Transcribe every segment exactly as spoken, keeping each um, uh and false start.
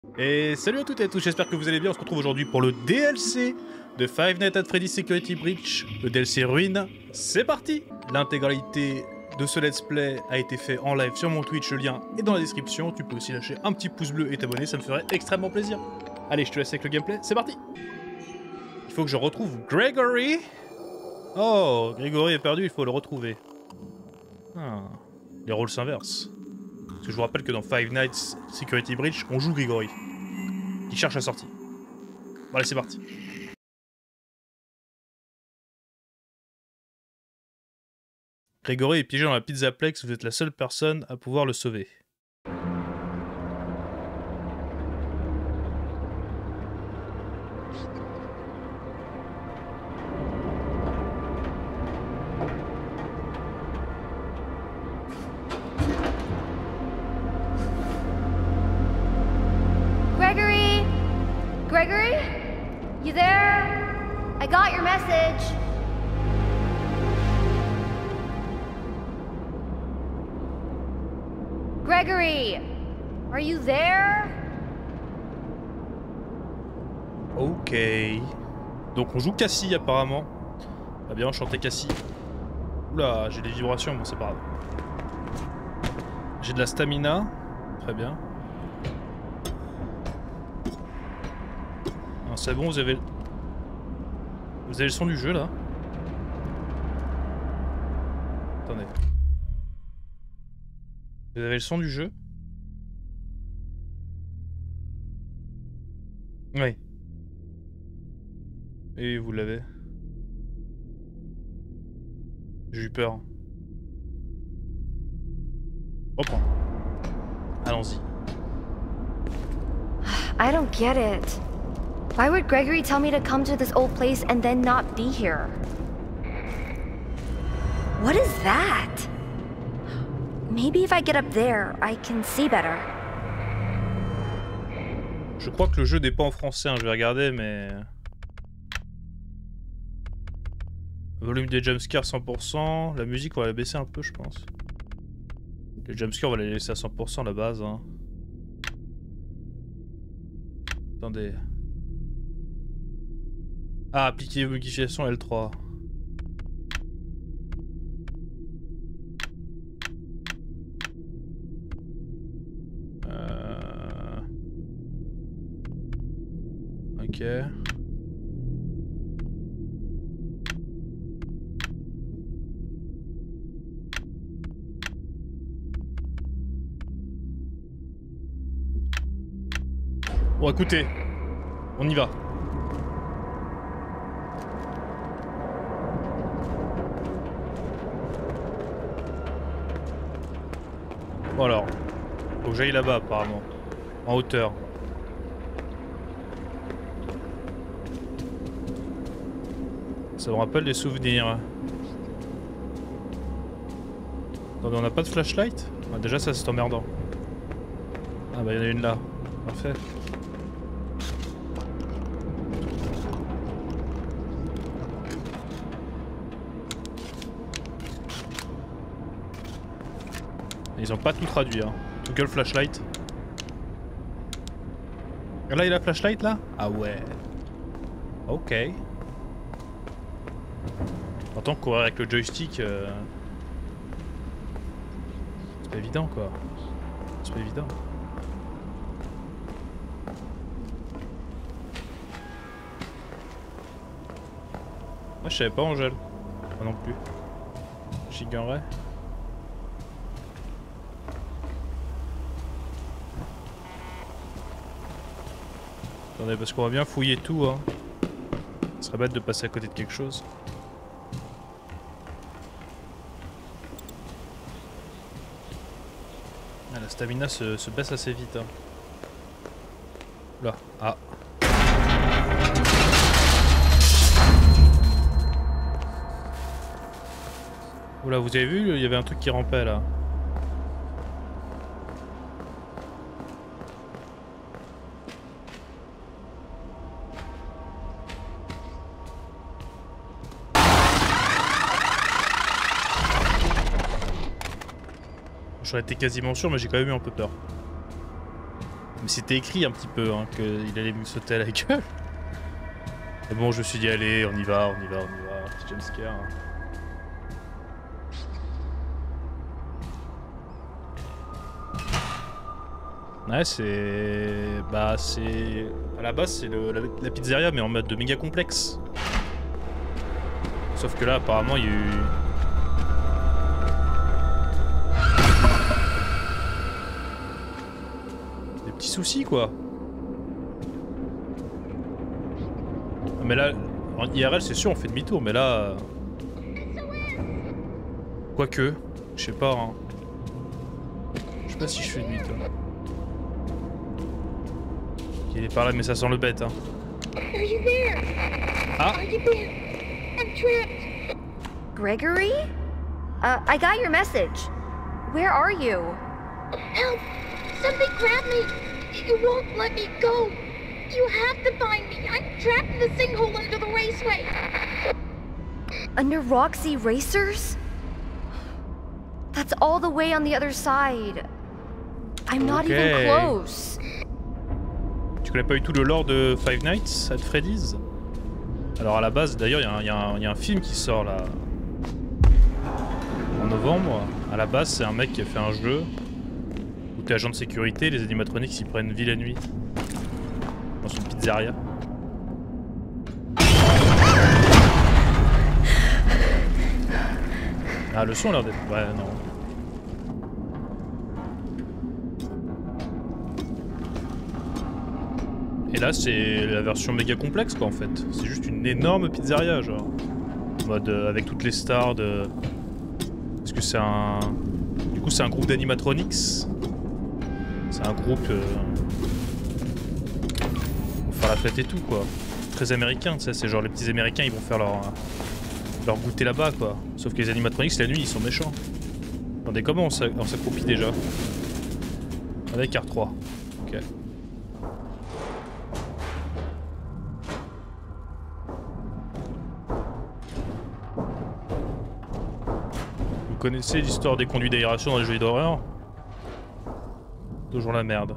Et salut à toutes et à tous, j'espère que vous allez bien. On se retrouve aujourd'hui pour le D L C de Five Nights at Freddy's Security Breach, le D L C Ruine. C'est parti! L'intégralité de ce let's play a été fait en live sur mon Twitch, le lien est dans la description. Tu peux aussi lâcher un petit pouce bleu et t'abonner, ça me ferait extrêmement plaisir. Allez, je te laisse avec le gameplay, c'est parti! Il faut que je retrouve Gregory. Oh, Gregory est perdu, il faut le retrouver. Ah, les rôles s'inversent. Parce que je vous rappelle que dans Five Nights Security Breach, on joue Gregory. Qui cherche la sortie. Bon allez, c'est parti. Gregory est piégé dans la pizzaplex, vous êtes la seule personne à pouvoir le sauver. Gregory? Gregory? You there? I got your message. Gregory, are you there? Ok. Donc on joue Cassie apparemment. Va bien chanter Cassie. Oula, j'ai des vibrations, bon c'est pas grave. J'ai de la stamina. Très bien. C'est bon, vous avez... Vous avez le son du jeu, là? Attendez. Vous avez le son du jeu? Oui. Et vous l'avez. J'ai eu peur. Reprends. Allons-y. I don't get it. Why would Gregory tell me to come to this old place and then not be here? What is that? Maybe if I get up there, I can see better. Je crois que le jeu n'est pas en français, hein, je vais regarder, mais... Volume des jumpscares cent pour cent, la musique on va la baisser un peu je pense. Les jumpscares on va les laisser à cent pour cent la base. Hein. Attendez. Ah, appliquer modification L trois. Euh... Ok. Bon écoutez, on y va. Bon alors, faut que j'aille là-bas apparemment, en hauteur. Ça me rappelle des souvenirs. Attendez, on n'a pas de flashlight? Ah, déjà ça c'est emmerdant. Ah bah il y en a une là, parfait. Ils ont pas tout traduit, hein. Tout que le flashlight. Et là, il y a la flashlight là? Ah ouais. Ok. Autant courir avec le joystick. Euh... C'est pas évident quoi. C'est pas évident. Moi je savais pas Angèle. Moi non plus. J'ignorais. Attendez, parce qu'on va bien fouiller tout, hein. Ce serait bête de passer à côté de quelque chose. Ah, la stamina se, se baisse assez vite, hein. Là, ah. Oula, vous avez vu, il y avait un truc qui rampait là. J'aurais été quasiment sûr, mais j'ai quand même eu un peu peur. Mais c'était écrit un petit peu hein, qu'il allait me sauter à la gueule. Mais bon, je me suis dit, allez, on y va, on y va, on y va. Petit jumpscare. Hein. Ouais, c'est... Bah, c'est... À la base, c'est la, la pizzeria, mais en mode de méga complexe. Sauf que là, apparemment, il y a eu... des petits soucis, quoi. Mais là, en I R L, c'est sûr, on fait demi-tour, mais là... Quoique, je sais pas, hein. Je sais pas si je fais demi-tour. Il est par là, mais ça sent le bête, hein. Ah! Gregory? Uh, I got your message. Where are you? Help! Something grabbed me! You won't let me go! You have to find me! I'm trapped in the sinkhole under the raceway! Under Roxy Racers? That's all the way on the other side. I'm not Okay. even close. Tu connais pas du tout le lore de Five Nights at Freddy's? Alors à la base, d'ailleurs, il y, y, y a un film qui sort là en novembre. À la base, c'est un mec qui a fait un jeu où t'es agent de sécurité, les animatronics ils prennent ville et nuit dans une pizzeria. Ah, le son a l'air d'être... Ouais, non. Et là, c'est la version méga complexe, quoi, en fait. C'est juste une énorme pizzeria, genre. En mode, euh, avec toutes les stars de... Parce que c'est un... Du coup, c'est un groupe d'animatronics. C'est un groupe... Euh... Pour faire la fête et tout, quoi. Très américain, tu sais. C'est genre les petits américains, ils vont faire leur... leur goûter là-bas, quoi. Sauf que les animatronics, la nuit, ils sont méchants. Attendez, comment on s'accroupit déjà? Avec R trois. Ok. Vous connaissez l'histoire des conduits d'aération dans les jeux d'horreur? Toujours la merde.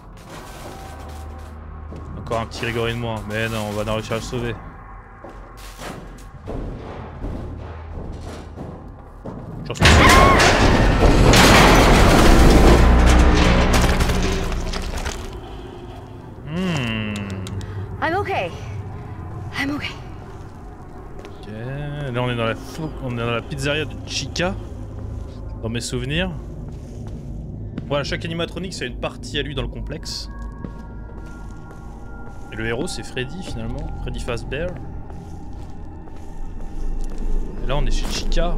Encore un petit Grégory de moins. Mais non, on va en réussir à le sauver. J'en suis sûr. Hmm. I'm okay. I'm okay. Ok, là on est dans la on est dans la pizzeria de Chica. Dans mes souvenirs. Voilà, chaque animatronique, a une partie à lui dans le complexe. Et le héros, c'est Freddy, finalement. Freddy Fazbear. Et là, on est chez Chica.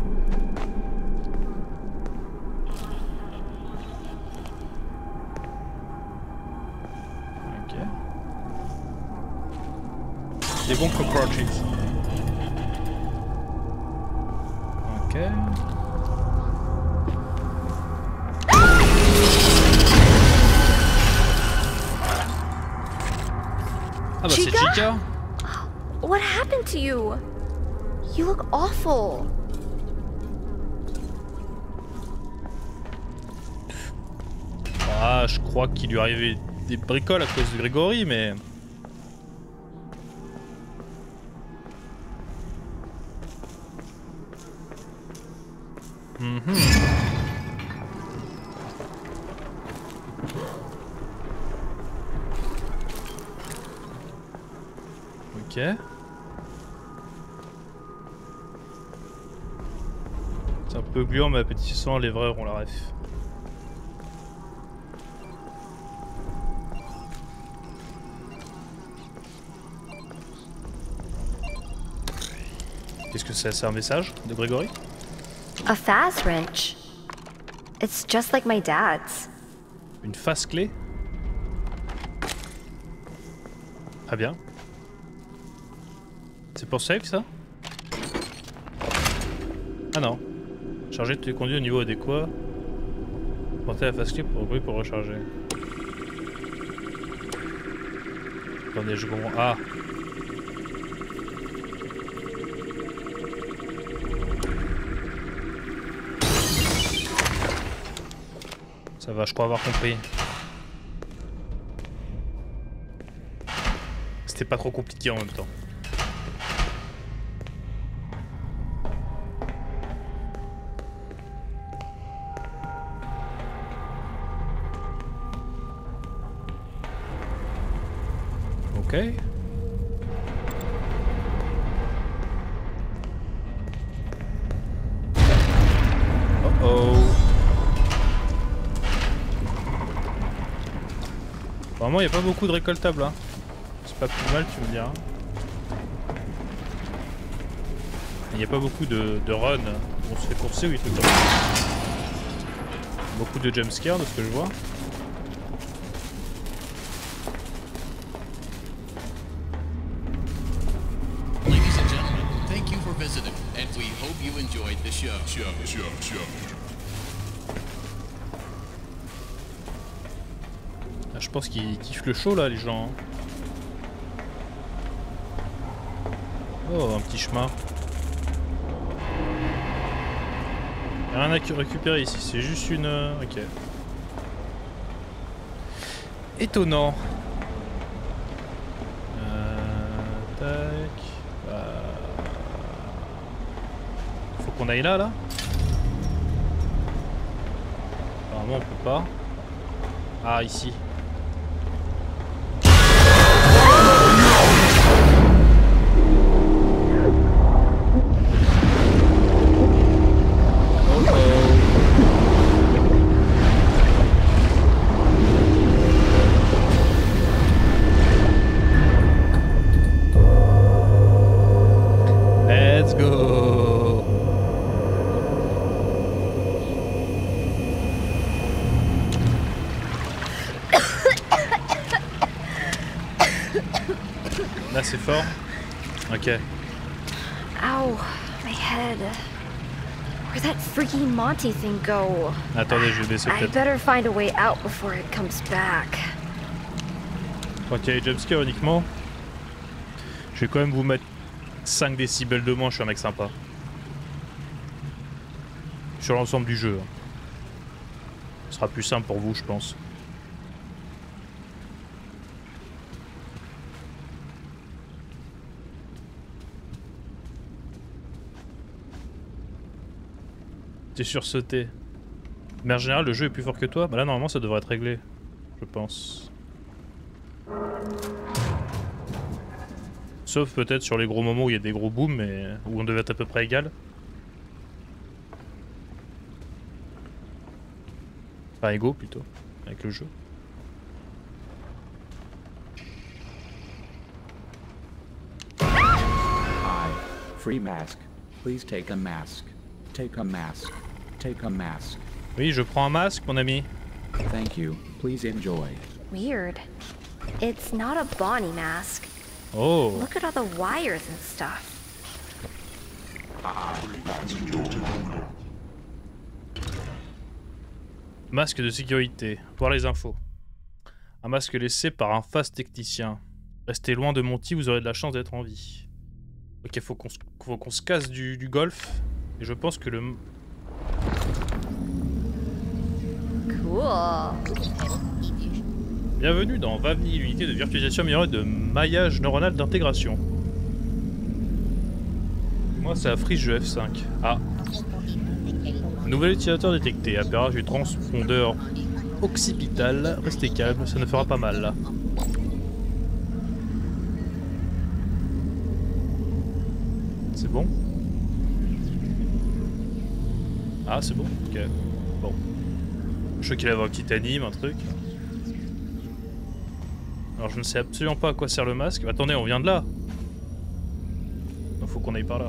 Ok. Des bons cockroaches. Ok. Ah bah c'est Chica. What happened to you? You look awful. Ah, je crois qu'il lui arrivait des bricoles à cause de Grégory, mais... Mm-hmm. Ok. C'est un peu gluant, mais appétissant, les vrais auront la ref. Qu'est-ce que c'est? C'est un message de Grégory? A fast wrench. It's just like my dad's. Une face clé? Très bien. C'est pour save ça? Ah non. Charger tes conduits au niveau adéquat. Porter la face clé pour, oui, pour recharger. Attendez, je comprends. Ah! Ça va, je crois avoir compris. C'était pas trop compliqué en même temps. Ok. Oh oh. Vraiment, il n'y a pas beaucoup de récoltables, hein. C'est pas plus mal, tu me diras. Il n'y a pas beaucoup de, de run où on se fait courser ou des trucs comme ça. Beaucoup de jumpscares de ce que je vois. Ladies and gentlemen, thank you for visiting, and we hope you enjoyed the show. Show, show, show. Ah, je pense qu'ils kiffent le show là, les gens. Oh, un petit chemin. Il n'y a rien à récupérer ici, c'est juste une... Ok. Étonnant. Euh... Tac... Euh... Faut qu'on aille là, là. Apparemment on peut pas. Ah, ici. Let's go. Là c'est fort. Ok. Ow, my head. Where'd that freaking Monty thing go? Attendez, je vais baisser I peut-être. better find a way out before it comes back. Quand il y a les jumpscares uniquement, je vais quand même vous mettre cinq décibels de moins, je suis un mec sympa. Sur l'ensemble du jeu. Ce sera plus simple pour vous, je pense. T'es sursauté. Mais en général, le jeu est plus fort que toi. Bah là, normalement, ça devrait être réglé. Je pense. Sauf peut-être sur les gros moments où il y a des gros booms, mais où on devait être à peu près égal. Enfin, égaux plutôt, avec le jeu. Hi. Free mask. Please take a mask. Take a mask. Take a mask. Oui, je prends un masque, mon ami. Thank you. Please enjoy. Weird. It's not a Bonnie mask. Oh. Look at all the wires and stuff. Masque de sécurité. Voir les infos. Un masque laissé par un face technicien. Restez loin de Monty, vous aurez de la chance d'être en vie. Ok, faut qu'on se, faut qu'on se casse du, du golf. Et je pense que le... Cool. Bienvenue dans Vavni, l'unité de virtualisation améliorée de maillage neuronal d'intégration. Moi, c'est la frise de F cinq. Ah. Nouvel utilisateur détecté. Appareil du transpondeur occipital. Restez calme, ça ne fera pas mal là. C'est bon? Ah, c'est bon? Ok. Bon. Je sais qu'il va y avoir un petit anime, un truc. Alors je ne sais absolument pas à quoi sert le masque. Attendez, on vient de là. Il faut qu'on aille par là.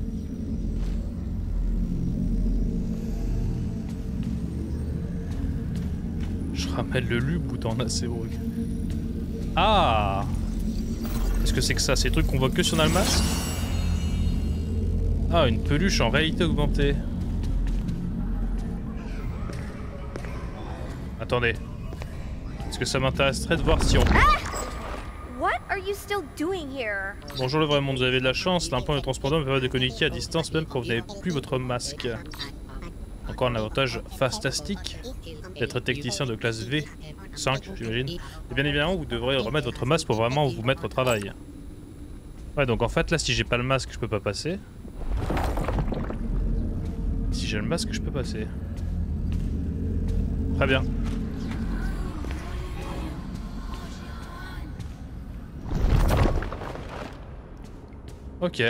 Je ramène le lube ou t'en as, c'est bon. Ah! Qu'est-ce que c'est que ça? C'est des trucs qu'on voit que sur le masque? Ah, une peluche en réalité augmentée. Attendez. Est-ce que ça m'intéresserait de voir si on... What are you still doing here? Bonjour le vrai monde, vous avez de la chance. L'implant de transpondeur me permet de communiquer à distance même quand vous n'avez plus votre masque. Encore un avantage fantastique d'être technicien de classe V. cinq j'imagine. Et bien évidemment, vous devrez remettre votre masque pour vraiment vous mettre au travail. Ouais, donc en fait, là, si j'ai pas le masque, je peux pas passer. Si j'ai le masque, je peux passer. Très bien. Ok.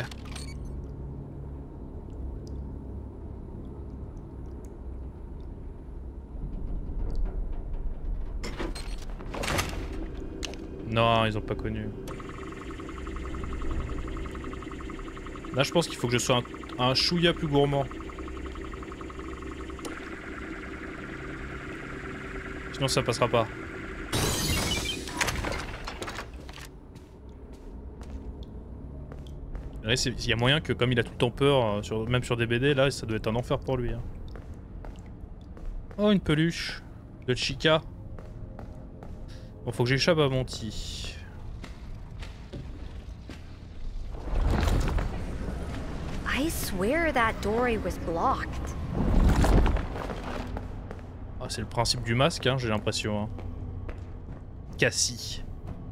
Non, ils ont pas connu. Là, je pense qu'il faut que je sois un, un chouïa plus gourmand. Sinon, ça passera pas. Il y a moyen que, comme il a tout le temps peur, sur, même sur des B D, là, ça doit être un enfer pour lui. Hein. Oh, une peluche de Chica. Bon, faut que j'échappe à Monty. I swear that doorway was blocked. Ah, c'est le principe du masque, hein, j'ai l'impression. Hein. Cassie.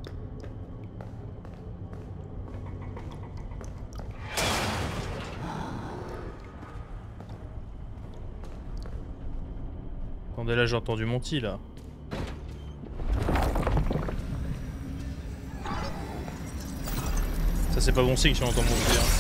Attendez, là j'ai entendu Monty là. Ça c'est pas bon signe si on entend Monty. Hein.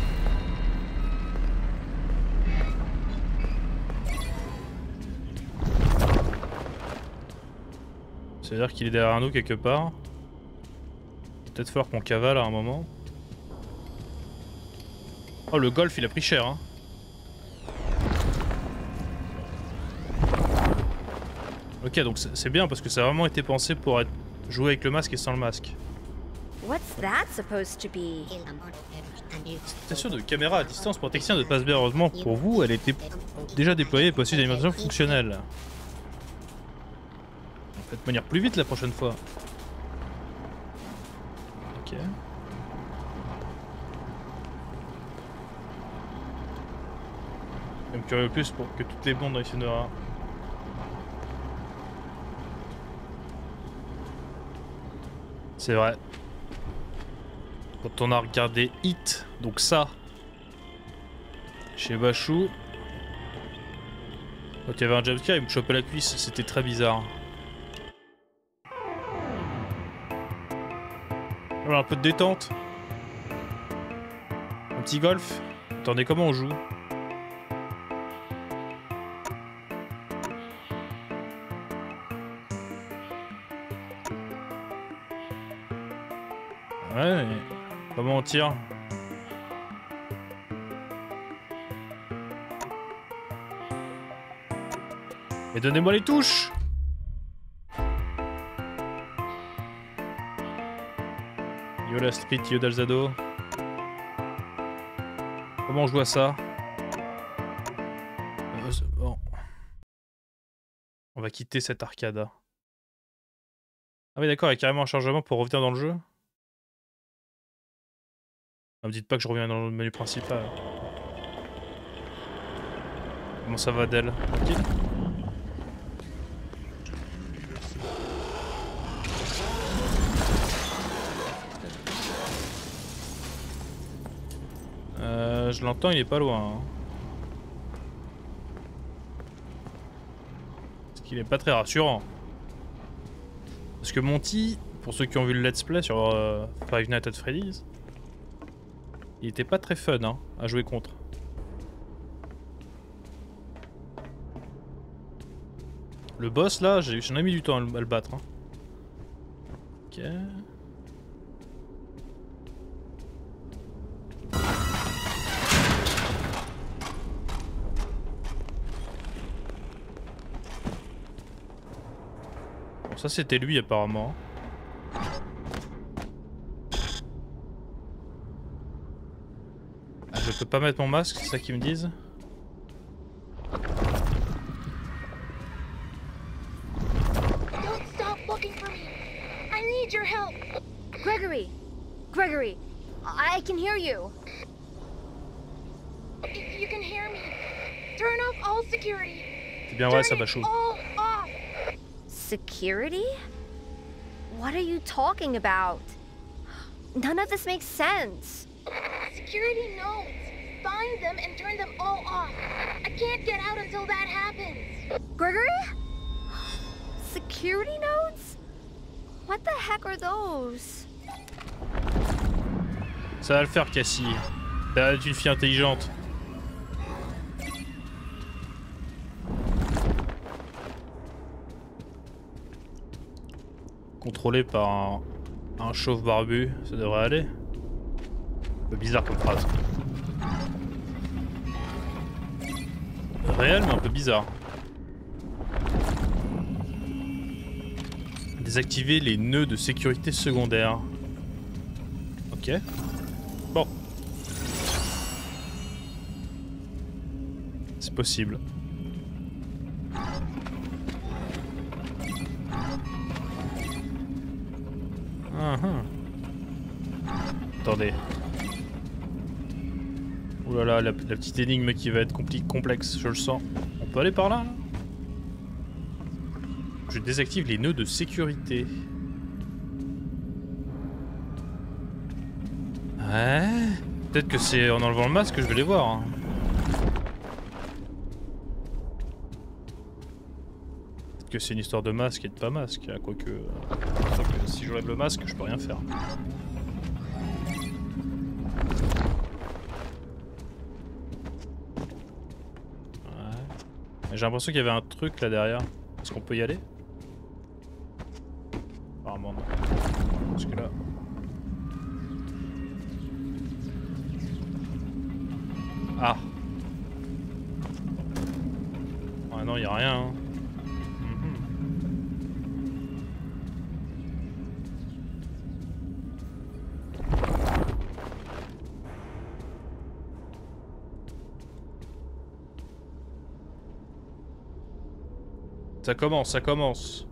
C'est-à-dire qu'il est derrière nous quelque part. Peut-être fort qu'on cavale à un moment. Oh, le golf il a pris cher hein. Ok, donc c'est bien parce que ça a vraiment été pensé pour être joué avec le masque et sans le masque. What's that supposed to be? Cette station de caméra à distance pour Texien ne passe bien. Heureusement pour vous, elle était déjà déployée et possible d'animation fonctionnelle. Faites manière plus vite la prochaine fois. Ok. Je me curieux plus pour que toutes les bombes dans les Sonora. C'est vrai. Quand on a regardé Hit, donc ça, chez Bachou, quand il y avait un jumpscare, il me chopait la cuisse, c'était très bizarre. Voilà, un peu de détente. Un petit golf. Attendez, comment on joue? Ouais, mais comment on tire? Et donnez-moi les touches! Yo la street, yo d'Alzado. Comment on joue à ça? euh, bon. On va quitter cette arcade. Ah oui d'accord, il y a carrément un chargement pour revenir dans le jeu. Ne me dites pas que je reviens dans le menu principal. Comment ça va d'elle? Tranquille. Euh, je l'entends, il est pas loin. Hein. Parce qu'il est pas très rassurant. Parce que Monty, pour ceux qui ont vu le let's play sur euh, Five Nights at Freddy's, il était pas très fun hein, à jouer contre. Le boss là, j'en ai mis du temps à le, à le battre. Hein. Ok. Bon, ça c'était lui apparemment. Je peux pas mettre mon masque, c'est ça qu'ils me disent? Don't stop looking for me. I need your help. Gregory! Gregory! I can hear you! If you can hear me, turn off all security. C'est bien vrai ça, Turn it Bachou. all off. Security? What are you talking about? None of this makes sense. Security nodes. Find them and turn them all off. I can't get out until that happens. Gregory? Security nodes? What the heck are those? Ça va le faire, Cassie. T'as une fille intelligente. Contrôlé par un, un chauve barbu, ça devrait aller. Un peu bizarre comme phrase. Réel, mais un peu bizarre. Désactiver les nœuds de sécurité secondaires. Ok. Bon. C'est possible. Ah, ah. Attendez. Ouh là là, la, la petite énigme qui va être complexe, je le sens. On peut aller par là, là? Je désactive les nœuds de sécurité. Ouais. Peut-être que c'est en enlevant le masque que je vais les voir. Hein. Peut-être que c'est une histoire de masque et de pas masque. Quoique, euh, que si j'enlève le masque, je peux rien faire. Ouais. J'ai l'impression qu'il y avait un truc là derrière. Est-ce qu'on peut y aller? Apparemment non. Parce que là... Ah. Ouais non, il n'y a rien. Hein. Mm-hmm. Ça commence, ça commence.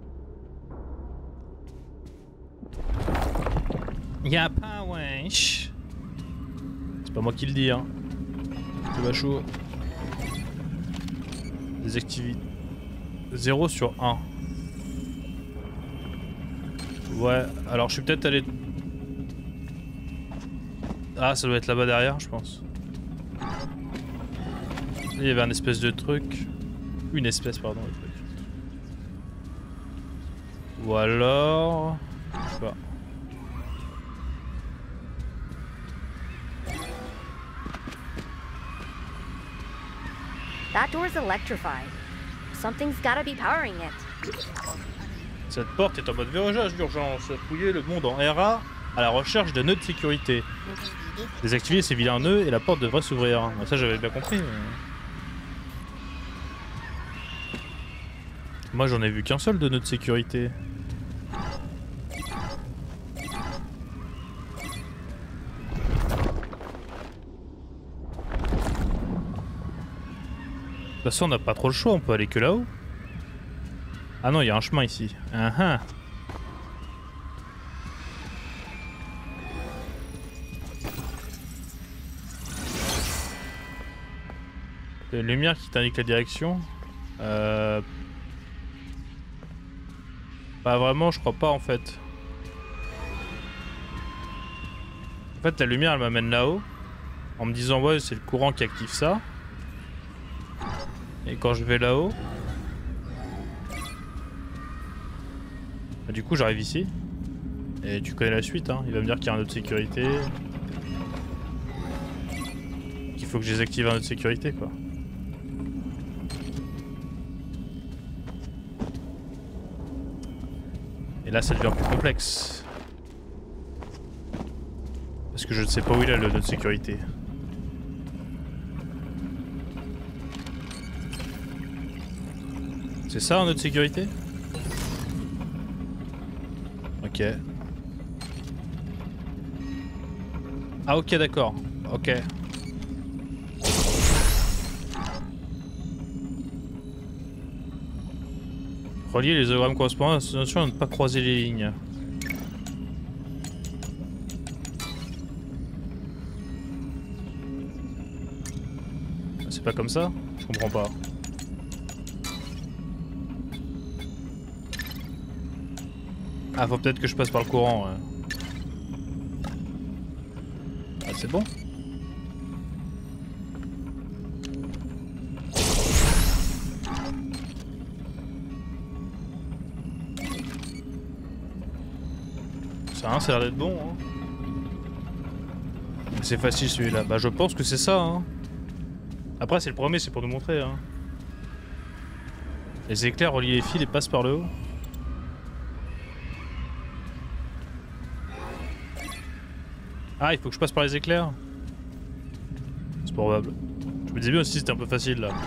Y'a pas wesh. C'est pas moi qui le dis hein. C'est pas chaud. Désactiver. zéro sur un. Ouais, alors je suis peut-être allé... Ah, ça doit être là-bas derrière, je pense. Il y avait un espèce de truc. Une espèce, pardon. Le truc. Ou alors... Je sais pas. That door's electrified. Something's gotta be powering it. Cette porte est en mode verrouillage d'urgence. Fouillez le monde en R A à la recherche de nœuds de sécurité. Désactiver ces vilains nœuds et la porte devrait s'ouvrir. Ça j'avais bien compris. Mais... Moi j'en ai vu qu'un seul de nœuds de sécurité. De toute façon on n'a pas trop le choix, on peut aller que là-haut. Ah non, il y a un chemin ici. Uh -huh. Il y a une lumière qui t'indique la direction. Euh... Pas vraiment, je crois pas en fait. En fait la lumière elle m'amène là-haut. En me disant ouais c'est le courant qui active ça. Et quand je vais là-haut... Bah, du coup j'arrive ici. Et tu connais la suite hein, il va me dire qu'il y a un nœud de sécurité. Qu'il faut que je désactive un nœud de sécurité quoi. Et là ça devient plus complexe. Parce que je ne sais pas où il est le nœud de sécurité. C'est ça un nœud de sécurité? Ok. Ah ok d'accord. Ok. Relier les diagrammes correspondants, attention à ne pas croiser les lignes. C'est pas comme ça? Je comprends pas. Ah, faut peut-être que je passe par le courant. Ouais. Ah, c'est bon. Ça, hein, ça a l'air d'être bon. Hein. C'est facile celui-là. Bah, je pense que c'est ça. Hein. Après, c'est le premier, c'est pour nous montrer. Hein. Les éclairs relient les fils et passent par le haut. Ah, il faut que je passe par les éclairs. C'est probable. Je me disais bien aussi c'était un peu facile là.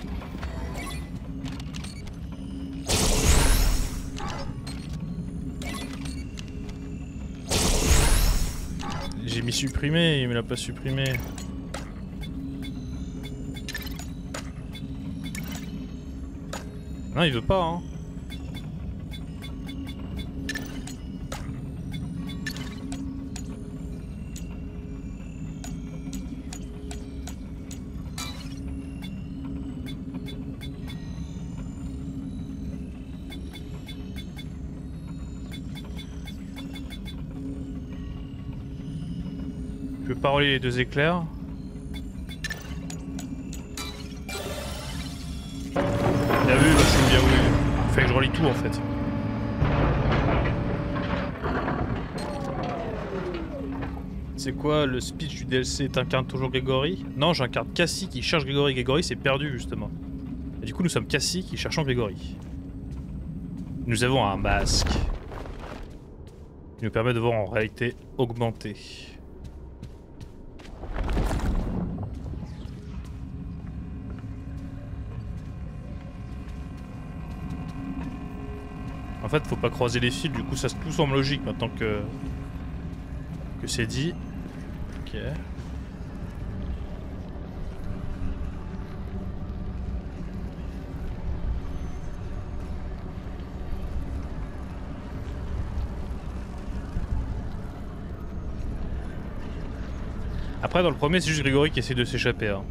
J'ai mis supprimer, il me l'a pas supprimé. Non, il veut pas, hein. Je peux pas relier les deux éclairs. Bien vu, bah, c'est bien vu. Il fait que je relie tout en fait. C'est quoi le speech du D L C? T'incarnes toujours Grégory? Non, j'incarne Cassie qui cherche Grégory. Grégory s'est perdu justement. Et du coup, nous sommes Cassie qui cherchons Grégory. Nous avons un masque qui nous permet de voir en réalité augmentée. En fait, faut pas croiser les fils, du coup ça tout semble logique maintenant que que c'est dit. Ok. Après, dans le premier, c'est juste Grégory qui essaie de s'échapper. Hein.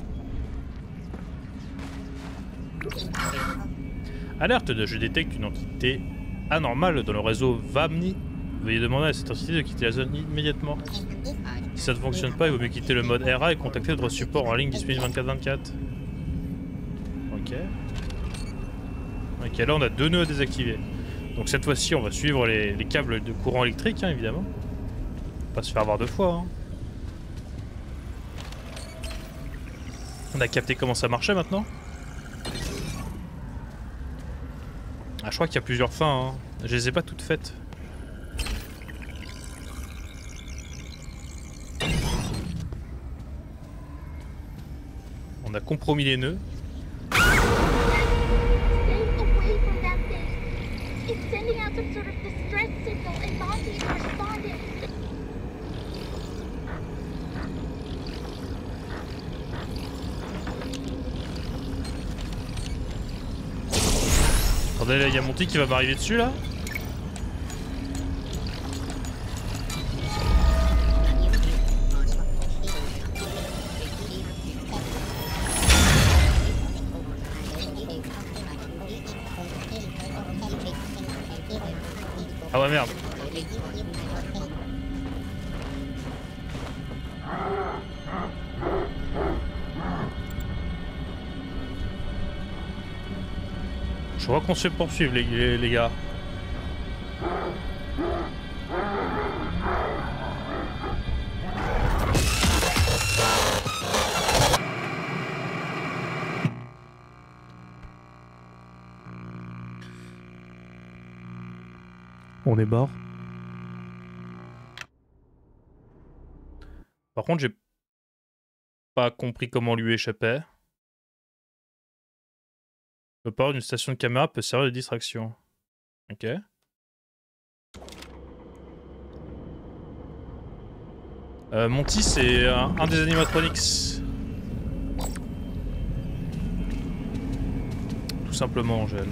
Alerte de je détecte une entité anormale dans le réseau VAMNI. Veuillez demander à cette entité de quitter la zone immédiatement. Si ça ne fonctionne pas, il vaut mieux quitter le mode R A et contacter notre support en ligne disponible vingt-quatre vingt-quatre. Ok. Ok, là on a deux nœuds à désactiver. Donc cette fois-ci, on va suivre les, les câbles de courant électrique, hein, évidemment. Pas se faire avoir deux fois. Hein. On a capté comment ça marchait maintenant. Ah, je crois qu'il y a plusieurs fins, hein. Je les ai pas toutes faites. On a compromis les nœuds. Attendez, là, il y a Monty qui va m'arriver dessus, là. Ah ouais, merde. Je crois qu'on se fait poursuivre les, les, les gars. On est mort. Par contre, j'ai pas compris comment lui échapper. Le port d'une station de caméra peut servir de distraction. Ok. Euh, Monty, c'est un, un des animatronics. Tout simplement, Angèle.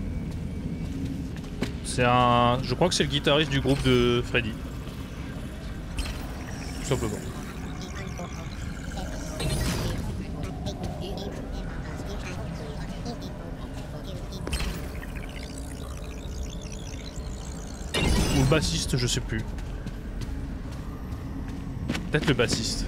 C'est un... Je crois que c'est le guitariste du groupe de Freddy. Tout simplement. bassiste, je sais plus. Peut-être le bassiste.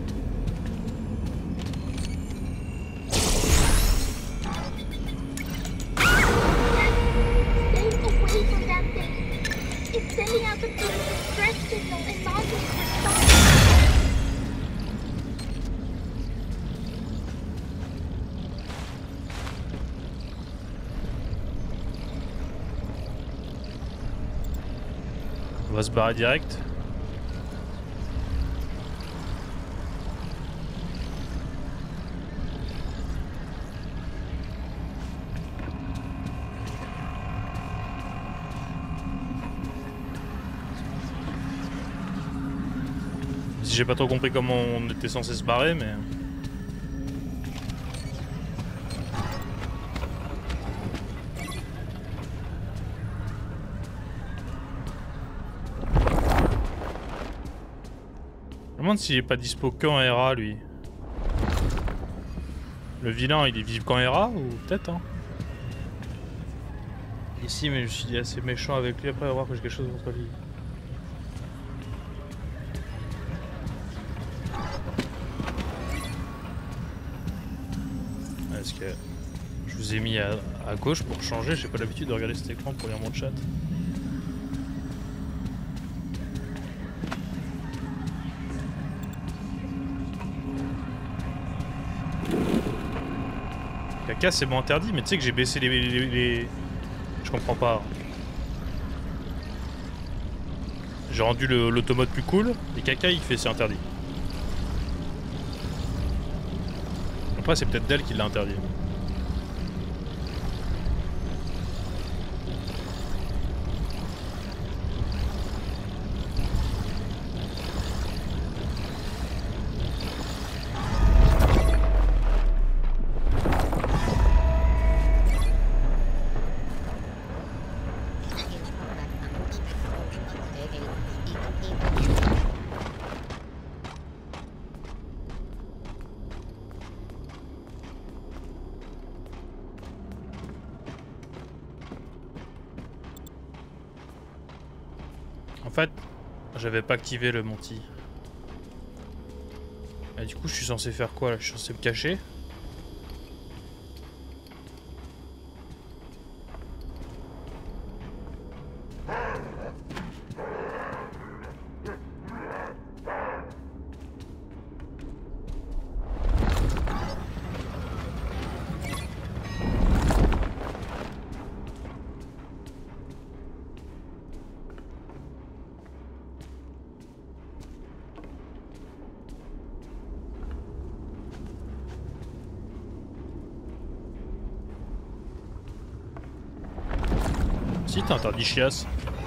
On va se barrer direct. Si j'ai pas trop compris comment on était censé se barrer, mais... Je me demande s'il est pas dispo qu'en R A, lui. Le vilain, il est visible qu'en R A, ou peut-être, hein. Ici, mais je suis assez méchant avec lui après avoir que j'ai quelque chose contre lui. Est-ce que je vous ai mis à, à gauche pour changer? J'ai pas l'habitude de regarder cet écran pour lire mon chat. Caca c'est bon interdit, mais tu sais que j'ai baissé les, les, les... Je comprends pas. J'ai rendu l'automode plus cool, et caca il fait c'est interdit. Après c'est peut-être d'elle qui l'a interdit. En fait, j'avais pas activé le Monty. Et du coup, je suis censé faire quoi là? Je suis censé me cacher? Si t'as interdit chiasse.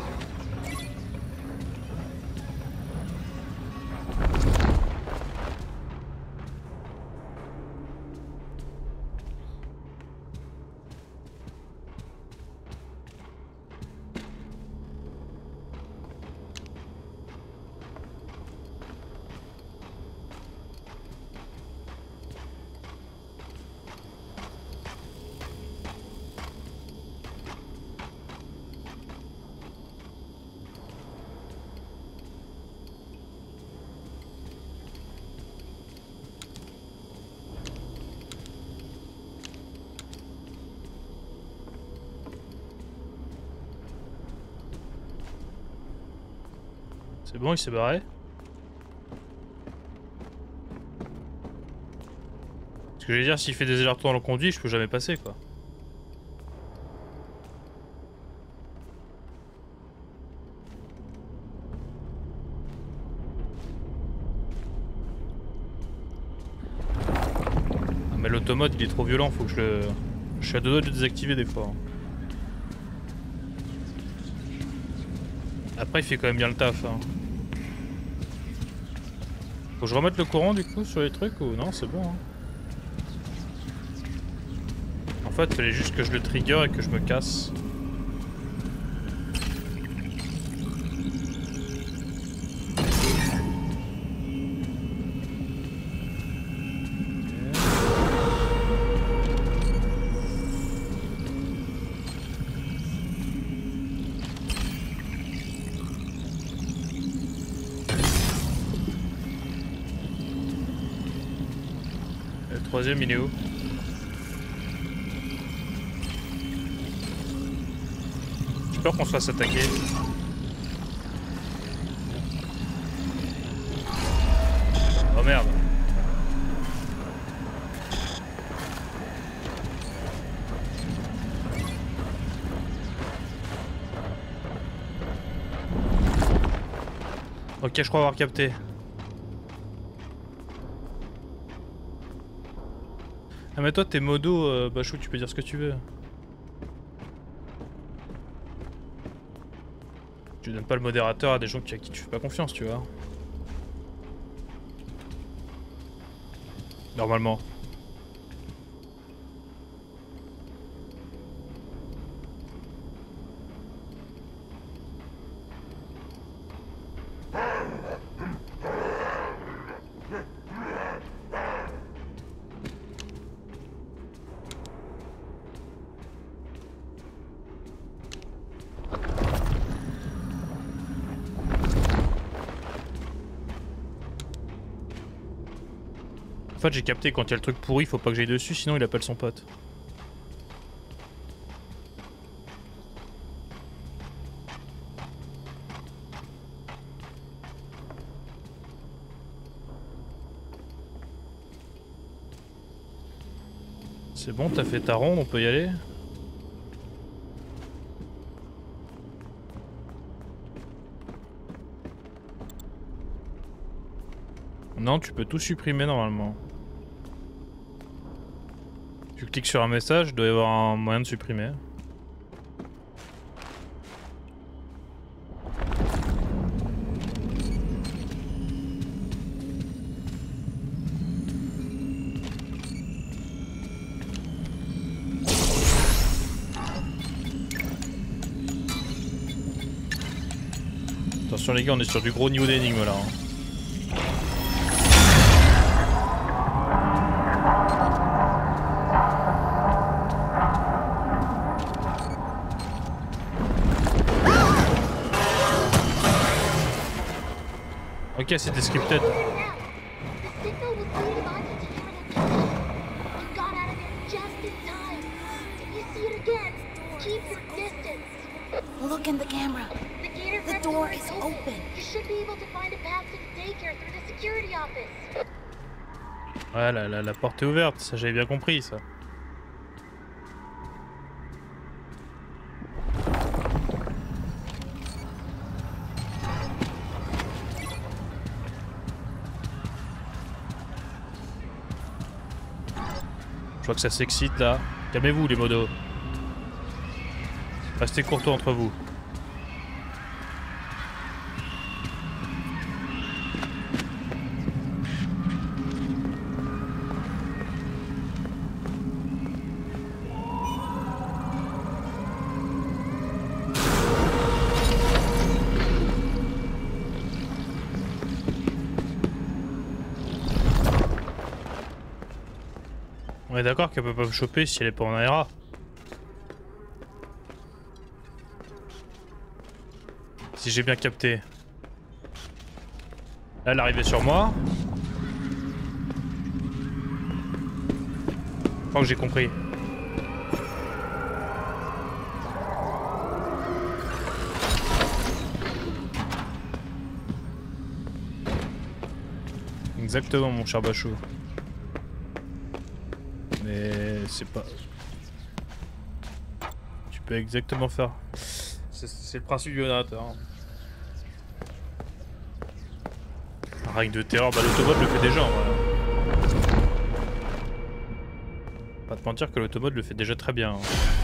C'est bon, il s'est barré. Ce que j'allais dire, s'il fait des allers-retours dans le conduit, je peux jamais passer quoi. Ah, mais l'automode il est trop violent, faut que je le... Je suis à deux doigts de le désactiver des fois. Après il fait quand même bien le taf hein. Faut que je remette le courant du coup sur les trucs ou non c'est bon hein. En fait il fallait juste que je le trigger et que je me casse. Le troisième, il est où? J'ai peur qu'on se fasse attaquer. Oh merde. Ok, je crois avoir capté. Ah mais toi t'es modo, euh, Bachou, tu peux dire ce que tu veux. Tu donnes pas le modérateur à des gens qui, à qui tu fais pas confiance, tu vois. Normalement. En fait j'ai capté, quand il y a le truc pourri, faut pas que j'aille dessus, sinon il appelle son pote. C'est bon, t'as fait ta ronde, on peut y aller? Non, tu peux tout supprimer normalement. Tu cliques sur un message, il doit y avoir un moyen de supprimer. Attention les gars, on est sur du gros niveau d'énigme là. Hein. Ok, c'était scripted. Look in the camera. The door is open. You should be able to find a path to the daycare through the security office. Ouais, la, la, la porte est ouverte, ça j'avais bien compris ça. Je vois que ça s'excite là. Calmez-vous les modos. Restez courtois entre vous. On est d'accord qu'elle peut pas me choper si elle est pas en aéra. Si j'ai bien capté. Là, elle arrivait sur moi. Je crois que j'ai compris. Exactement, mon cher Bachou. Mais c'est pas... Tu peux exactement faire... C'est le principe du narrateur. Hein. Un règne de terreur, bah l'automode le fait déjà en vrai. Pas te mentir que l'automode le fait déjà très bien. Hein.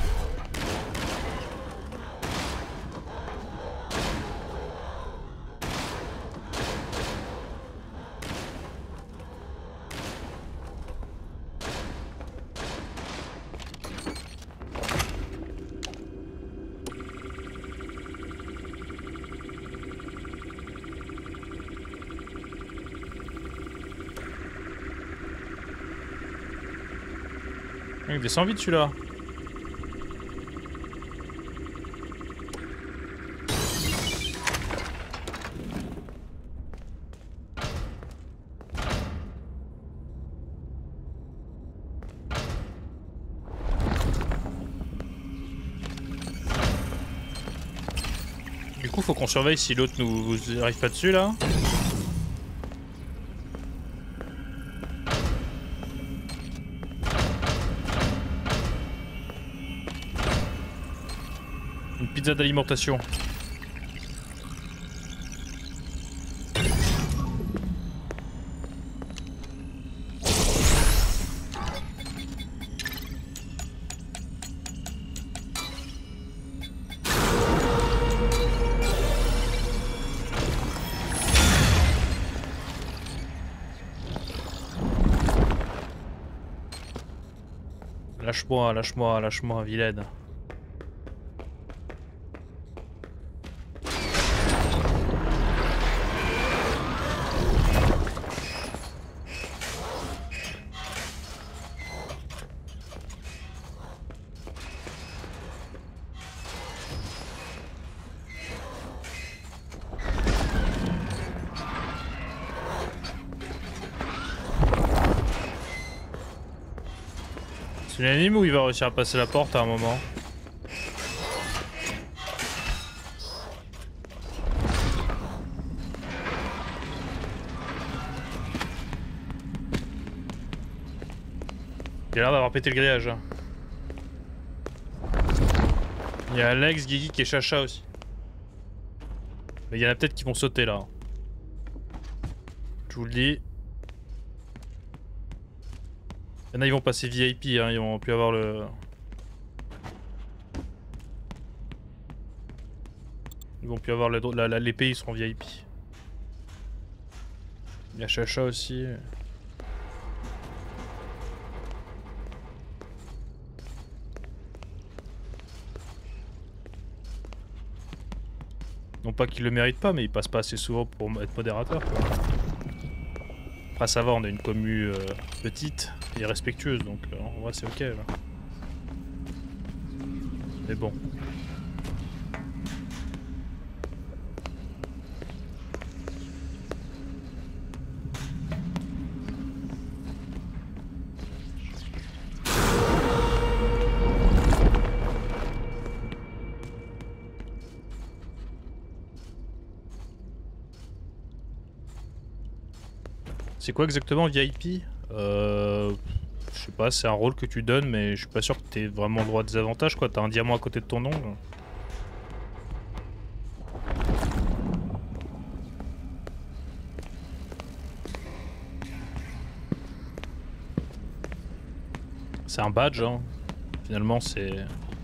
Il descend vite celui-là. coup, faut qu'on surveille si l'autre nous arrive pas dessus là. Une pizza d'alimentation. Lâche-moi, lâche-moi, lâche-moi, vilaine. C'est unanime ou il va réussir à passer la porte à un moment? Il a l'air d'avoir pété le grillage. Il y a Alex, Guigui et Chacha aussi. Mais il y en a peut-être qui vont sauter là. Je vous le dis. Il y en a, ils vont passer V I P, hein, ils vont plus avoir le... Ils vont plus avoir le... la, la, l'épée, ils seront V I P. Il y a Chacha aussi. Non pas qu'il le mérite pas, mais il passe pas assez souvent pour être modérateur, quoi. Après ça va, on a une commu euh, petite et respectueuse, donc euh, en vrai c'est ok là. Mais bon. C'est quoi exactement V I P? Euh... Je sais pas, c'est un rôle que tu donnes, mais je suis pas sûr que t'aies vraiment le droit à des avantages, quoi. T'as un diamant à côté de ton nom. C'est un badge, hein. Finalement, c'est...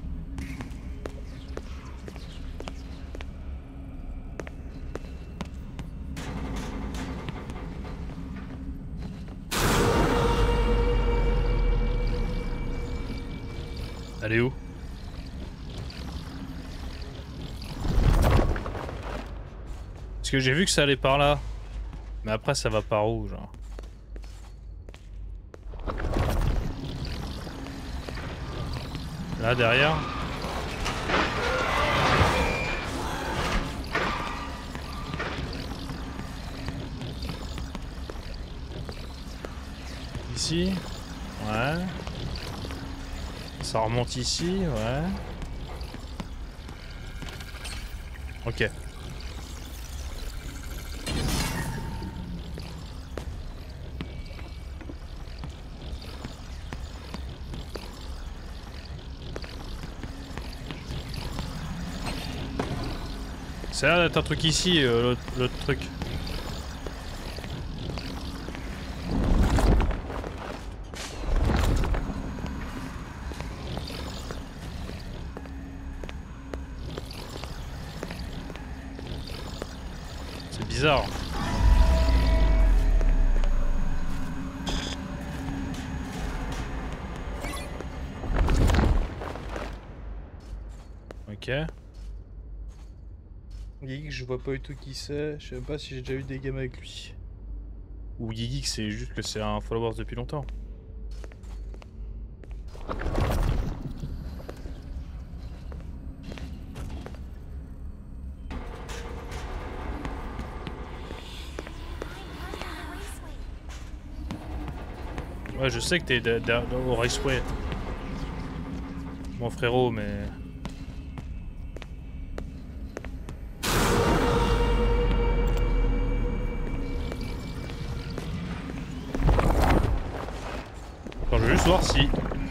Elle est où? Parce que j'ai vu que ça allait par là. Mais après ça va par où, genre? Là derrière. Ici. Ouais. Ça remonte ici, ouais. Ok. Ça a l'air d'être un truc ici, euh, l'autre truc. Bizarre. Ok. Geek, je vois pas du tout qui c'est. Je sais même pas si j'ai déjà eu des games avec lui. Ou Geek, c'est juste que c'est un follower depuis longtemps. Ouais, je sais que t'es au Raceway. Mon frérot, mais... juste voir si...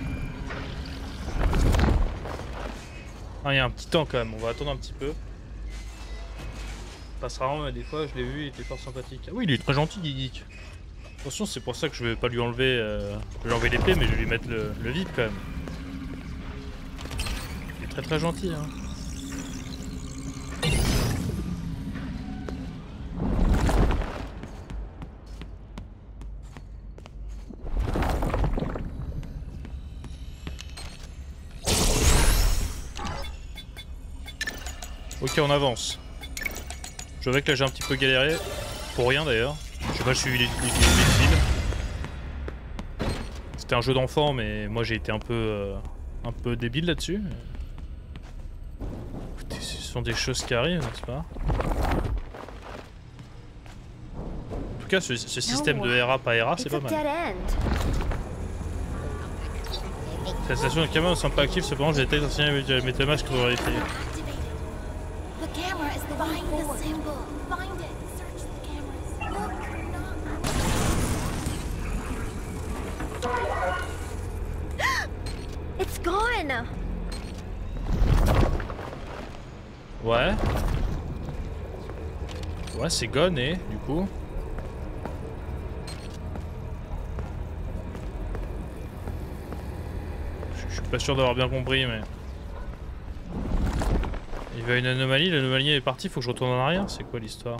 Ah, il y a un petit temps quand même, on va attendre un petit peu. Il passe rarement, mais des fois je l'ai vu, il était fort sympathique. Ah oui, il est très gentil, Geek. Attention, c'est pour ça que je vais pas lui enlever, euh... je vais lui enlever l'épée, mais je vais lui mettre le, le vide quand même. Il est très très gentil, hein. Ok, on avance. Je vois que là j'ai un petit peu galéré. Pour rien d'ailleurs. Je sais pas, je suis les, les, les fils. C'était un jeu d'enfant, mais moi j'ai été un peu, euh, un peu débile là-dessus. Écoutez, ce sont des choses qui arrivent, n'est-ce pas? En tout cas, ce, ce système de R A pas R A, c'est pas mal. La station de caméra ne semble pas active, cependant j'ai détecté un signal avec mes masques pour vérifier. It's gone. Ouais. Ouais, c'est gone et du coup. Je suis pas sûr d'avoir bien compris, mais. Il y a une anomalie, l'anomalie est partie, faut que je retourne en arrière, c'est quoi l'histoire?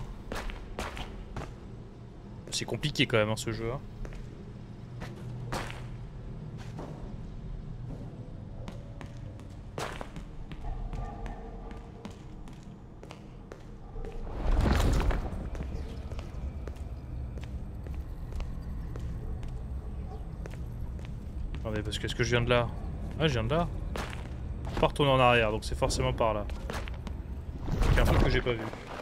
C'est compliqué quand même hein, ce jeu. Hein. Attendez, parce que est-ce que je viens de là? Ah, je viens de là. Je peux pas retourner en arrière, donc c'est forcément par là. C'est un truc que j'ai pas vu.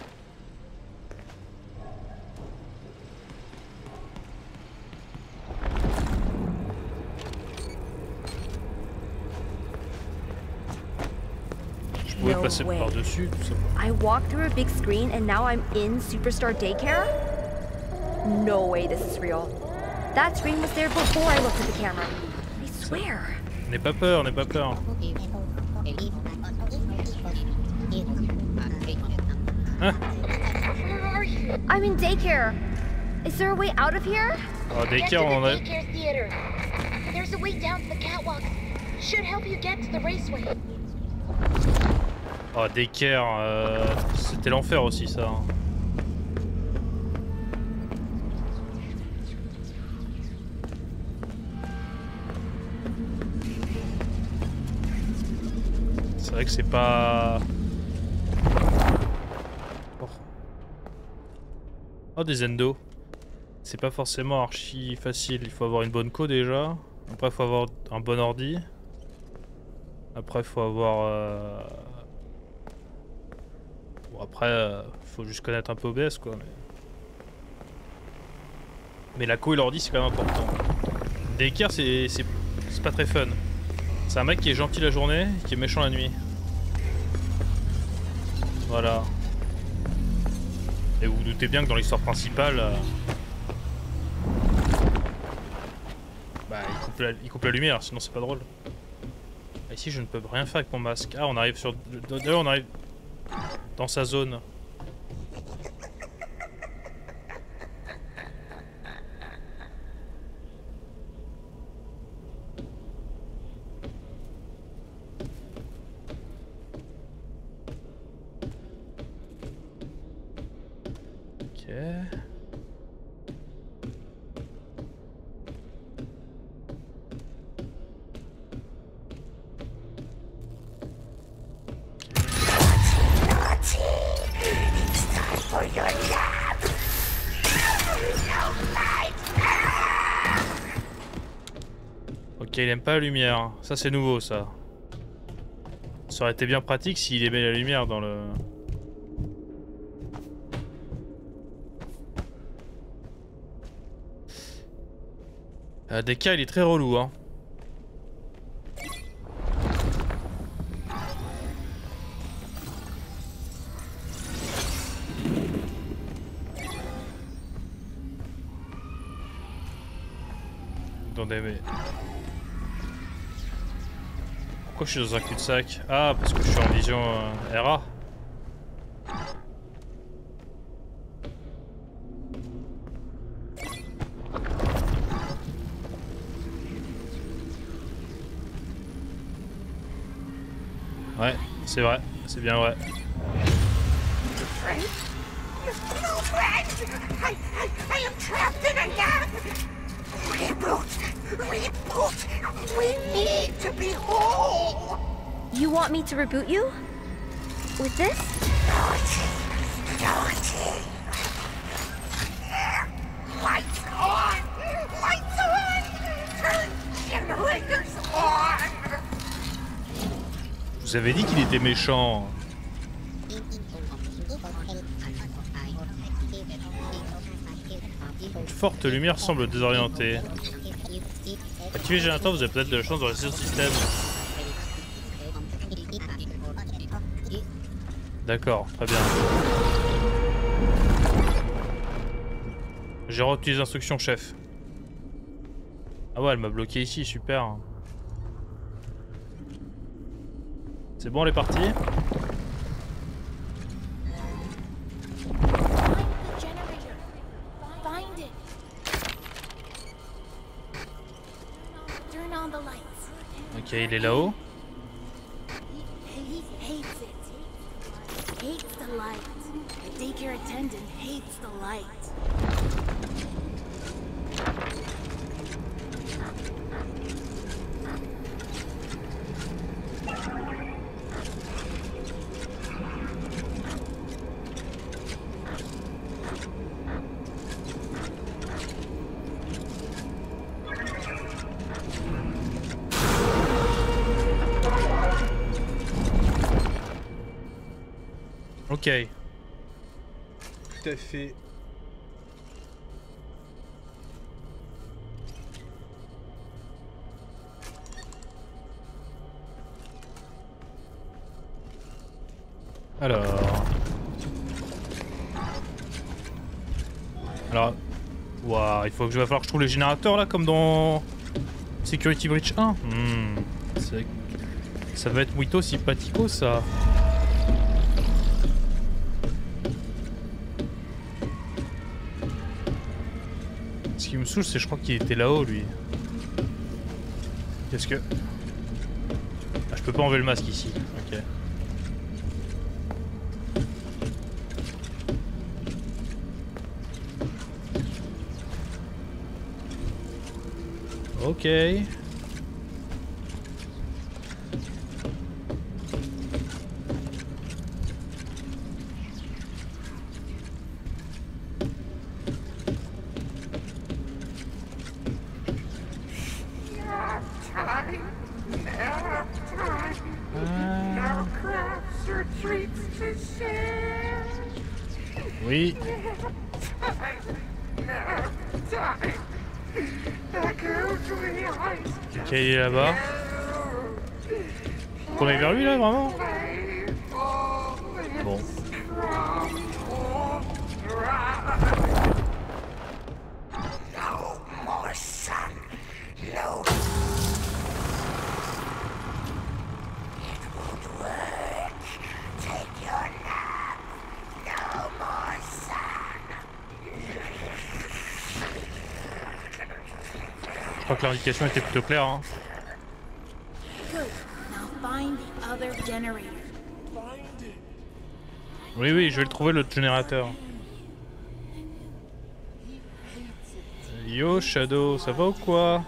Je pouvais No passer way. par-dessus, tout ça. I walked through a big screen and now I'm in Superstar Daycare? No way this is real. That screen was there before I looked at the camera. I swear. N'aie pas peur, n'aie pas peur. Hein? Where are you? I'm in daycare. Is there a way out of here? Oh, Get daycare, to the on a... daycare theater. There's a way down to the catwalk. Should help you get to the raceway. Oh, daycare, euh... c'était l'enfer aussi, ça. Hein. C'est vrai que c'est pas... Oh, oh des endos. C'est pas forcément archi facile. Il faut avoir une bonne co déjà. Après, il faut avoir un bon ordi. Après, il faut avoir... Euh... Bon, après, euh, faut juste connaître un peu O B S, quoi. Mais, mais la co et l'ordi, c'est quand même important. Daycare, c'est pas très fun. C'est un mec qui est gentil la journée, qui est méchant la nuit. Voilà. Et vous vous doutez bien que dans l'histoire principale... Euh... Bah, il coupe, la, il coupe la lumière, sinon c'est pas drôle. Ah, ici, je ne peux rien faire avec mon masque. Ah, on arrive sur... D'ailleurs, on arrive dans sa zone. Ok. Ok, il aime pas la lumière. Ça, c'est nouveau, ça. Ça aurait été bien pratique s'il aimait la lumière dans le... Euh, D K, il est très relou, hein. Attendez, mais... Pourquoi je suis dans un cul-de-sac? Ah, parce que je suis en vision euh, R A. Ouais, c'est vrai, c'est bien vrai. You want me to reboot you? With this? Lights on! Lights on! Turn generators on! Vous avez dit qu'il était méchant. Une forte lumière semble désorientée. Activez le générateur, vous avez peut-être de la chance dans le système. D'accord, très bien. J'ai retenu les instructions, chef. Ah ouais, elle m'a bloqué ici, super. C'est bon, elle est partie. Ok, il est là-haut. Ok. Tout à fait. Alors... Alors... Waouh, il faut que je va falloir que je trouve les générateurs là comme dans Security Breach un. Hmm, ça va être muito sympathico ça. Ce qui me saoule, c'est je crois qu'il était là-haut lui. Qu'est-ce que... Ah, je peux pas enlever le masque ici. Ok. Ok. Oui. Ok, il est là-bas. On est vers lui là, vraiment? Bon. Je crois que l'indication était plutôt claire. Hein. Oui, oui, je vais le trouver l'autre générateur. Yo Shadow, ça va ou quoi?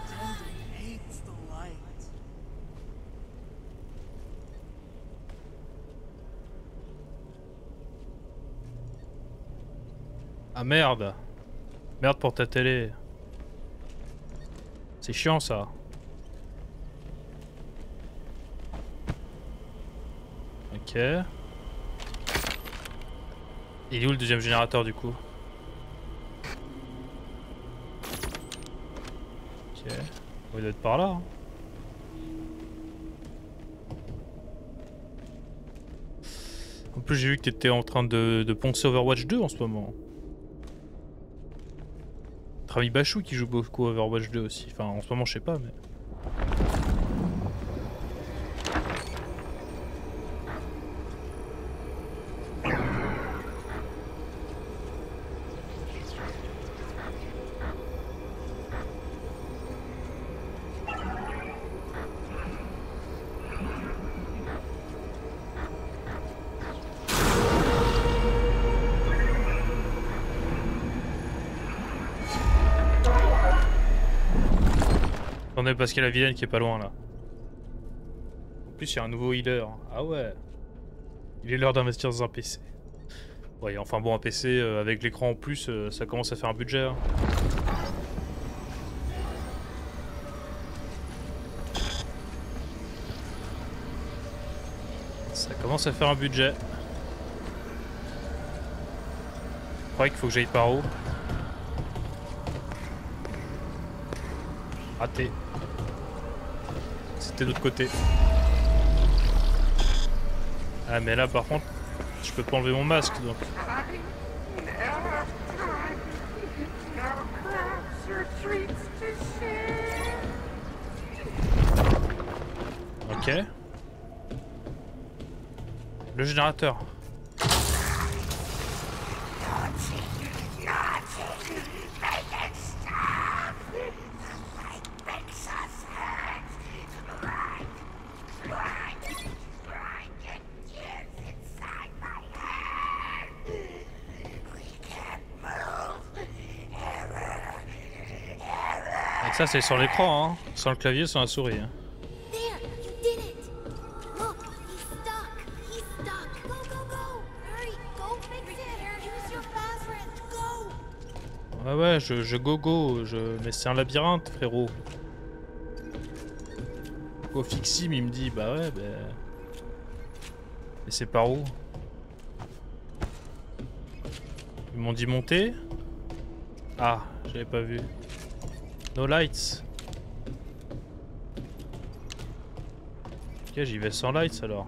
Ah merde. Merde pour ta télé. C'est chiant ça. Ok. Il est où le deuxième générateur du coup? Ok. Il doit être par là. Hein. En plus j'ai vu que tu étais en train de, de poncer Overwatch deux en ce moment. Notre ami Bachou qui joue beaucoup à Overwatch deux aussi. Enfin en ce moment je sais pas mais... Attendez, parce qu'il y a la vilaine qui est pas loin là. En plus, il y a un nouveau healer. Ah ouais. Il est l'heure d'investir dans un P C. Ouais, enfin bon, un P C euh, avec l'écran en plus, euh, ça commence à faire un budget. Hein. Ça commence à faire un budget. Je crois qu'il faut que j'aille par haut. Raté. C'était de l'autre côté. Ah mais là par contre, je peux pas enlever mon masque donc. Ok. Le générateur. Et ça c'est sur l'écran, hein. Sans le clavier, sans la souris. Hein. There, you did it. Look, he's stuck. He's stuck. Go, go, go. Hurry, go fix it. Use your fast rent. Go. Ouais ouais, je, je go go, je... mais c'est un labyrinthe frérot. Go fixim, il me dit, bah ouais, bah... Et c'est par où? Ils m'ont dit monter. Ah, j'avais pas vu. No lights. Ok, j'y vais sans lights alors.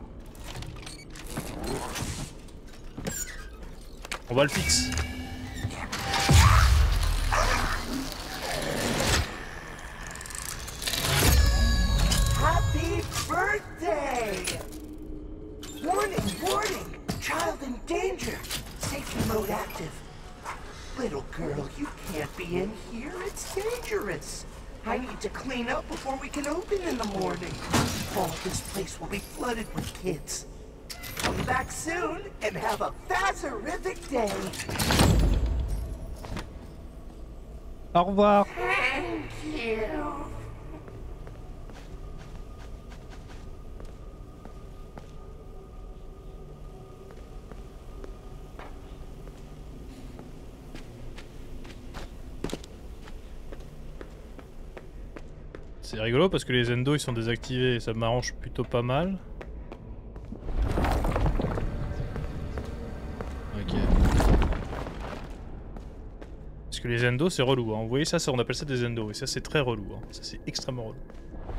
On va le fixe. Happy birthday! Warning, warning! Child in danger! Safety mode active. Little girl, you can't be in here. It's dangerous. I need to clean up before we can open in the morning. Oh, this place will be flooded with kids. Come back soon and have a Fazerific day. Au revoir. Thank you. C'est rigolo parce que les endos ils sont désactivés et ça m'arrange plutôt pas mal. Ok. Parce que les endos c'est relou, hein. Vous voyez ça, ça, on appelle ça des endos et ça c'est très relou, hein. Ça c'est extrêmement relou.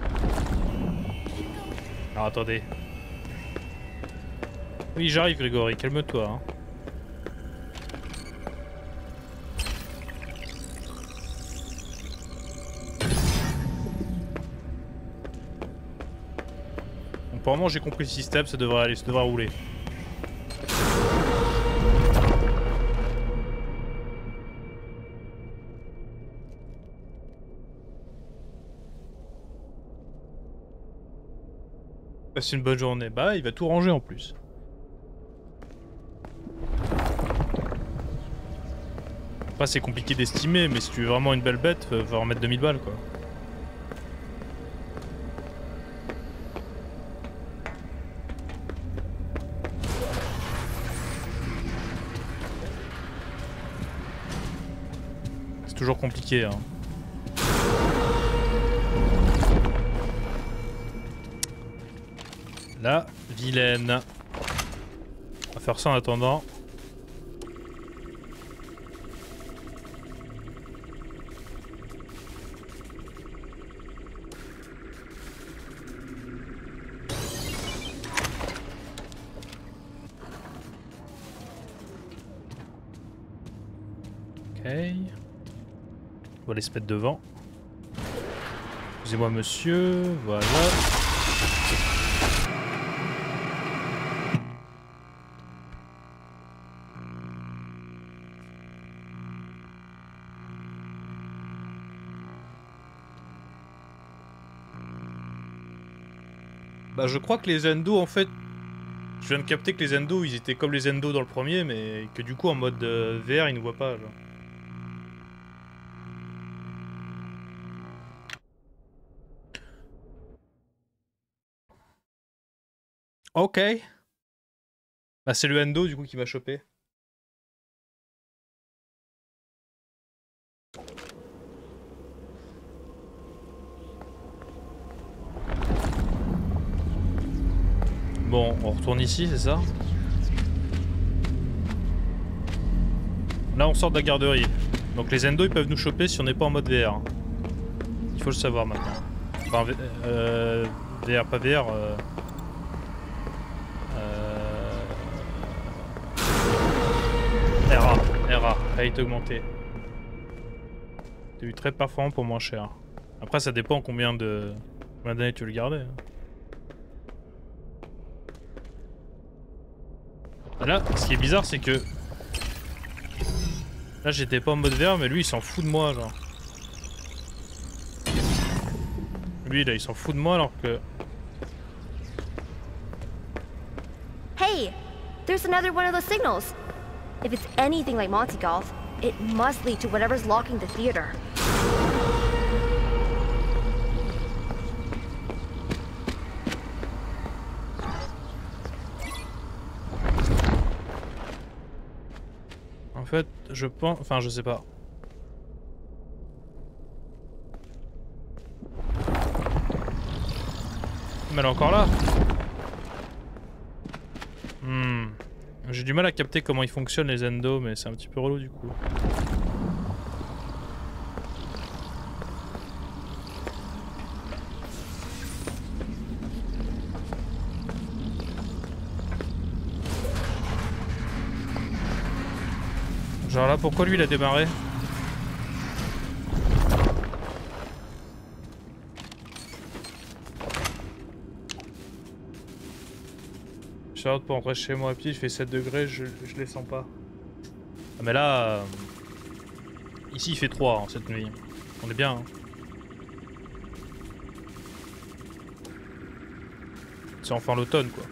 Alors attendez. Oui j'arrive Grégory, calme-toi. Hein. Apparemment j'ai compris le système, ça devrait aller, ça devrait rouler. Passez une bonne journée. Bah il va tout ranger en plus. Après c'est compliqué d'estimer, mais si tu veux vraiment une belle bête, va en mettre deux mille balles quoi. Toujours compliqué hein. La vilaine. On va faire ça en attendant. Ok. On va aller se mettre devant. Excusez-moi monsieur, voilà. Bah je crois que les endos en fait... Je viens de capter que les endos ils étaient comme les endos dans le premier mais que du coup en mode euh, V R ils ne voient pas genre. Ok. Bah c'est le Endo du coup qui va choper. Bon, on retourne ici, c'est ça? Là on sort de la garderie. Donc les Endo ils peuvent nous choper si on n'est pas en mode V R. Il faut le savoir maintenant. Enfin, euh, V R, pas V R. Euh, euh, R A, R A, a été augmenté. T'as eu très performant pour moins cher. Après ça dépend combien de combien d'années tu veux le garder. Là, ce qui est bizarre c'est que là j'étais pas en mode V R mais lui il s'en fout de moi genre. Lui là il s'en fout de moi alors que... Hey! There's another one of those signals. If it's anything like Monty Golf, it must lead to whatever's locking the theater. En fait, je pense... Enfin, je sais pas. Mais elle est encore là. Hmm. J'ai du mal à capter comment ils fonctionnent les Endo, mais c'est un petit peu relou du coup. Genre là, pourquoi lui il a démarré? Charlotte pour rentrer chez moi à pied, il fait sept degrés, je, je les sens pas. Ah mais là... Euh, ici il fait trois hein, cette nuit. On est bien. Hein. C'est enfin l'automne quoi.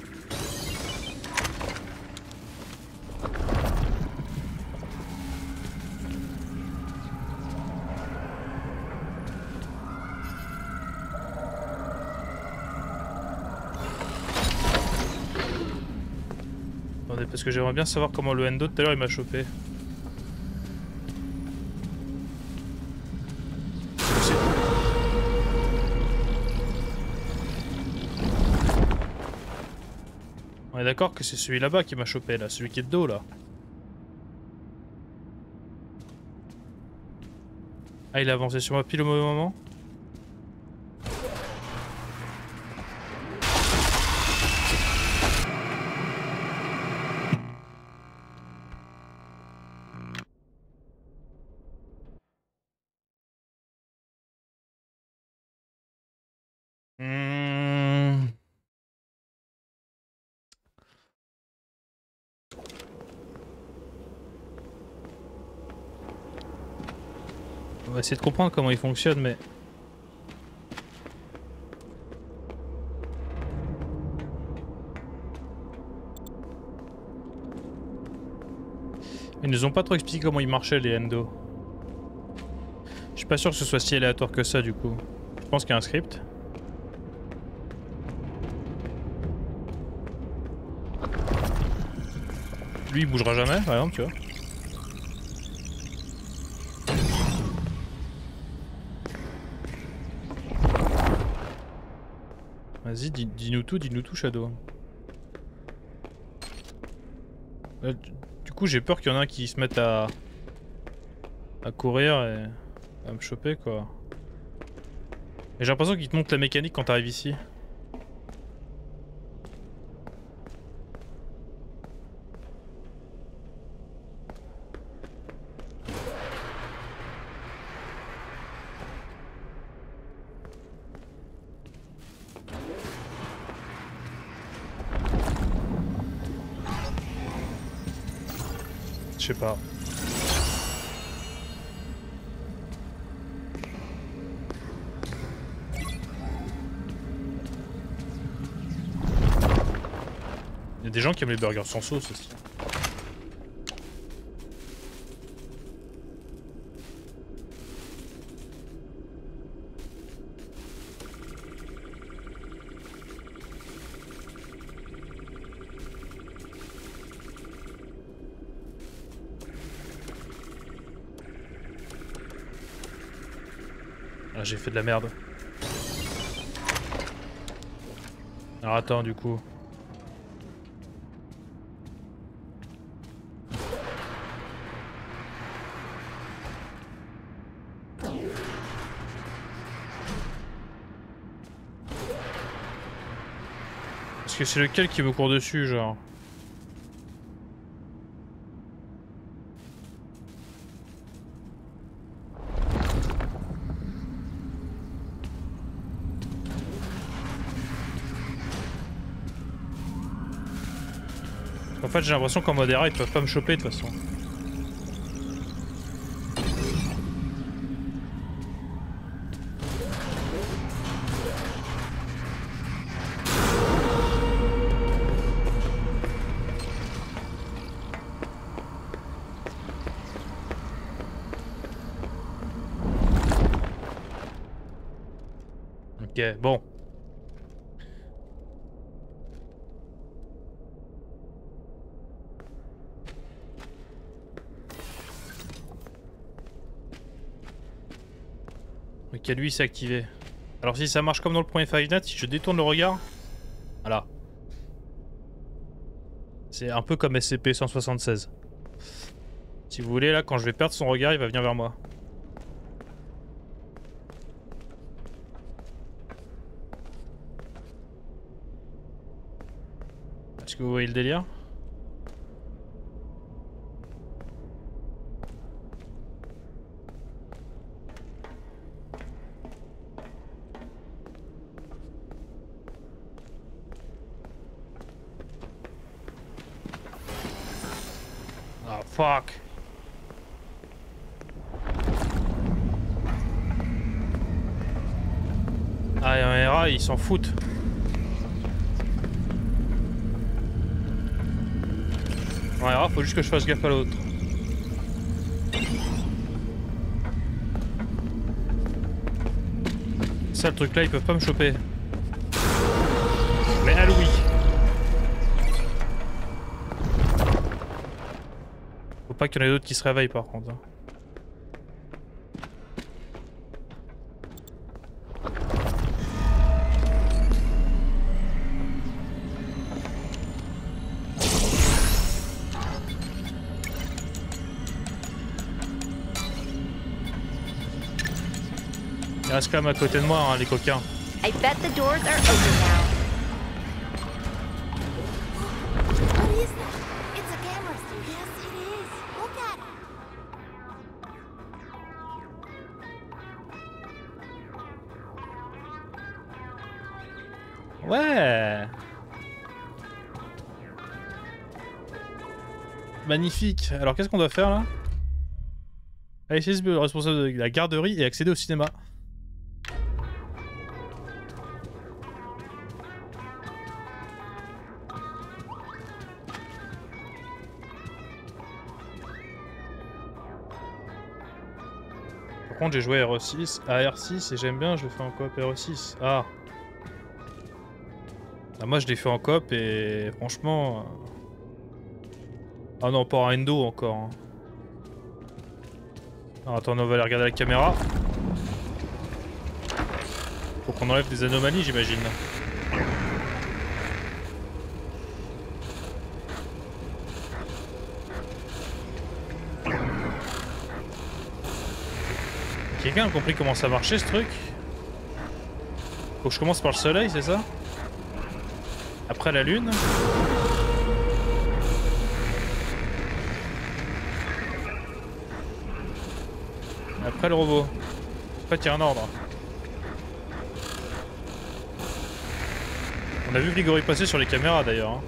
Parce que j'aimerais bien savoir comment le Endo tout à l'heure il m'a chopé. On est d'accord que c'est celui là-bas qui m'a chopé là, celui qui est de dos là. Ah il a avancé sur moi pile au mauvais moment. On va essayer de comprendre comment il fonctionne, mais... Ils nous ont pas trop expliqué comment ils marchaient les Endo. Je suis pas sûr que ce soit si aléatoire que ça du coup. Je pense qu'il y a un script. Lui il bougera jamais par exemple, tu vois. Vas-y, dis-nous tout, dis-nous tout, Shadow. Là, du coup, j'ai peur qu'il y en a un qui se mette à... à courir et à me choper, quoi. Et j'ai l'impression qu'il te montre la mécanique quand t'arrives ici. Je sais pas. Il y a des gens qui aiment les burgers sans sauce aussi. Ah, j'ai fait de la merde. Alors attends, du coup. Parce que c'est lequel qui me court dessus, genre. En fait, j'ai l'impression qu'en Modera, ils peuvent pas me choper de toute façon. Ok, bon. Ok, lui, c'est activé. Alors si ça marche comme dans le premier Five Nights, si je détourne le regard... Voilà. C'est un peu comme S C P cent soixante-seize. Si vous voulez, là, quand je vais perdre son regard, il va venir vers moi. Est-ce que vous voyez le délire ? Ah, fuck. Ah, et en R A, ils s'en foutent. En R A, faut juste que je fasse gaffe à l'autre. Ça, le truc là, ils peuvent pas me choper. Mais à Louis. Faut pas qu'il y en ait d'autres qui se réveillent par contre. Hein. Ils restent quand même à côté de moi, hein, les coquins. I bet the doors are open now. What is that? It's a camera stick. Yes, it is. Look at it. Ouais. Magnifique. Alors qu'est-ce qu'on doit faire là? Allez, c'est le responsable de la garderie et accéder au cinéma. Par contre, j'ai joué à R six, à R six et j'aime bien, je le fais en coop R six. Ah. Ah, moi je l'ai fait en coop et franchement... Euh... Ah non, pas en endo encore. Hein. Alors, attends, on va aller regarder la caméra. Faut qu'on enlève des anomalies, j'imagine. Quelqu'un a compris comment ça marchait ce truc? Faut que je commence par le soleil, c'est ça? Après la lune? Après le robot. En fait, il y a un ordre. On a vu Grigori passer sur les caméras d'ailleurs. Hein.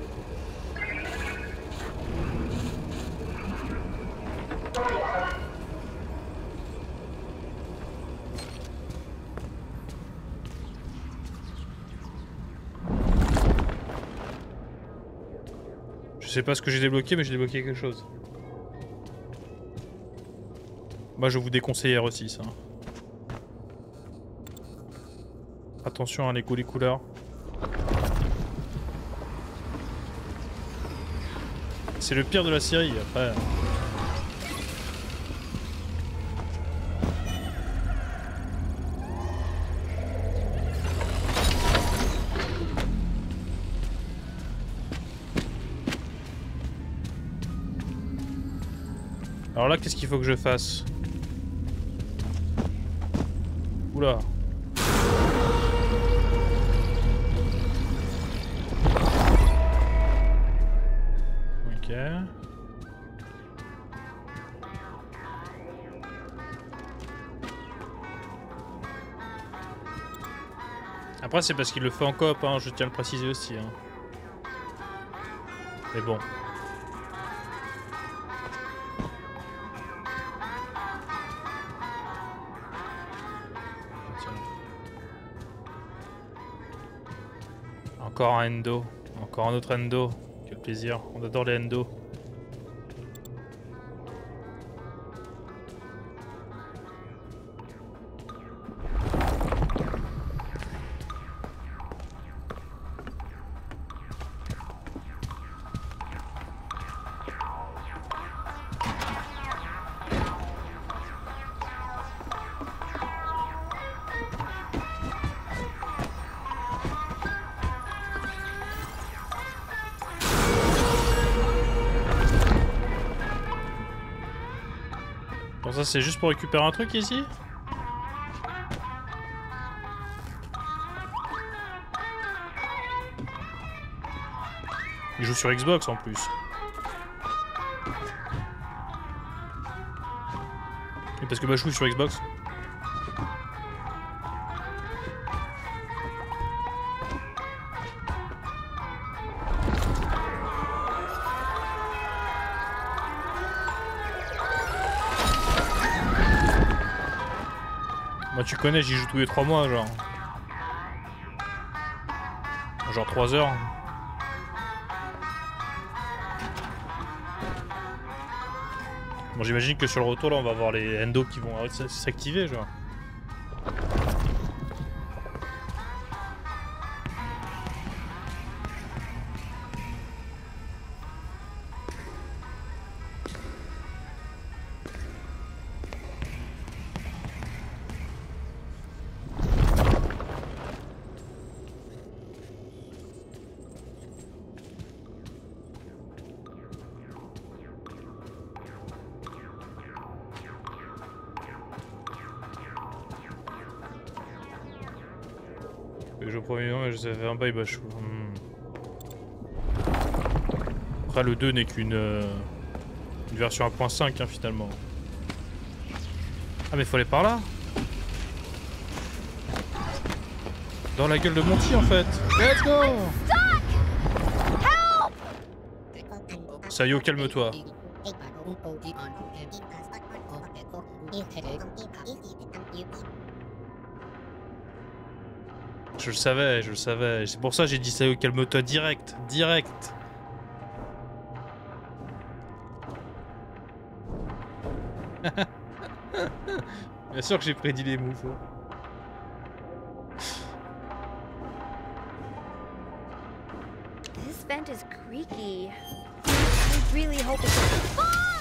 Je sais pas ce que j'ai débloqué, mais j'ai débloqué quelque chose. Moi je vous déconseille R six. Hein. Attention à les coups, les couleurs. C'est le pire de la série après. Alors là, qu'est-ce qu'il faut que je fasse? Oula. Ok. Après, c'est parce qu'il le fait en coop, hein, je tiens à le préciser aussi. Hein. Mais bon. Tiens. Encore un endo. Encore un autre endo. Quel plaisir. On adore les endo. Bon, ça c'est juste pour récupérer un truc ici? Il joue sur Xbox en plus. Et parce que bah je joue sur Xbox. Moi tu connais, j'y joue tous les trois mois genre. Genre trois heures. Bon j'imagine que sur le retour là on va avoir les endos qui vont s'activer genre. Je promets non mais je savais un bail bachou. Hmm. Après le deux n'est qu'une euh, une version un point cinq hein, finalement. Ah mais faut aller par là. Dans la gueule de Monty en fait. Let's go. Sayo, calme-toi. Je le savais, je le savais. C'est pour ça que j'ai dit Sayo, calme-toi direct, direct. Bien sûr que j'ai prédit les moves. This vent is creaky. I really hope it's...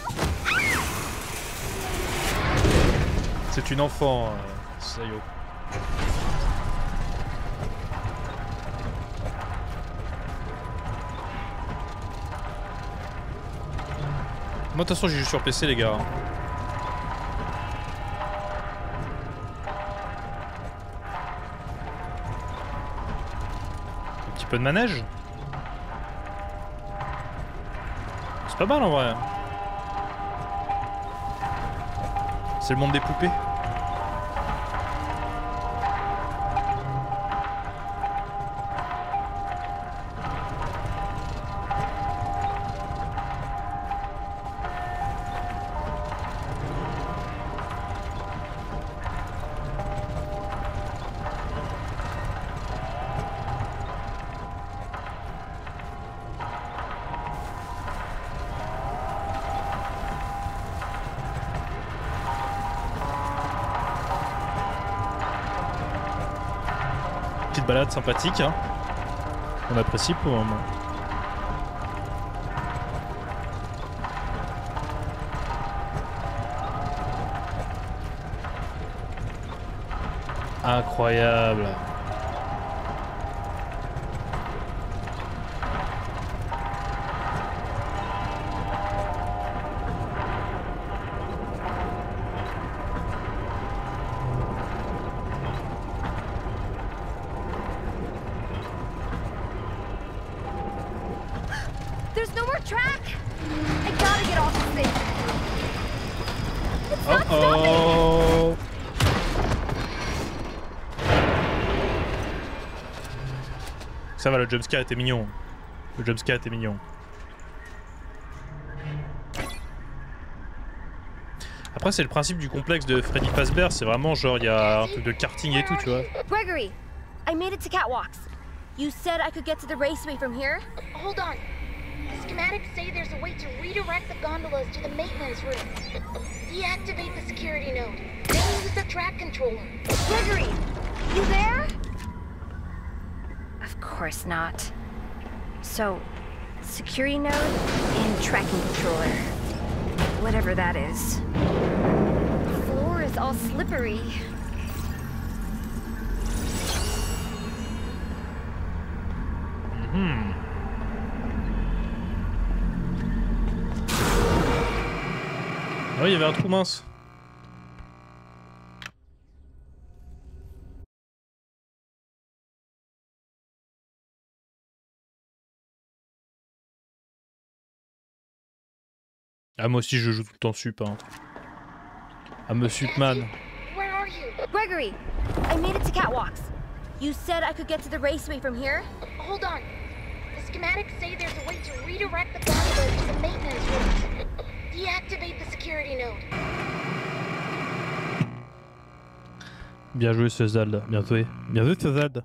C'est une enfant, euh, Sayo. Moi de toute façon j'ai joué sur P C les gars. Un petit peu de manège. C'est pas mal en vrai. C'est le monde des poupées. Petite balade sympathique, hein. On apprécie pour le moment. Incroyable. There's no more track. I gotta get off this thing. It's Oh not stopping. oh. Ça va, le jumpscare était mignon. Le jumpscare était mignon. Après, c'est le principe du complexe de Freddy Fazbear, c'est vraiment genre, il y a un truc de karting et tout, tu vois. Gregory, I made it to Catwalks. You said I could get to the raceway from here? Hold on. The schematics say there's a way to redirect the gondolas to the maintenance room. Deactivate the security node. Then use the track controller. Gregory, you there? Of course not. So, security node and tracking controller. Whatever that is. The floor is all slippery. Hmm. Ah oui, il y avait un trou mince. Ah, moi aussi je joue tout le temps sup, hein. Ah, me Supman. Where are you? Gregory, I made it to Catwalks. You said I could get to the raceway from here? Hold on. The schematics say there's a way to redirect the gondolas to the maintenance room. Deactivate the security node. Bien joué ce Zald, bien joué. Bien joué ce Zald.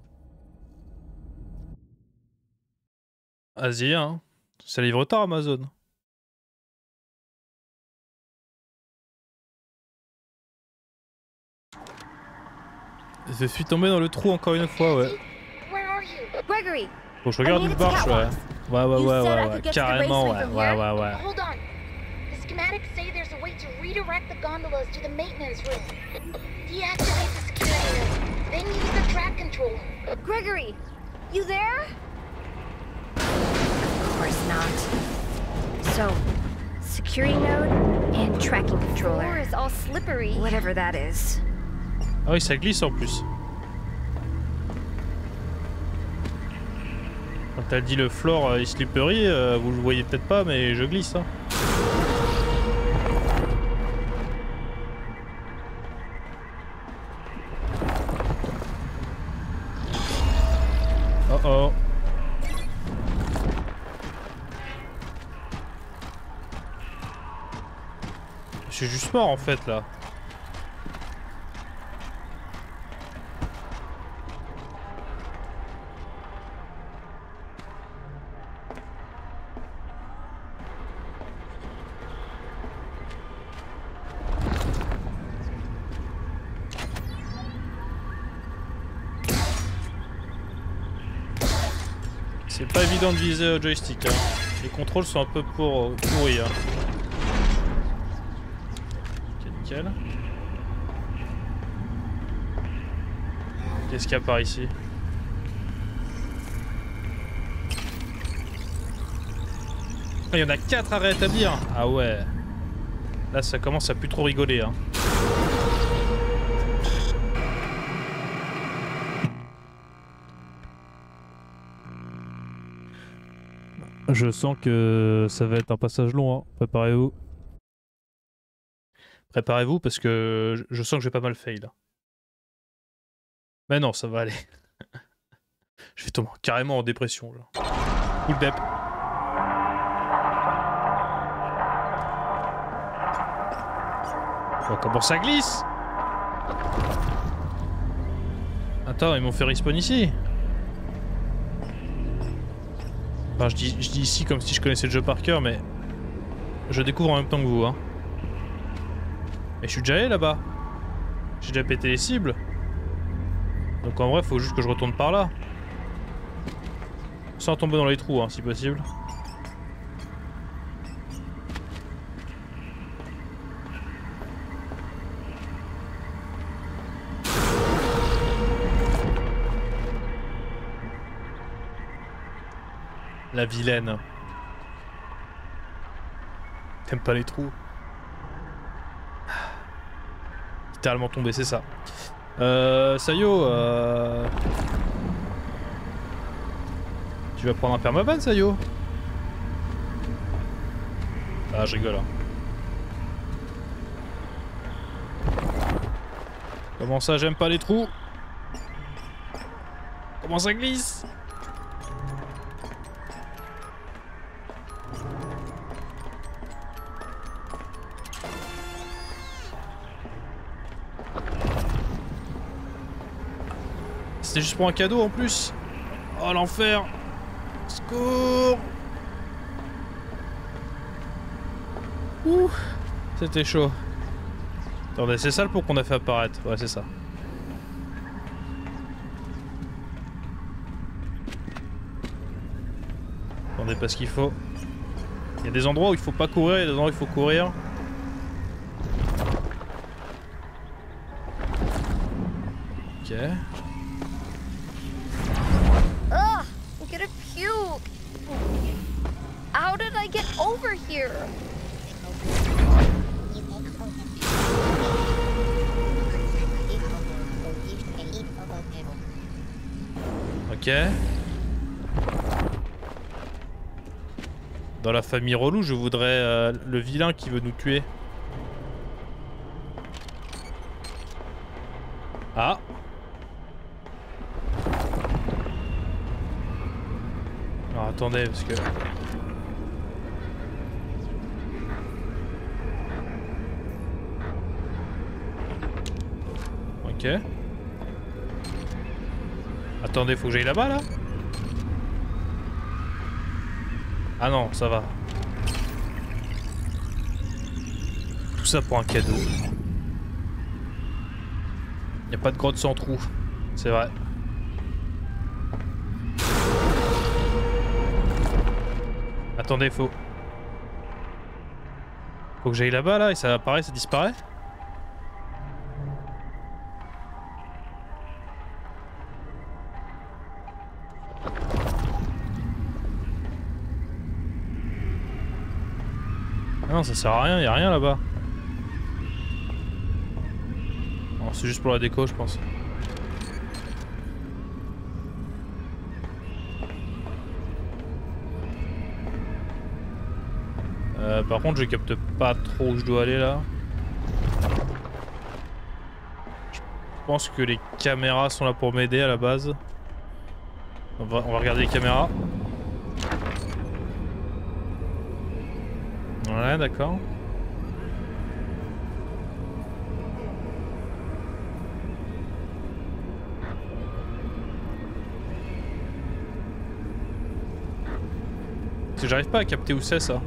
Vas-y, hein. Ça livre tard Amazon. Je suis tombé dans le trou encore une fois, ouais. Where are you? Gregory, Bon, je regarde une marche, ouais. Ouais, ouais, ouais, ouais, ouais. Carrément, ouais, ouais, ouais, ouais. Hold on. The schematics say there's a way to redirect the gondolas to the maintenance room. Deactivate the security node. Then use the track controller. Gregory, you there? Of course not. So, security node and tracking controller. The floor is all slippery. Whatever that is. Ah oui, ça glisse en plus. Quand t'as dit le floor euh, est slippery, euh, vous le voyez peut-être pas, mais je glisse. Hein. Oh oh. Je suis juste mort en fait là. C'est pas évident de viser au joystick, hein. Les contrôles sont un peu pour, pourris. Hein. Ok, nickel. Qu'est-ce qu'il y a par ici? Ah, il y en a quatre à rétablir. Ah ouais. Là, ça commence à plus trop rigoler. Hein. Je sens que ça va être un passage long, hein. Préparez-vous. Préparez-vous parce que je sens que je vais pas mal fail. Mais non, ça va aller. Je vais tomber carrément en dépression. Genre. Cool dep. Oh, comment ça glisse? Attends, ils m'ont fait respawn ici. Enfin, je dis, je dis ici comme si je connaissais le jeu par cœur, mais je découvre en même temps que vous. Hein. Et je suis déjà allé là-bas. J'ai déjà pété les cibles. Donc en vrai, faut juste que je retourne par là. Sans tomber dans les trous, hein, si possible. La vilaine. T'aimes pas les trous? Littéralement tombé, c'est ça. Euh... Sayo, euh... Tu vas prendre un permaban, Sayo? Ah, je rigole. Hein. Comment ça, j'aime pas les trous? Comment ça glisse? C'était juste pour un cadeau en plus. Oh l'enfer. Secours. Ouh. C'était chaud. Attendez, c'est ça le pot qu'on a fait apparaître. Ouais, c'est ça. Attendez, parce qu'il faut... Il y a des endroits où il faut pas courir, il y a des endroits où il faut courir. Ok. Ugh, I'm gonna puke. How did I get over here? Ok. Dans la famille relou, je voudrais euh, le vilain qui veut nous tuer. Ah. Alors attendez, parce que... Ok. Attendez, faut que j'aille là-bas, là? Ah non, ça va. Tout ça pour un cadeau. Y a pas de grotte sans trou. C'est vrai. Attendez, faut... Faut que j'aille là-bas, là, et ça apparaît, ça disparaît? Ah non, ça sert à rien, y a rien là-bas. C'est juste pour la déco, je pense. Euh, par contre, je capte pas trop où je dois aller là. Je pense que les caméras sont là pour m'aider à la base. On va, on va regarder les caméras. Ouais, d'accord. Parce que j'arrive pas à capter où c'est ça.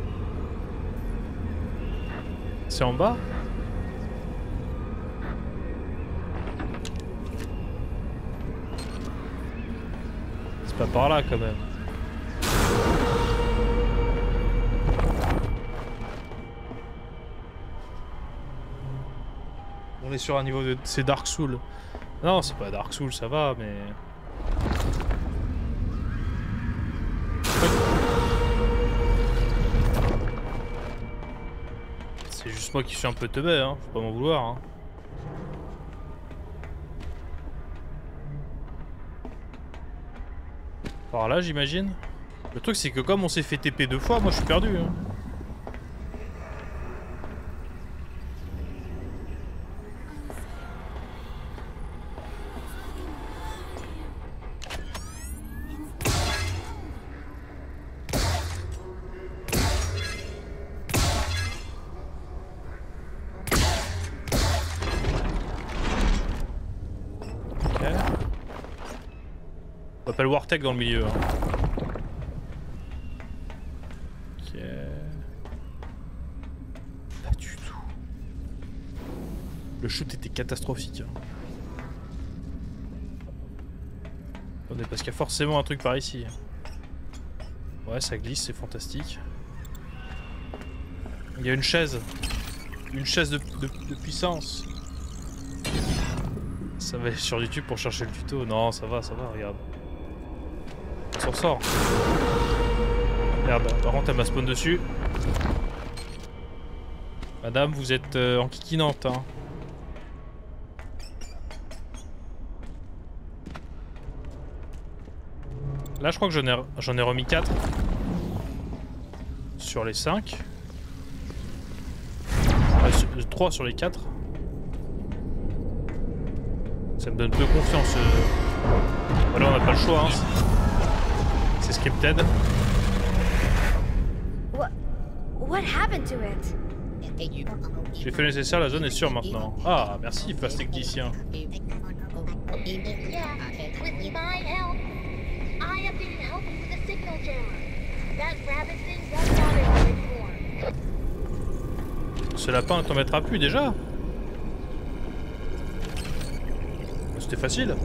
C'est en bas? C'est pas par là quand même. On est sur un niveau de... C'est Dark Souls. Non, c'est pas Dark Souls, ça va, mais... C'est juste moi qui suis un peu teubé, hein. Faut pas m'en vouloir, hein. Par là, j'imagine. Le truc, c'est que comme on s'est fait T P deux fois, moi je suis perdu, hein. On appelle Wartech dans le milieu. Hein. Ok. Pas du tout. Le shoot était catastrophique. Hein. Attendez, parce qu'il y a forcément un truc par ici. Ouais, ça glisse, c'est fantastique. Il y a une chaise. Une chaise de, de, de puissance. Ça va sur YouTube pour chercher le tuto. Non, ça va, ça va, regarde. On s'en sort. Merde, par contre elle m'a spawn dessus. Madame, vous êtes euh, enquiquinante, hein. Là je crois que j'en ai, j'en ai remis quatre. Sur les cinq. trois sur les quatre. Ça me donne peu confiance. Euh... Alors on n'a pas le choix. Hein. C'est scripted. What? What happened to it? J'ai fait le nécessaire, la zone est sûre maintenant. Ah, merci, fast technicien. Yeah, with my help. I updated help with the signal jammer. That rabbit thing was not in form. Ce lapin ne t'en mettra plus déjà. C'était facile.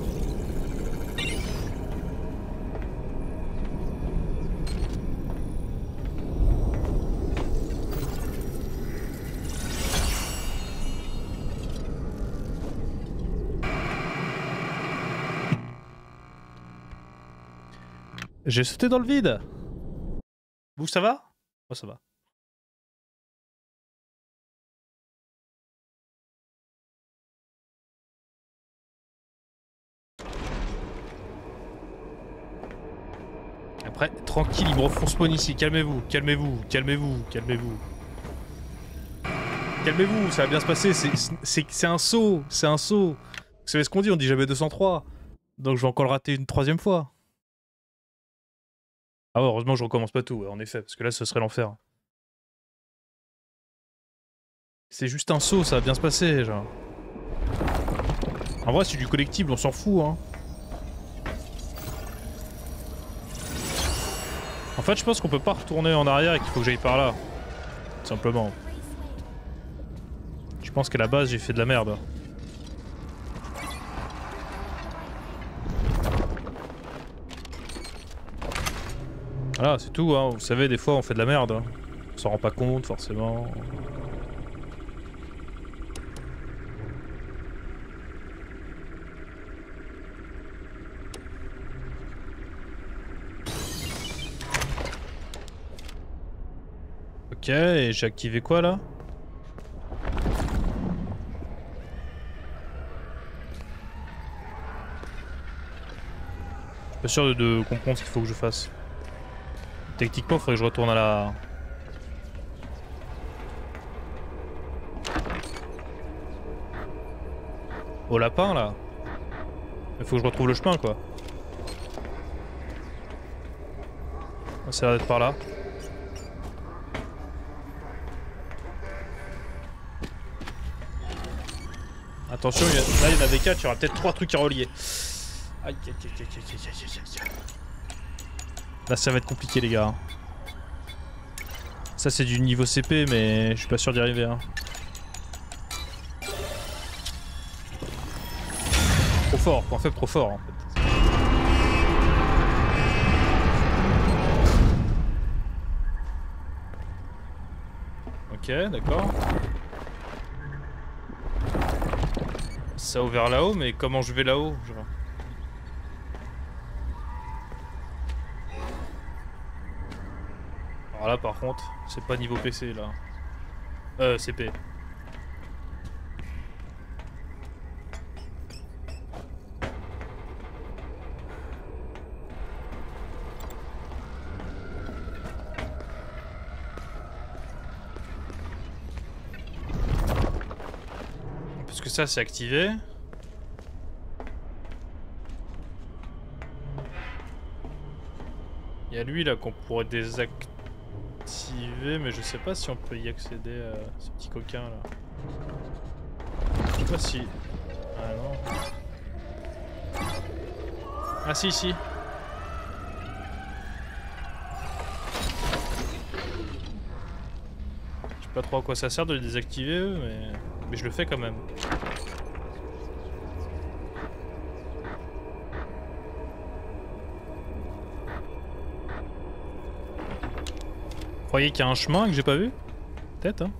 J'ai sauté dans le vide. Vous, ça va? Moi, ça va. Après, tranquille, ils me refont spawn ici. Calmez-vous, calmez-vous, calmez-vous, calmez-vous. Calmez-vous, ça va bien se passer. C'est un saut, c'est un saut. Vous savez ce qu'on dit? On dit jamais deux cent trois. Donc je vais encore le rater une troisième fois. Ah ouais, heureusement je recommence pas tout, ouais, en effet, parce que là ce serait l'enfer. C'est juste un saut, ça va bien se passer, genre. En vrai c'est du collectible, on s'en fout, hein. En fait je pense qu'on peut pas retourner en arrière et qu'il faut que j'aille par là. Tout simplement. Je pense qu'à la base j'ai fait de la merde. Voilà, c'est tout, hein. Vous savez, des fois on fait de la merde. Hein. On s'en rend pas compte, forcément. Ok, et j'ai activé quoi là? Pas sûr de, de comprendre ce qu'il faut que je fasse. Techniquement, il faudrait que je retourne à la... Au lapin, là. Il faut que je retrouve le chemin, quoi. Ça a l'air d'être par là. Attention, il y a... là, il y en avait quatre, il y aura peut-être trois trucs à relier. Aïe, aïe, aïe, aïe, aïe, aïe, aïe, aïe. Là ça va être compliqué les gars. Ça c'est du niveau C P mais je suis pas sûr d'y arriver hein. Trop fort, point faible trop fort en fait. Ok d'accord. Ça a ouvert là-haut mais comment je vais là-haut genre... Alors là par contre, c'est pas niveau P C là. Euh, C P. Parce que ça c'est activé. Il y a lui là qu'on pourrait désactiver. Mais je sais pas si on peut y accéder à ce petit coquin là. Je sais pas si... Ah non. Ah si si. Je sais pas trop à quoi ça sert de les désactiver eux mais... Mais je le fais quand même. Vous croyez qu'il y a un chemin que j'ai pas vu? Peut-être hein.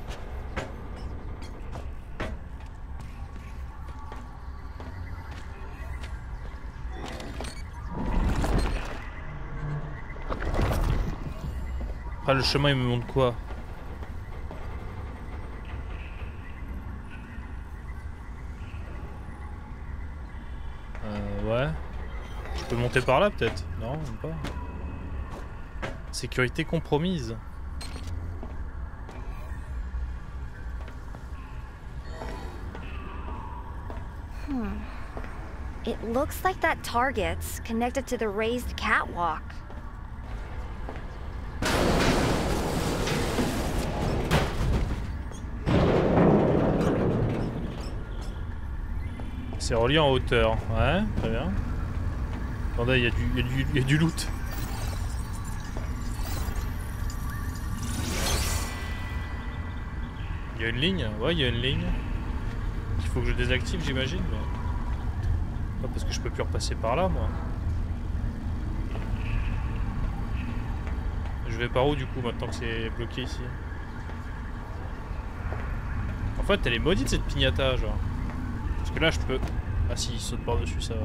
Ah le chemin il me montre quoi? Euh ouais. Je peux monter par là peut-être? Non, même pas. Sécurité compromise. It looks like that target's connected to the raised catwalk. C'est relié en hauteur. Ouais, très bien. Attendez, il y, y, y, y a du loot. Il y a une ligne? Ouais, il y a une ligne. Il faut que je désactive, j'imagine. Mais... pas parce que je peux plus repasser par là, moi. Je vais par où, du coup, maintenant que c'est bloqué ici? En fait, elle est maudite, cette pignata, genre. Parce que là, je peux... ah si, il saute par-dessus, ça va.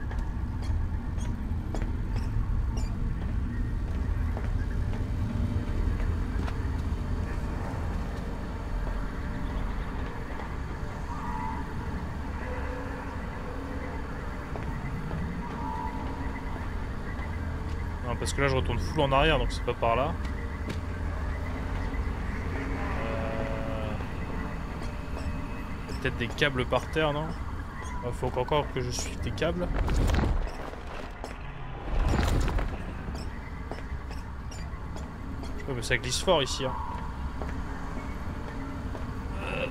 Non, parce que là, je retourne full en arrière, donc c'est pas par là. Peut-être des câbles par terre, non? Il faut encore que je suive des câbles. Je sais pas, mais ça glisse fort ici. Hein. Euh...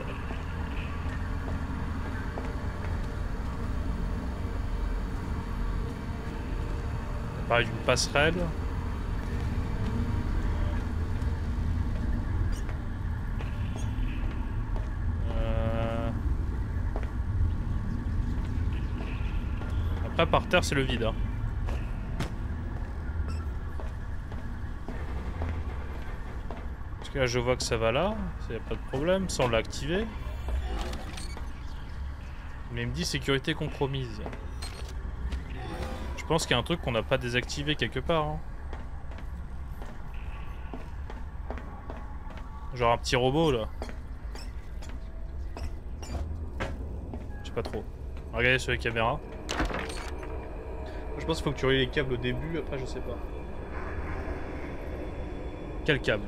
Ça paraît d'une passerelle. Par terre, c'est le vide. Hein. Parce que là, je vois que ça va là. Il n'y a pas de problème. Ça, on l'a activé. Mais il me dit sécurité compromise. Je pense qu'il y a un truc qu'on n'a pas désactivé quelque part. Hein. Genre un petit robot, là. Je sais pas trop. Regardez sur les caméras. Je pense qu'il faut que tu relis les câbles au début, après je sais pas. Quel câble?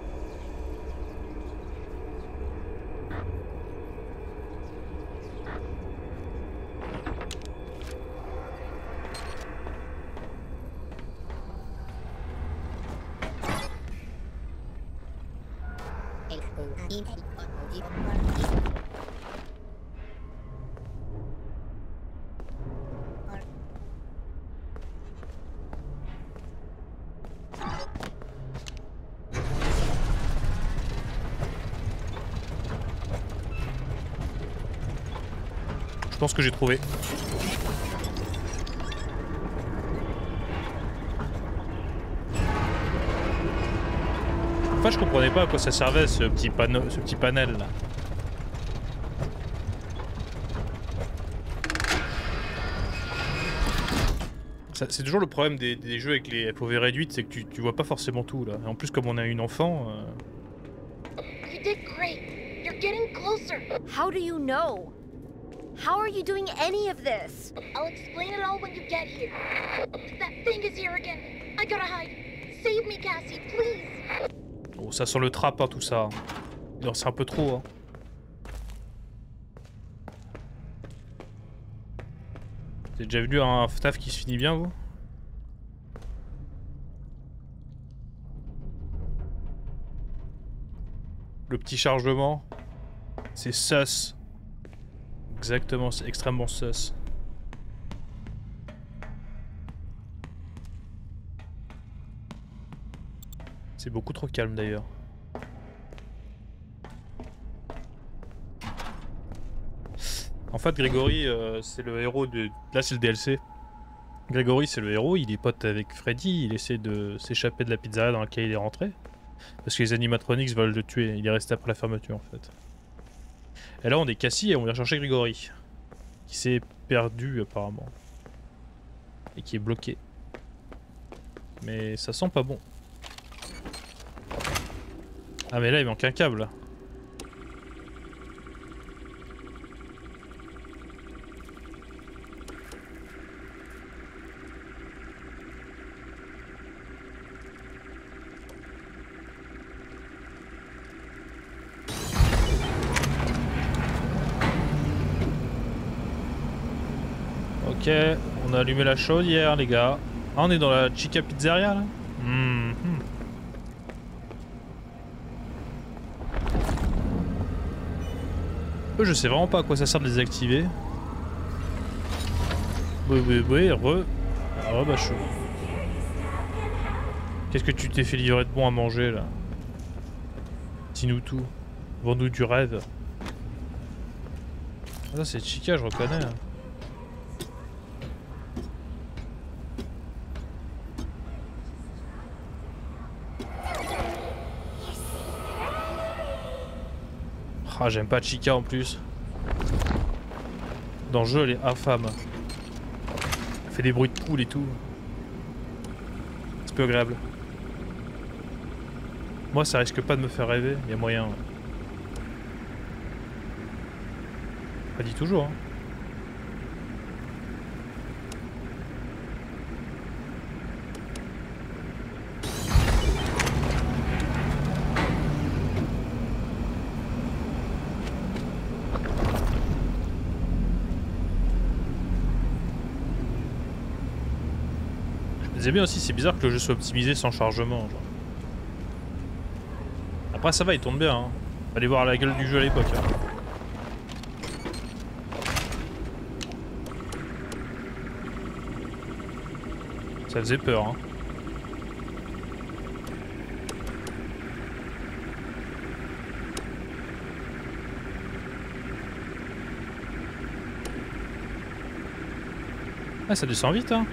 Je pense que j'ai trouvé. Enfin, je comprenais pas à quoi ça servait ce petit panneau, ce petit panel là. C'est toujours le problème des, des jeux avec les F O V réduites, c'est que tu, tu vois pas forcément tout là. Et en plus, comme on a une enfant. Euh... You did great. You're getting closer. How do you know? How are you doing any of this? I'll explain it all when you get here. That thing is here again. I gotta hide. Save me, Cassie, please. Oh, ça sent le trap, hein, tout ça. Non, c'est un peu trop, hein. Vous avez déjà vu un F T A F qui se finit bien, vous? Le petit chargement. C'est sus. Exactement, c'est extrêmement sus. C'est beaucoup trop calme d'ailleurs. En fait, Grégory, euh, c'est le héros de... Là, c'est le D L C. Grégory, c'est le héros, il est pote avec Freddy, il essaie de s'échapper de la pizzeria dans laquelle il est rentré. Parce que les animatronics veulent le tuer, il est resté après la fermeture en fait. Et là on est Cassie et on vient chercher Grégory. Qui s'est perdu apparemment. Et qui est bloqué. Mais ça sent pas bon. Ah mais là il manque un câble. Ok, on a allumé la chaudière les gars. Ah, on est dans la Chica Pizzeria là. Mmh. Je sais vraiment pas à quoi ça sert de désactiver. Oui, oui, oui, re. Re, bah chaud. Qu'est-ce que tu t'es fait livrer de bon à manger là? Dis-nous tout. Vends-nous du rêve. Ah, ça c'est Chica, je reconnais. Hein. Ah, j'aime pas Chica en plus. Dans le jeu, elle est infâme. Elle fait des bruits de poule et tout. C'est peu agréable. Moi, ça risque pas de me faire rêver. Il y a moyen. Pas dit toujours. Hein. C'est bien aussi, c'est bizarre que le jeu soit optimisé sans chargement. Genre. Après ça va, il tourne bien. Hein. Allez voir la gueule du jeu à l'époque. Hein. Ça faisait peur. Hein. Ah, ça descend vite, hein.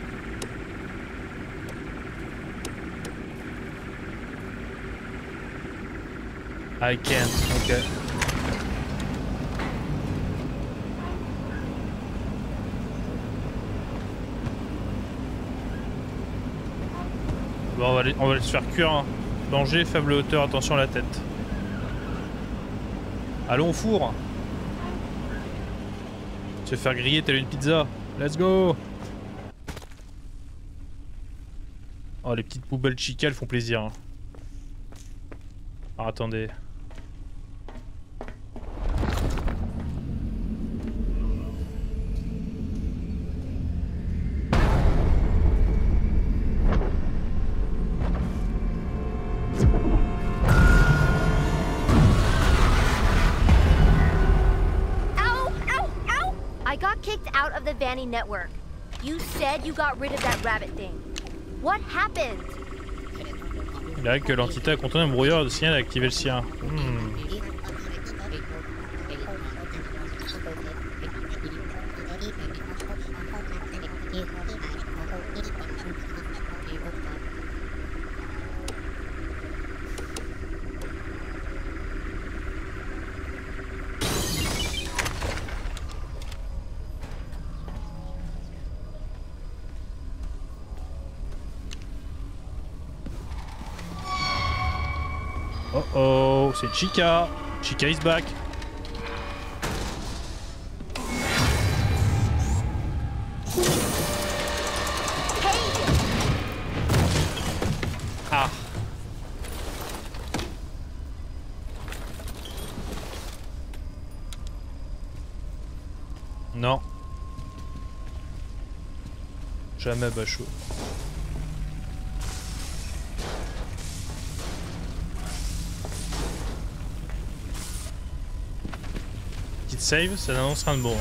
I can't, ok. Bon, on va, aller, on va aller se faire cuire. Hein. Danger, faible hauteur, attention à la tête. Allons au four. Se faire griller telle une pizza. Let's go. Oh, les petites poubelles Chica, elles font plaisir. Hein. Alors, attendez. The Vanny network. You said you got rid of that rabbit thing. What happened? Il a que l'entité a contenu un brouilleur de signal et activé le sien. Hmm. Oh oh, c'est Chica. Chica is back. Ah. Non. Jamais Bachot. Save, ça n'annonce rien de bon.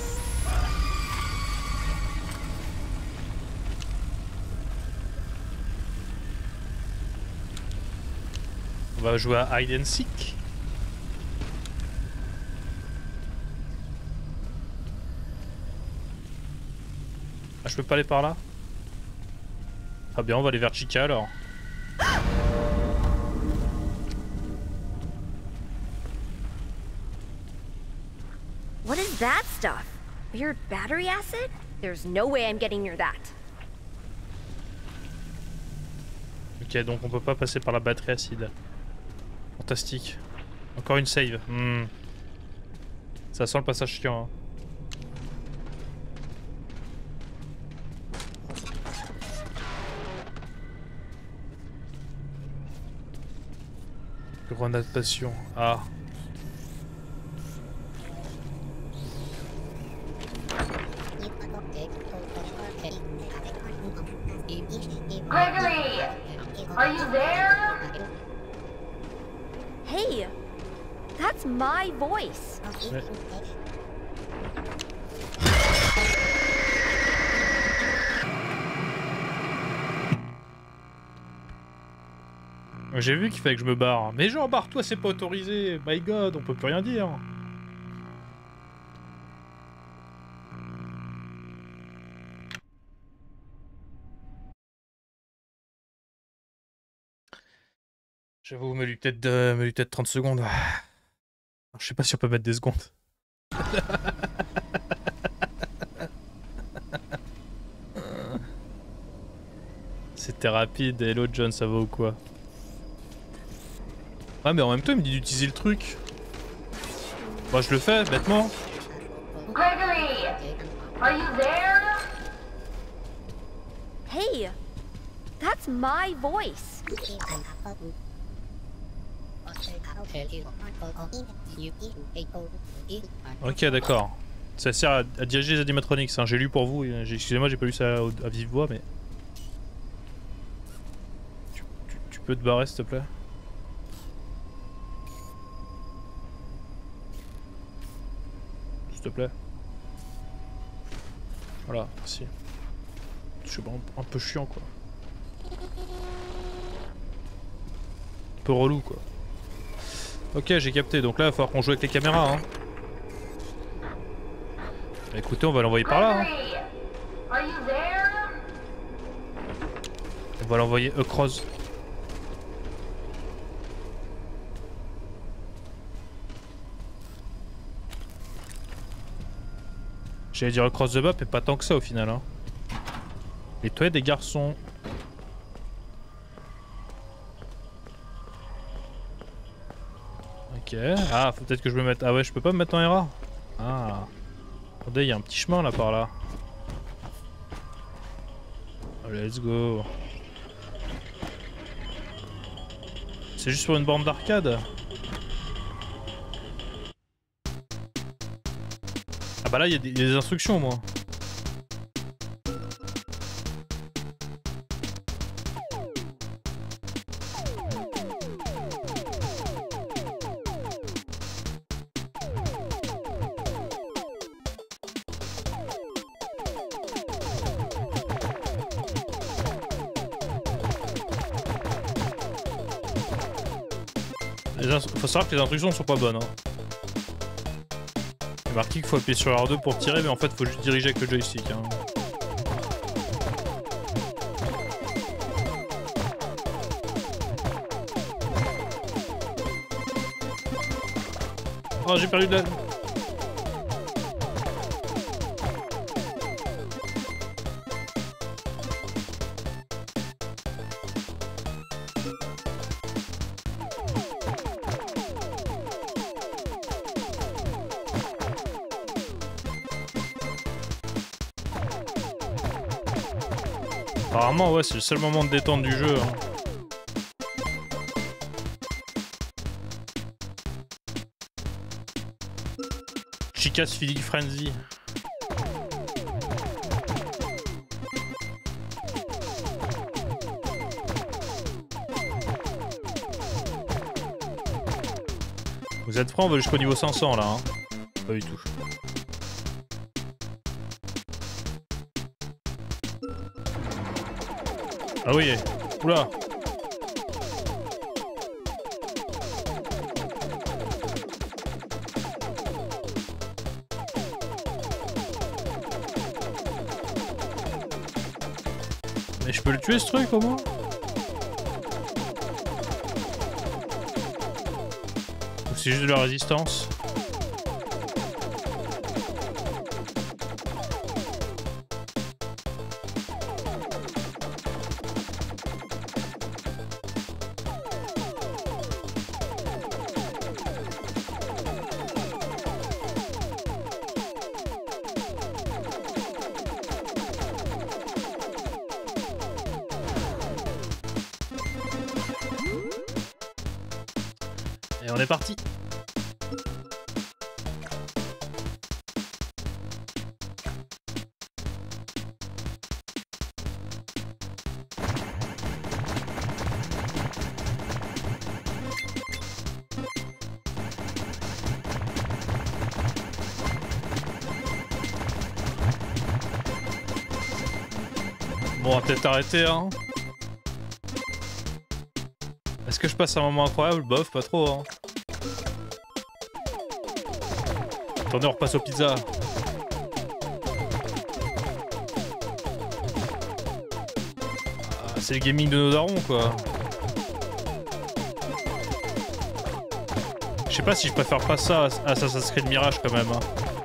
On va jouer à Hide and Seek. Ah, je peux pas aller par là? Ah bien, on va aller vers Chica alors. What is that stuff? Weird battery acid? There's no way I'm getting near that. Ok, donc on peut pas passer par la batterie acide. Fantastique. Encore une save. Hmm. Ça sent le passage chiant. Hein. Grenade passion. Ah. Gregory! Are you there? Hey, that's my voice. Ouais. J'ai vu qu'il fallait que je me barre. Mais genre, barre-toi, c'est pas autorisé. My god, on peut plus rien dire. J'avoue, me lui peut-être de... me lui peut-être trente secondes. Je sais pas si on peut mettre des secondes. C'était rapide. Hello John, ça va ou quoi? Ouais, mais en même temps, il me dit d'utiliser le truc. Moi, je le fais, bêtement. Gregory! Are you there? Hey, that's my voice. Ok, d'accord. Ça sert à, à diriger les animatronics, hein. J'ai lu pour vous. Excusez-moi, j'ai pas lu ça à, à vive voix, mais... Tu, tu, tu peux te barrer, s'il te plaît? S'il te plaît. Voilà, merci. Je suis un, un peu chiant, quoi. Un peu relou, quoi. Ok, j'ai capté. Donc là, il va falloir qu'on joue avec les caméras, hein. Bah, écoutez, on va l'envoyer par là, hein. Gregory! Are you there? On va l'envoyer across. J'allais dire across the map, mais pas tant que ça au final, hein. Les toilettes des garçons. Ok. Ah, faut peut-être que je me mette... Ah ouais, je peux pas me mettre en R A. Ah. Attendez, il y a un petit chemin là par là. Oh, let's go. C'est juste sur une borne d'arcade. Ah bah là, il y, y a des instructions, moi. Faut savoir que les instructions sont pas bonnes, hein. Il est marqué qu'il faut appuyer sur R deux pour tirer, mais en fait faut juste diriger avec le joystick, hein. Oh, j'ai perdu de la... Apparemment, ouais, c'est le seul moment de détente du jeu, hein. Chica's Feeling Frenzy. Vous êtes prêts? On va jusqu'au niveau cinq cents là, hein. Pas du tout. Ah oui, oula. Mais je peux le tuer ce truc au moins? Ou c'est juste de la résistance? Et on est parti. Bon, on va peut-être arrêter, hein. Est-ce que je passe un moment incroyable? Bof, pas trop, hein. Attendez, on repasse aux pizzas. Ah, c'est le gaming de nos darons, quoi. Je sais pas si je préfère pas ça à Assassin's Creed Mirage, quand même, hein.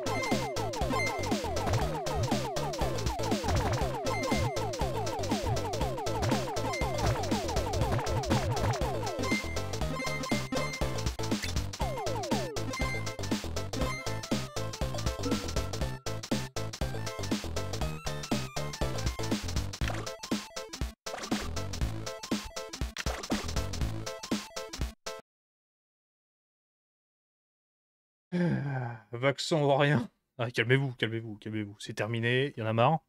Vaccin ou rien. Ah, calmez-vous, calmez-vous, calmez-vous. C'est terminé, il y en a marre.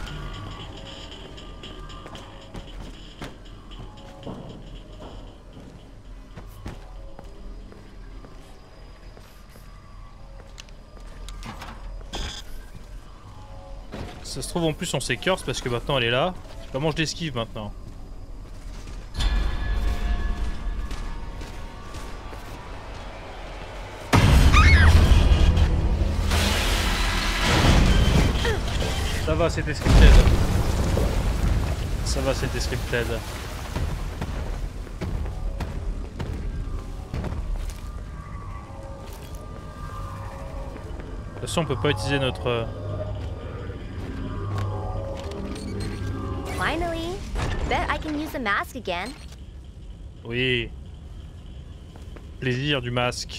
Ça se trouve en plus on s'est curse parce que maintenant elle est là. Comment je l'esquive maintenant? Ça va, c'était scripted. Ça va, c'était scripted. De toute façon, on peut pas utiliser notre... Finally, bet I can use the mask again. Oui. Plaisir du masque.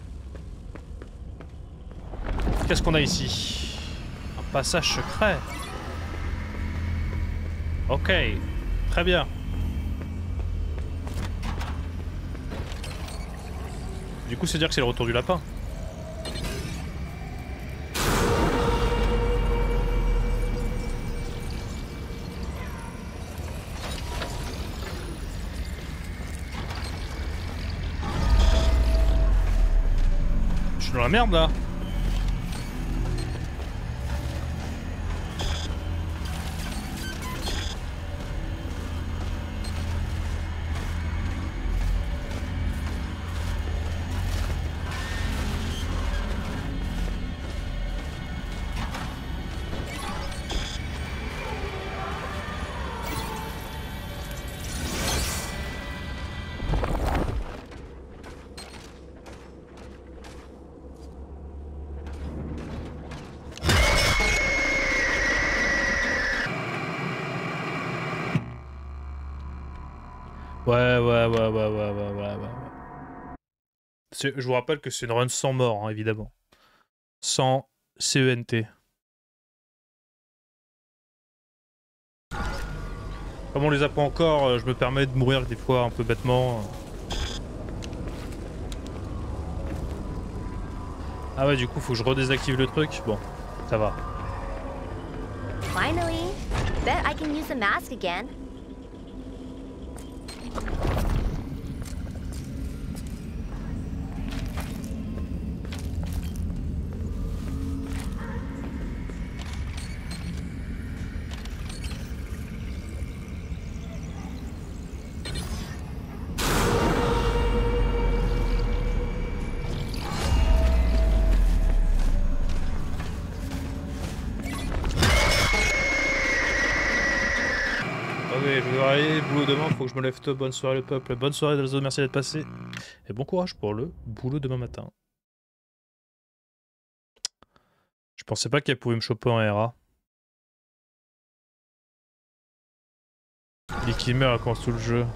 Qu'est-ce qu'on a ici? Passage secret. Ok, très bien. Du coup, c'est dire que c'est le retour du lapin. Je suis dans la merde là. Ouais, ouais, ouais, ouais, ouais, ouais, ouais, ouais. Je vous rappelle que c'est une run sans mort, hein, évidemment. Sans C E N T. Comme on les a pas encore, je me permets de mourir des fois un peu bêtement. Ah ouais, du coup, faut que je redésactive le truc. Bon, ça va. Finally, bet I can use the mask again. Boulot demain, faut que je me lève tôt. Bonne soirée le peuple, bonne soirée Dalzo, merci d'être passé. Et bon courage pour le boulot demain matin. Je pensais pas qu'elle pouvait me choper en R A. Dès qu'il meurt, elle commence tout le jeu.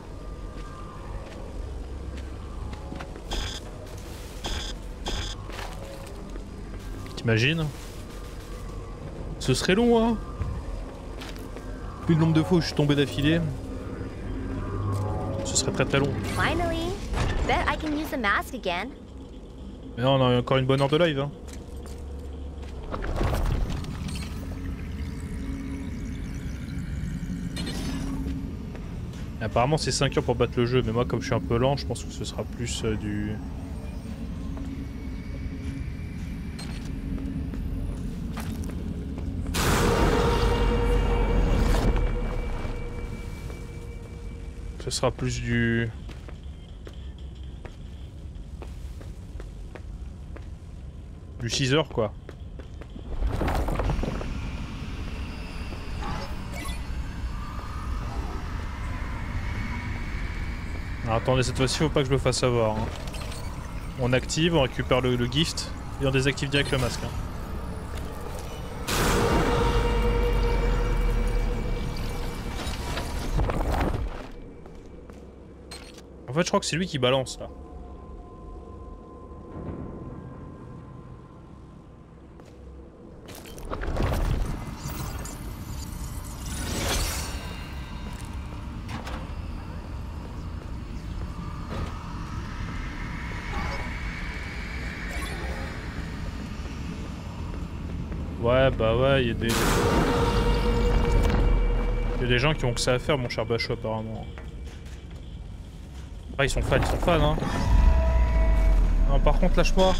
T'imagines? Ce serait long, hein? Vu le nombre de fois où je suis tombé d'affilée. Ce serait très très long. Finally, bet I can use the mask again. Mais non, on a encore une bonne heure de live. Hein. Apparemment c'est cinq heures pour battre le jeu, mais moi comme je suis un peu lent, je pense que ce sera plus euh, du... Ce sera plus du... Du six heures quoi. Alors, attendez, cette fois-ci faut pas que je me fasse avoir. Hein. On active, on récupère le, le gift et on désactive direct le masque. Hein. En fait je crois que c'est lui qui balance là. Ouais, bah ouais, il y a des... Il y a des gens qui ont que ça à faire, mon cher Bachot, apparemment. Ah, ils sont fans, ils sont fans, hein. Non, par contre, lâche-moi.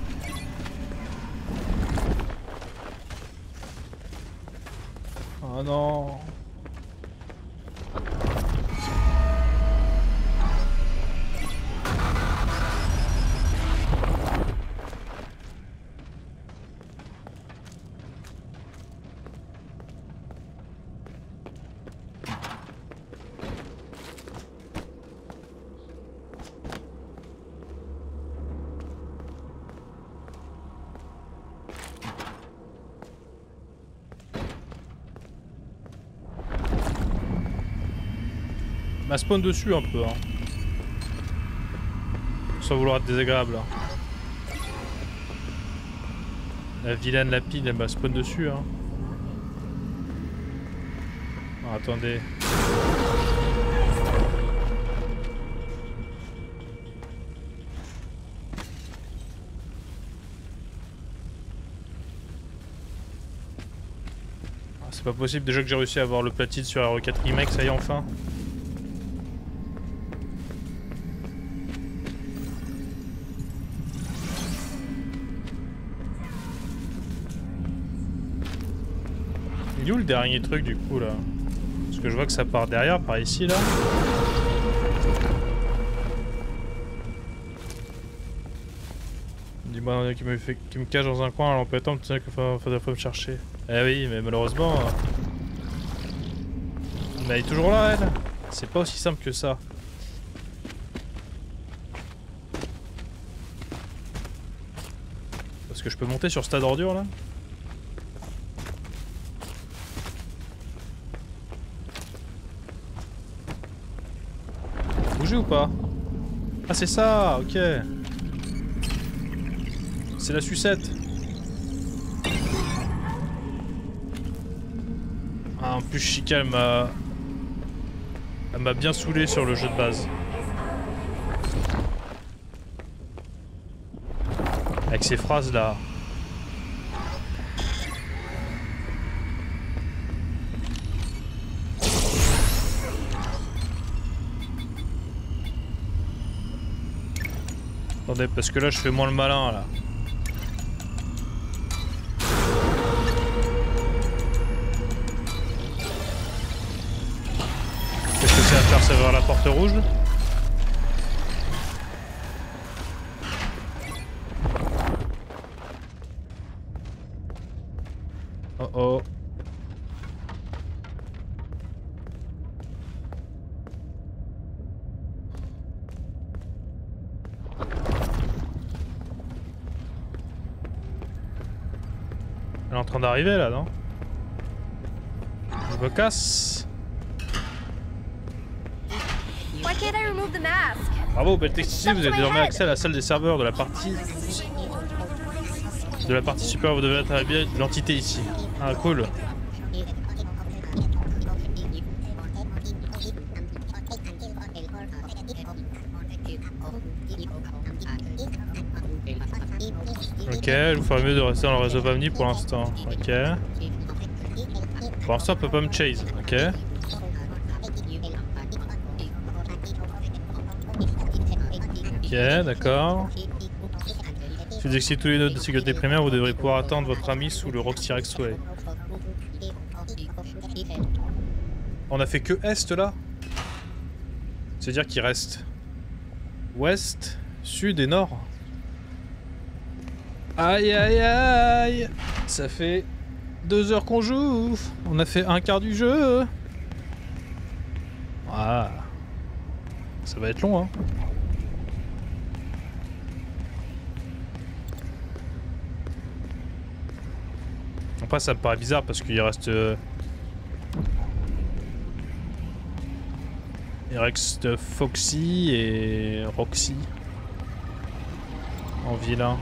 Ah non. m'a spawn dessus un peu, hein. Sans vouloir être désagréable. Hein. La vilaine lapide, elle m'a spawn dessus, hein. Oh, attendez. Ah, c'est pas possible, déjà que j'ai réussi à avoir le platine sur R E quatre Remake, ça y est enfin. Il est où le dernier truc du coup là? Parce que je vois que ça part derrière, par ici là. Dis-moi qui me fait, qui me cache dans un coin en l'empêtant, tu sais qu'il faut, faudrait pas me chercher. Eh oui, mais malheureusement... Mais elle est toujours là elle. C'est pas aussi simple que ça. Parce que je peux monter sur ce tas d'ordures là? Ou pas? Ah c'est ça, ok. C'est la sucette. Ah en plus Chica elle m'a... Elle m'a bien saoulé sur le jeu de base. Avec ces phrases là. Attendez, parce que là je fais moins le malin là. Qu'est-ce que c'est à faire, ça vers la porte rouge? Oh oh. Elle est en train d'arriver là, non? Je me casse. Why can't I remove the mask? Bravo, belle textile, vous avez désormais accès à la salle des serveurs de la partie... De la partie supérieure, vous devez atteindre l'entité ici. Ah, cool. Ok, je vous ferais mieux de rester dans le réseau Vamni pour l'instant. Ok. Pour l'instant, on peut pas me chase. Ok. Ok, d'accord. Si vous exécutez tous les notes de sécurité primaire, vous devrez pouvoir attendre votre ami sous le Roxy Rexway. On a fait que Est là? C'est-à-dire qu'il reste ouest, sud et nord. Aïe aïe aïe. Ça fait deux heures qu'on joue. On a fait un quart du jeu. Ah. Ça va être long, hein. Après ça me paraît bizarre parce qu'il reste... Euh... Il reste Foxy et Roxy en vilain.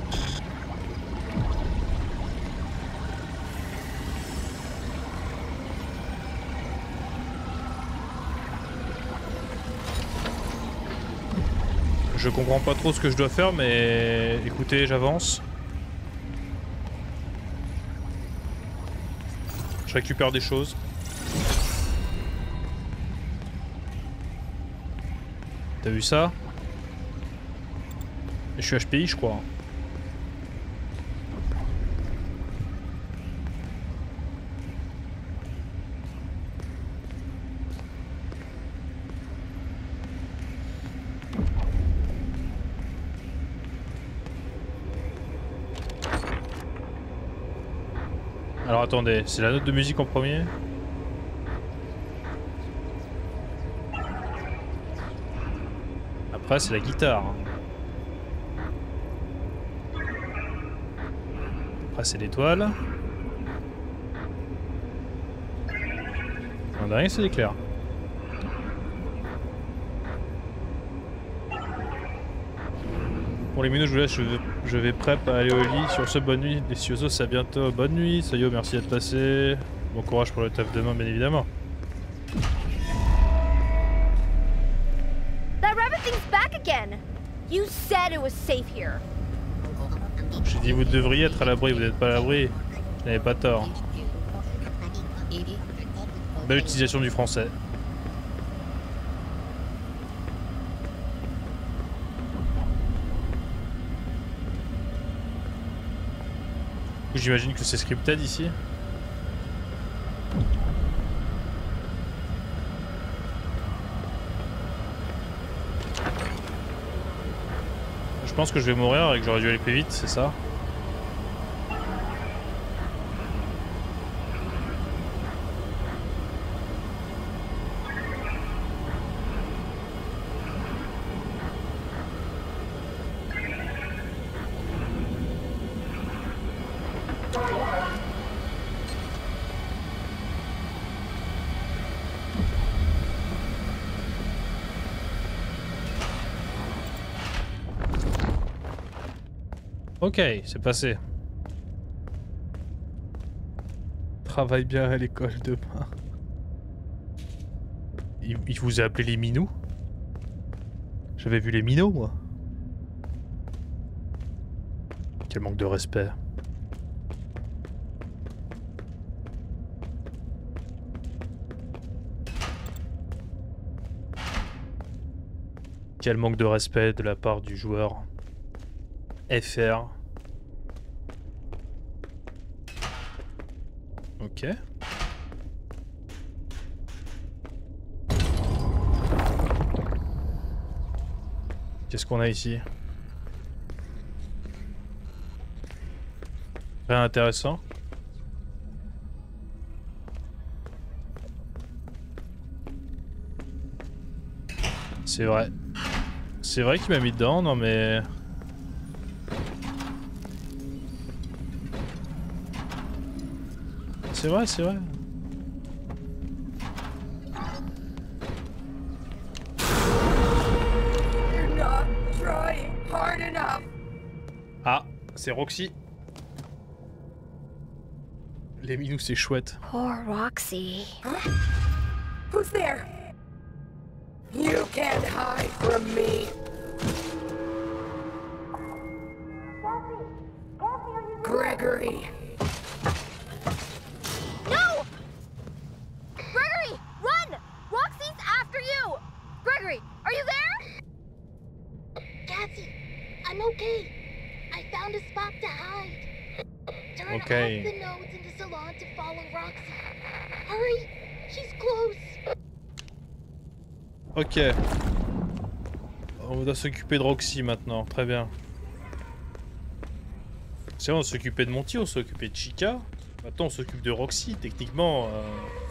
Je comprends pas trop ce que je dois faire, mais écoutez, j'avance. Je récupère des choses. T'as vu ça? Je suis H P I, je crois. Alors attendez, c'est la note de musique en premier? Après c'est la guitare. Après c'est l'étoile. En dernier c'est l'éclair. Pour les minutes, je vous laisse, je vais, je vais prep à aller au lit. Sur ce, bonne nuit, les Ciosos, à bientôt. Bonne nuit, Sayo, merci d'être passé. Bon courage pour le taf demain, bien évidemment. That rabbit thing's back again. You said it was safe here. J'ai dit vous devriez être à l'abri, vous n'êtes pas à l'abri. Je n'avais pas tort. Belle utilisation du français. J'imagine que c'est scripted ici. Je pense que je vais mourir et que j'aurais dû aller plus vite, c'est ça? Ok, c'est passé. Travaille bien à l'école demain. Il, il vous a appelé les minous? J'avais vu les minots, moi. Quel manque de respect. Quel manque de respect de la part du joueur. F R. Ok. Qu'est-ce qu'on a ici? Rien intéressant. C'est vrai. C'est vrai qu'il m'a mis dedans, non mais... C'est vrai, c'est vrai. Ah, c'est Roxy. Les minous, c'est chouette. Poor Roxy. Huh? Who's there? You can't hide from me. Gregory. No! Gregory, run! Roxy's after you! Gregory, are you there? Cassie, I'm okay. I found a spot to hide. Turn Okay. off the nodes in the salon to follow Roxy. Hurry, she's close. Ok. on doit s'occuper de Roxy maintenant, très bien. C'est vrai, on s'occupait de Monty, on s'occupait de Chica. Maintenant on s'occupe de Roxy, techniquement. Euh...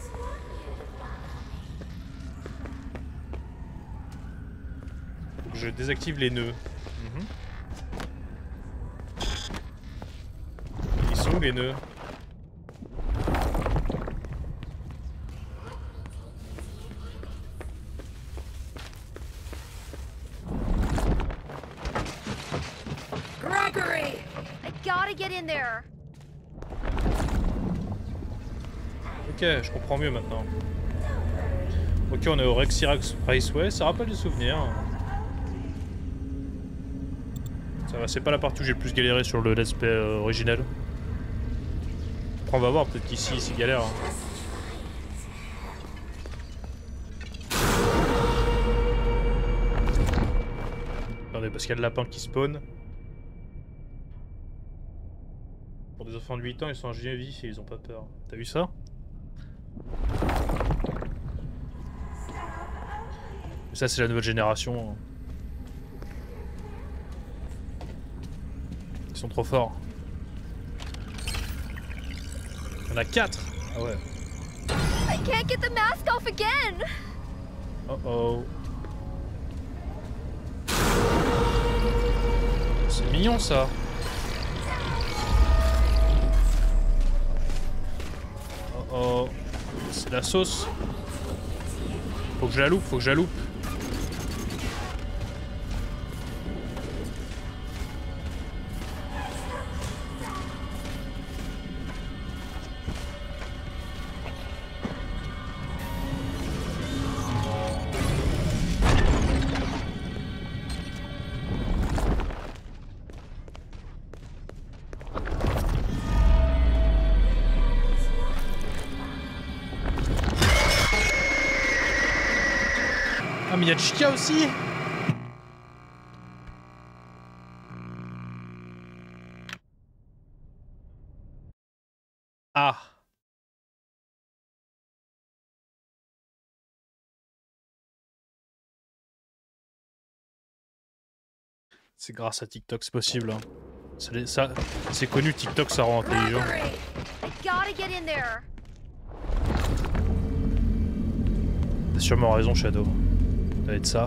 Faut que je désactive les nœuds. Mm-hmm. Ils sont où les nœuds? Gregory! I gotta get in there. Ok, je comprends mieux maintenant. Ok, on est au Rexirax Raceway, ça rappelle des souvenirs. Ça va, c'est pas la partie où j'ai le plus galéré sur le let's play euh, original. Après on va voir, peut-être qu'ici c'est galère. Hein. Attendez, parce qu'il y a le lapin qui spawn. Pour des enfants de huit ans, ils sont ingénieux vifs et ils ont pas peur. T'as vu ça? Mais ça c'est la nouvelle génération. Ils sont trop forts. Il y en a quatre. Ah ouais. I can't get the mask off again. Oh oh. C'est mignon ça. Oh oh. C'est la sauce. Faut que je la loupe, faut que je la loupe. Ah mais il y a Chica aussi. Ah. C'est grâce à TikTok, c'est possible. Hein. Ça, ça, c'est connu, TikTok ça rend intelligent. T'as sûrement raison, Shadow. Ça va être ça.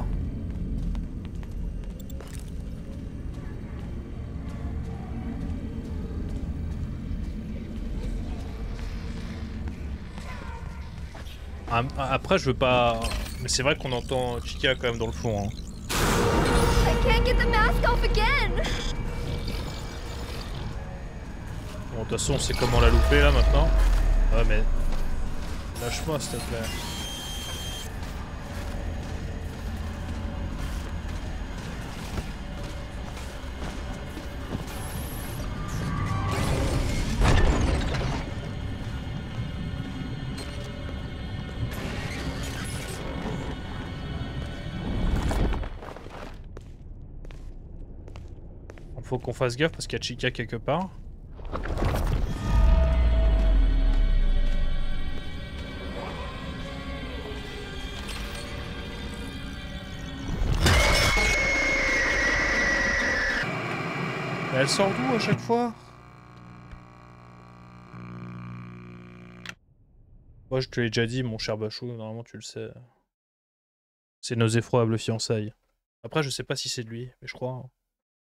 Après, je veux pas... Mais c'est vrai qu'on entend Chica quand même dans le fond. Hein. Bon, de toute façon, on sait comment la louper là maintenant. Ouais, mais... Lâche-moi, s'il te plaît. Faut qu'on fasse gaffe parce qu'il y a Chica quelque part. Mais elle sort d'où à chaque fois? Moi je te l'ai déjà dit mon cher Bachou, normalement tu le sais. C'est nos effroyables fiançailles. Après je sais pas si c'est de lui, mais je crois. Hein.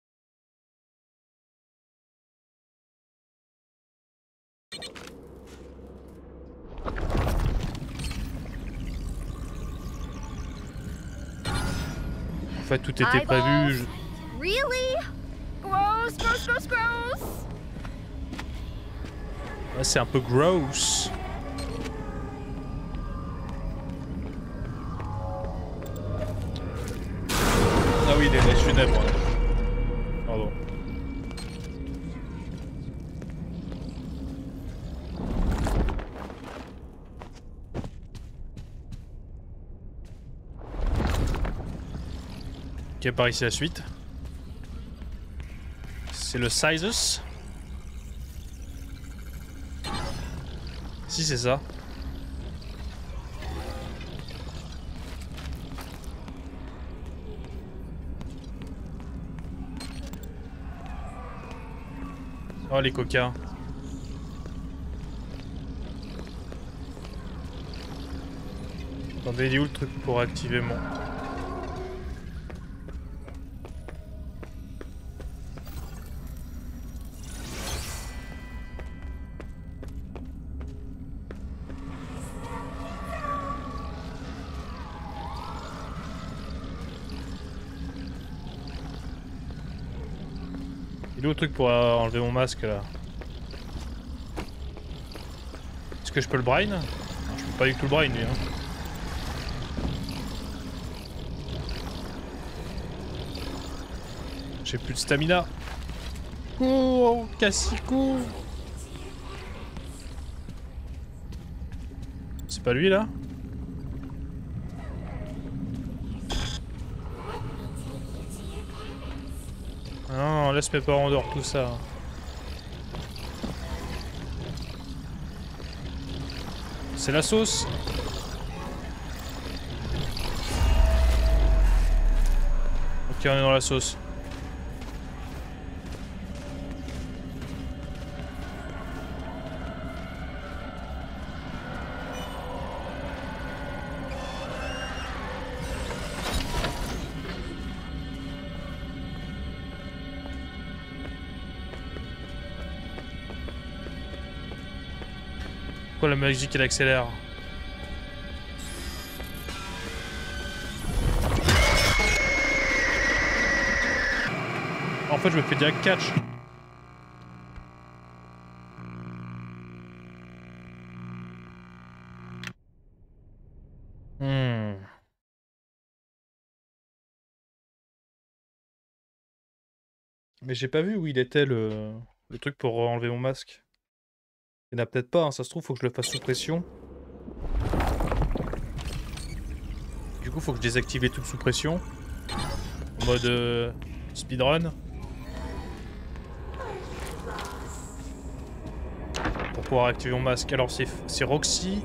En fait, tout était prévu. Je... Really? Gross, gross, gross, gross. Ouais, c'est un peu gross. Ah oui, des funèbres. Pardon. Ok, par ici la suite. C'est le Sizes. Si c'est ça. Oh les coquins. Attendez, il est où le truc pour activer mon... Il est où le truc pour euh, enlever mon masque là? Est-ce que je peux le brain? Non, je peux pas du tout le brain lui hein. J'ai plus de stamina. Cours, Cassie, cours. C'est pas lui là? Non, laisse mes parents dehors, tout ça. C'est la sauce. Ok, on est dans la sauce. Pourquoi la musique elle accélère? En fait je me fais direct catch. Hmm. Mais j'ai pas vu où il était le, le truc pour enlever mon masque. Il n'y en a peut-être pas, hein. Ça se trouve faut que je le fasse sous pression. Du coup faut que je désactive les trucs sous pression. En mode euh, speedrun. Pour pouvoir activer mon masque. Alors c'est Roxy.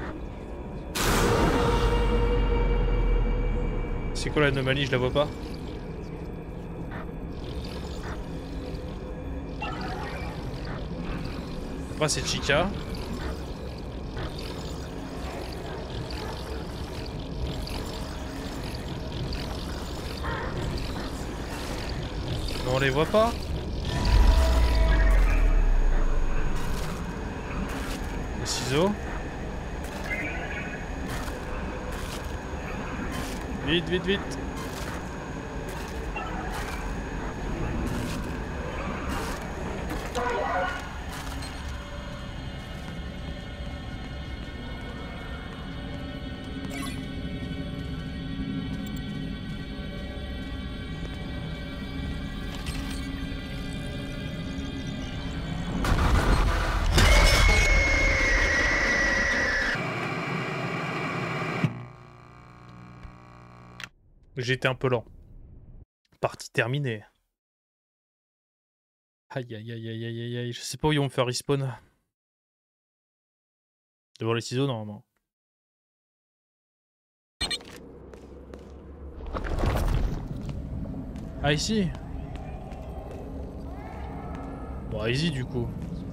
C'est quoi l'anomalie? Je la vois pas. Après c'est Chica. Mais on les voit pas. Les ciseaux. Vite, vite, vite. J'ai été un peu lent. Partie terminée. Aïe aïe aïe aïe aïe aïe aïe. Je sais pas où ils vont me faire respawn. Devant les ciseaux normalement. Ah ici. Bon easy du coup.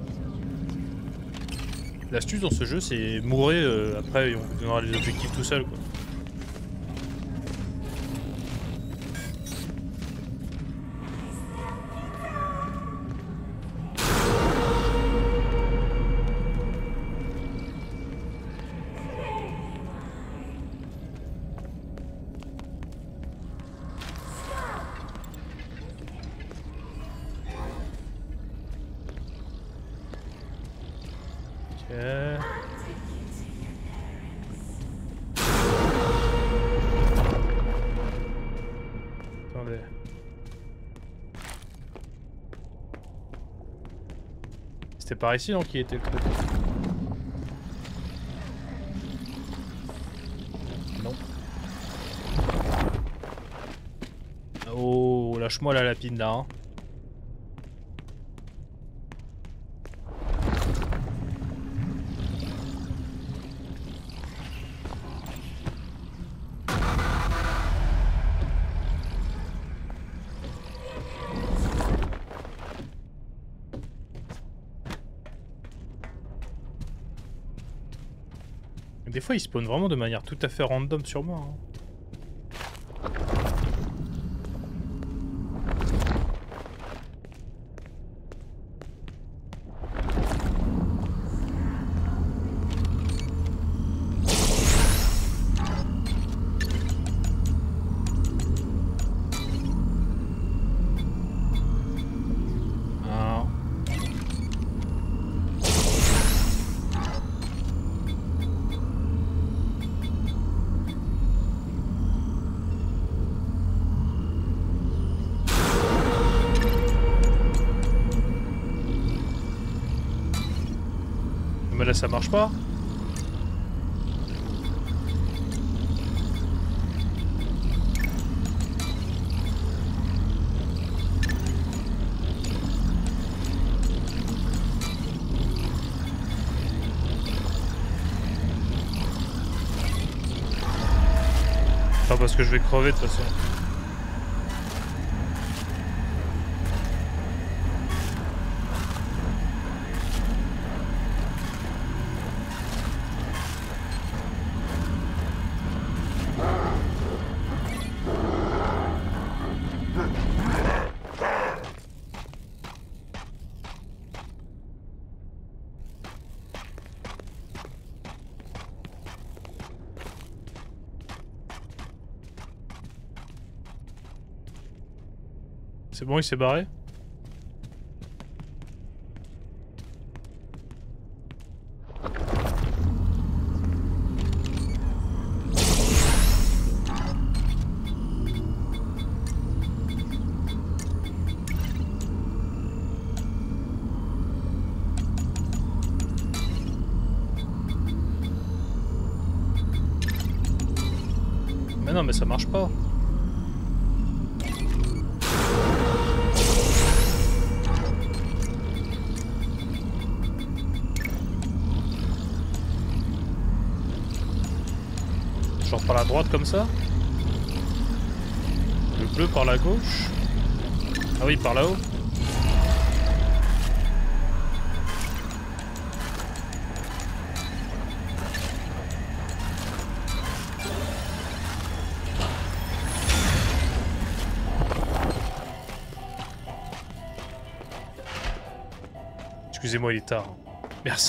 L'astuce dans ce jeu c'est mourir, euh, après on vous donnera les objectifs tout seul quoi. Attendez. C'était par ici non qui était le truc. Non. Oh, lâche-moi la lapine là. Hein. Des fois, il spawn vraiment de manière tout à fait random sur moi. Hein. Mais là ça marche pas. Pas parce que je vais crever de toute façon. C'est bon, il s'est barré? Mais non, mais ça marche pas. Genre par la droite comme ça. Le bleu par la gauche. Ah oui, par là-haut. Excusez-moi, il est tard. Merci.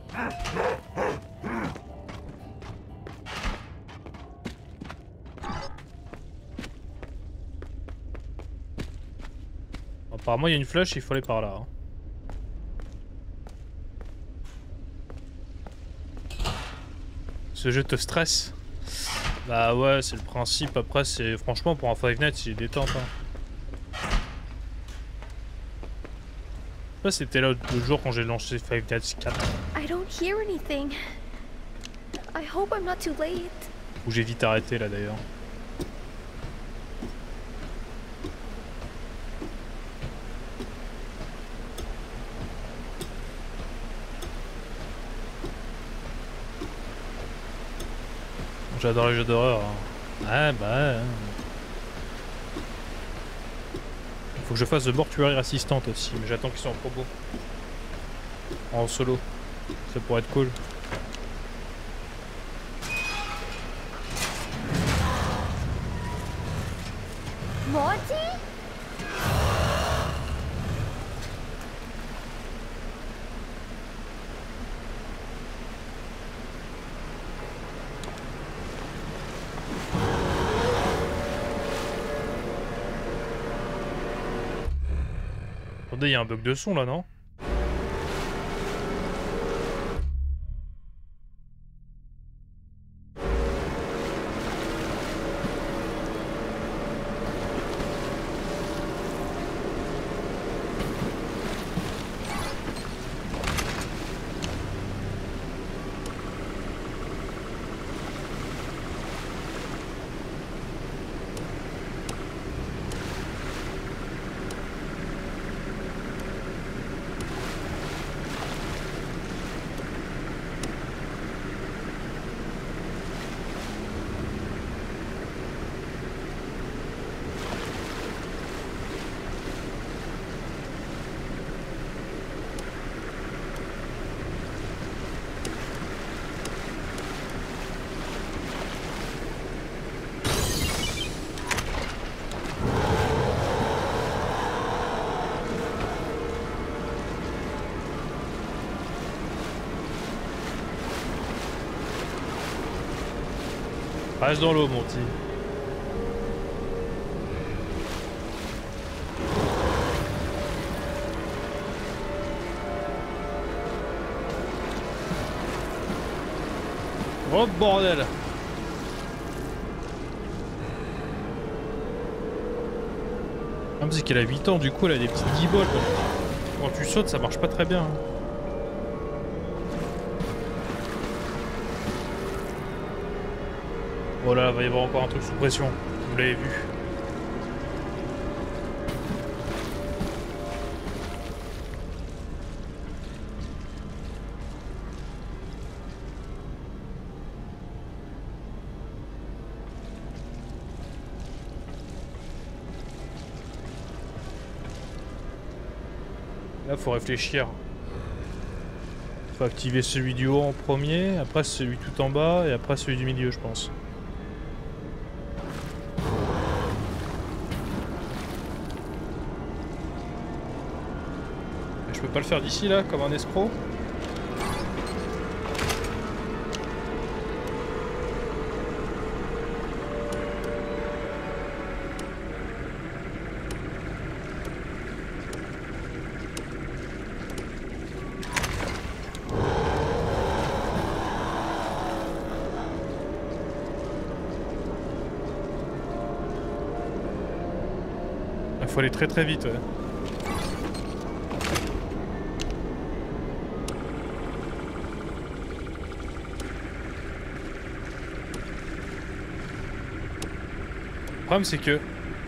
Apparemment, il y a une flèche, il faut aller par là. Hein. Ce jeu te stresse? Bah ouais, c'est le principe. Après, c'est franchement, pour un Five Nights, il est détente. Hein. Là, c'était là le jour quand j'ai lancé Five Nights quatre. I don't hear anything. I hope I'm not too late. Où j'ai vite arrêté là d'ailleurs. J'adore les jeux d'horreur. Hein. Ouais, bah ouais. Faut que je fasse The Mortuary Assistant aussi, mais j'attends qu'ils soient en promo. En solo. Ça pourrait être cool. Monty? Attendez, il y a un bug de son là, non? Reste dans l'eau, mon petit. Oh bordel! Ah, c'est qu'elle a huit ans, du coup elle a des petites guibolles. Quand tu sautes, ça marche pas très bien. Oh là, il va y avoir encore un truc sous pression. Vous l'avez vu. Là, faut réfléchir. Faut activer celui du haut en premier, après celui tout en bas, et après celui du milieu, je pense. Et je peux pas le faire d'ici, là, comme un escroc? Faut aller très très vite, ouais. Le problème c'est que...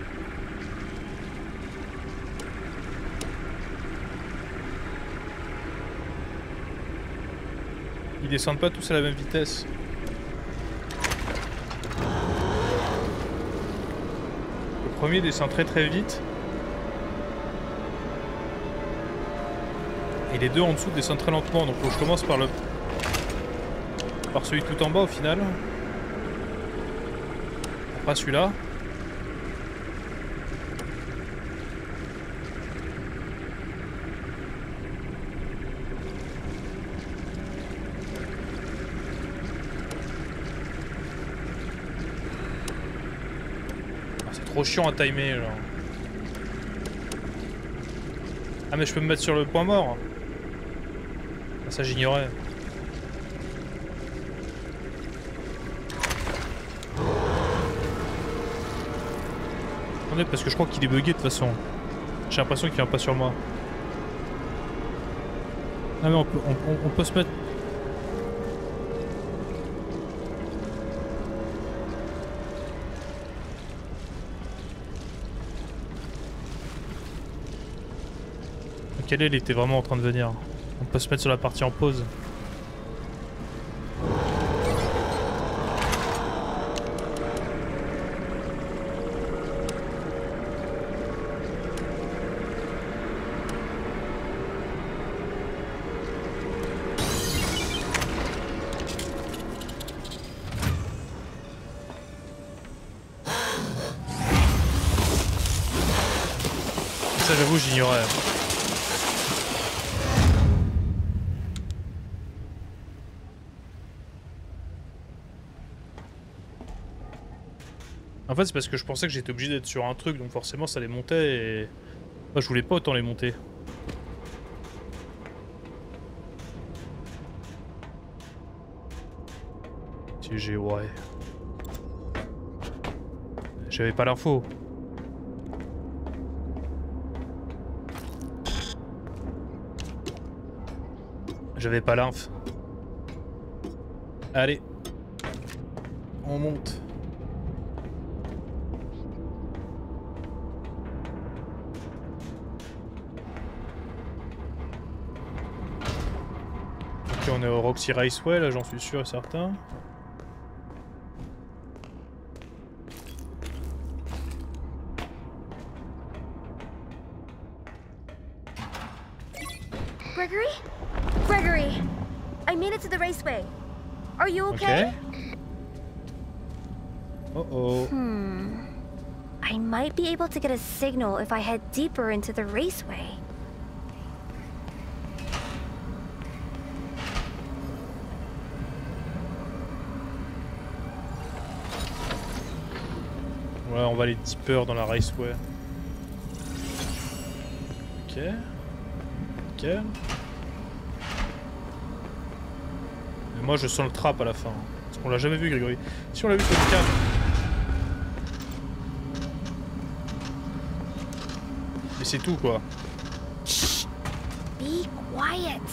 Ils descendent pas tous à la même vitesse. Le premier descend très très vite. Et les deux en dessous descendent très lentement, donc faut que je commence par le... par celui tout en bas au final. Après celui-là. Ah, c'est trop chiant à timer, genre. Ah mais je peux me mettre sur le point mort. Ça j'ignorais. Attendez, parce que je crois qu'il est bugué de toute façon. J'ai l'impression qu'il vient pas sur moi. Ah mais on peut, on, on, on peut se mettre... Ok, là il était vraiment en train de venir. On peut se mettre sur la partie en pause. Ça j'avoue j'ignorais. En fait c'est parce que je pensais que j'étais obligé d'être sur un truc, donc forcément ça les montait et... Moi je voulais pas autant les monter. T G, ouais. J'avais pas l'info. J'avais pas l'inf. Allez. On monte. Ok, on est au Roxy Raceway, là j'en suis sûr et certain. Gregory? Gregory! I made it to the raceway. Are you okay? Ok. Oh oh. Hmm. I might be able to get a signal if I head deeper into the raceway. Ouais, on va aller deeper dans la raceway. Ok. Ok. Et moi je sens le trap à la fin. Parce qu'on l'a jamais vu, Grégory. Si on l'a vu sur le cam. Mais c'est tout quoi. Be quiet.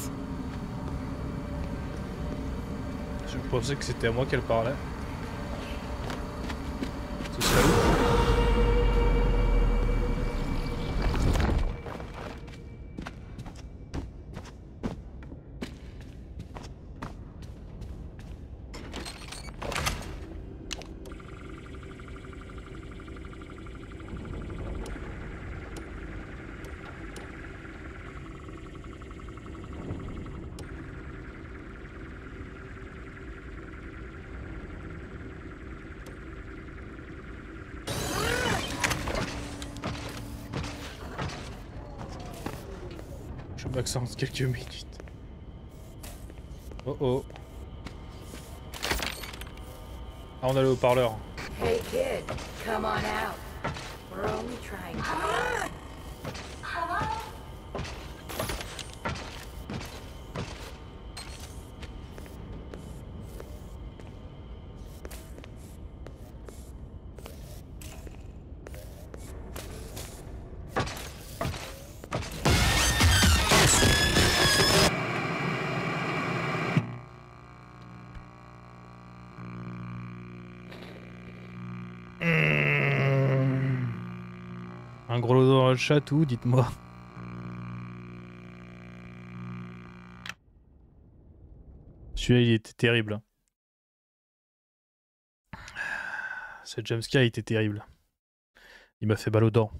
Je pensais que c'était à moi qu'elle parlait. Ce serait ouf. Je m'accente quelques minutes. Oh oh. Ah, on a le haut-parleur. Hey kid, come on out. We're only trying to... Un gros lot dans le chat ou dites-moi. Celui-là il était terrible. Ce jumpscare était terrible. Il m'a fait mal aux dents.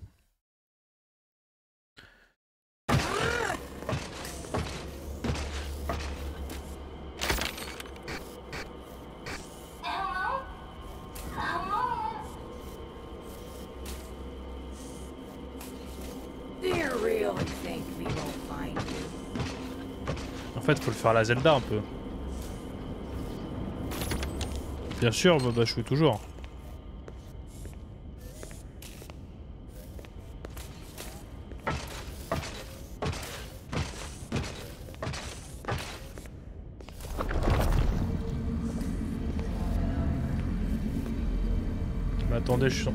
En fait, faut le faire à la Zelda un peu. Bien sûr, bah, bah je fais toujours. Mais attendez, je suis...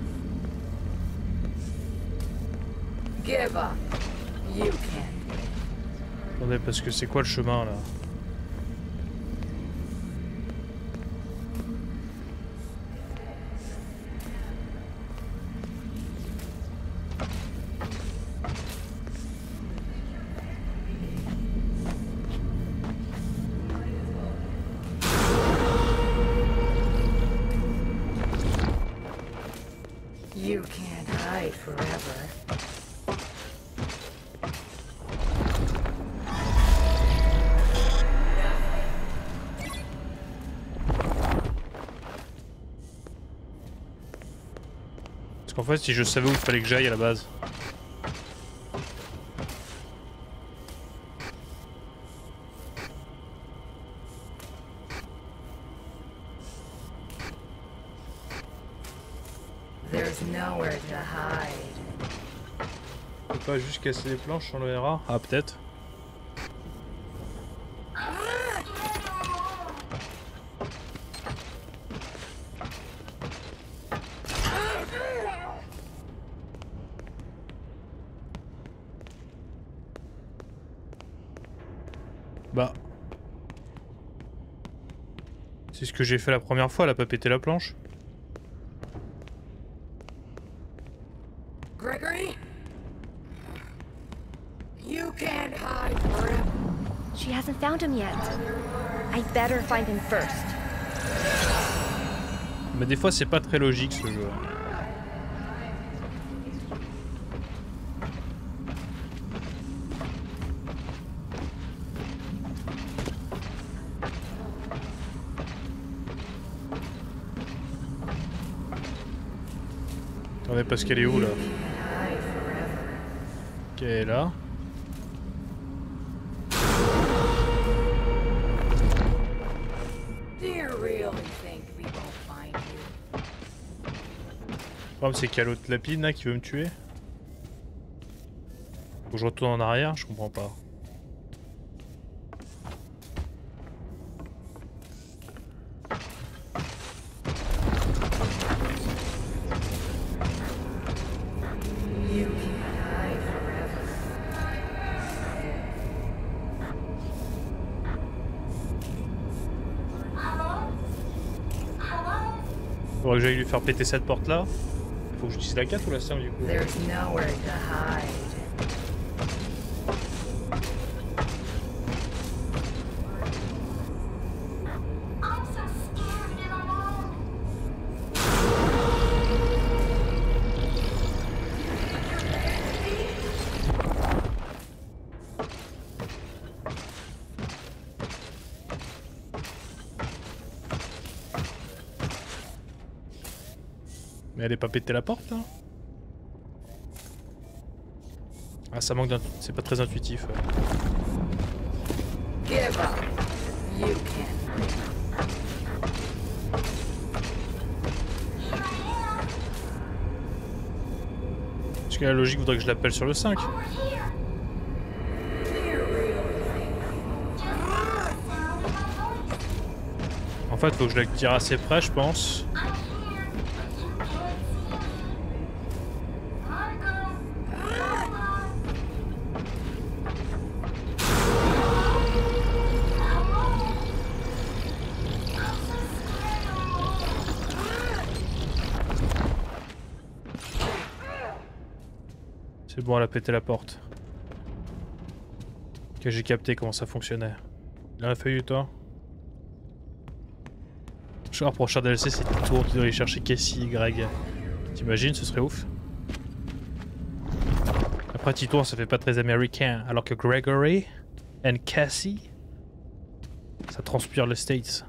Give up. You can't. Attendez, parce que c'est quoi le chemin là? You can't hide forever. Parce qu'en fait, si je savais où il fallait que j'aille à la base. There's nowhere to hide. Je peux pas juste casser les planches sur le R A? Ah, peut-être. Bah. C'est ce que j'ai fait la première fois, elle a pas pété la planche. Gregory? You can't hide forever. She hasn't found him yet. I better find him first. Mais des fois, c'est pas très logique ce jeu. Attendez, parce qu'elle est où là? Ok, elle est là. problème c'est qu'il y a l'autre lapine là qui veut me tuer. Faut que je retourne en arrière, je comprends pas. Faudrait que j'aille lui faire péter cette porte là. Faut que j'utilise la quatre ou la cinq du coup. There's nowhere to hide. I'm so scared and alone. Mais elle est pas pété la porte là? Ah ça manque d'un... c'est pas très intuitif. Ouais. Give up. You can. Parce que la logique voudrait que je l'appelle sur le cinq. Over here. En fait faut que je la tire assez près je pense. I'm here, but you can't see me. Marco. C'est bon, elle a pété la porte. Ok, j'ai capté comment ça fonctionnait. Il en a fallu toi? Genre prochain D L C c'est tour, tu dois aller chercher Cassie, Greg. T'imagines, ce serait ouf. Après Titour ça fait pas très américain, alors que Gregory and Cassie, ça transpire les States.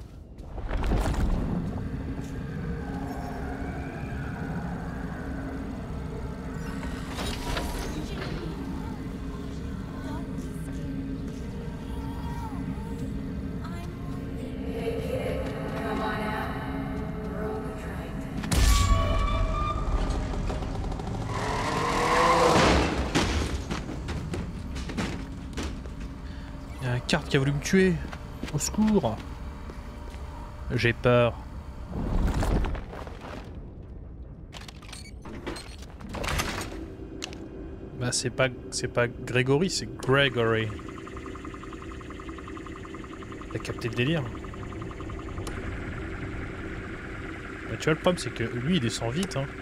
Carte qui a voulu me tuer. Au secours. J'ai peur. Bah c'est pas c'est pas Grégory, c'est Gregory. T'as capté le délire. Bah, tu vois le problème c'est que lui il descend vite hein.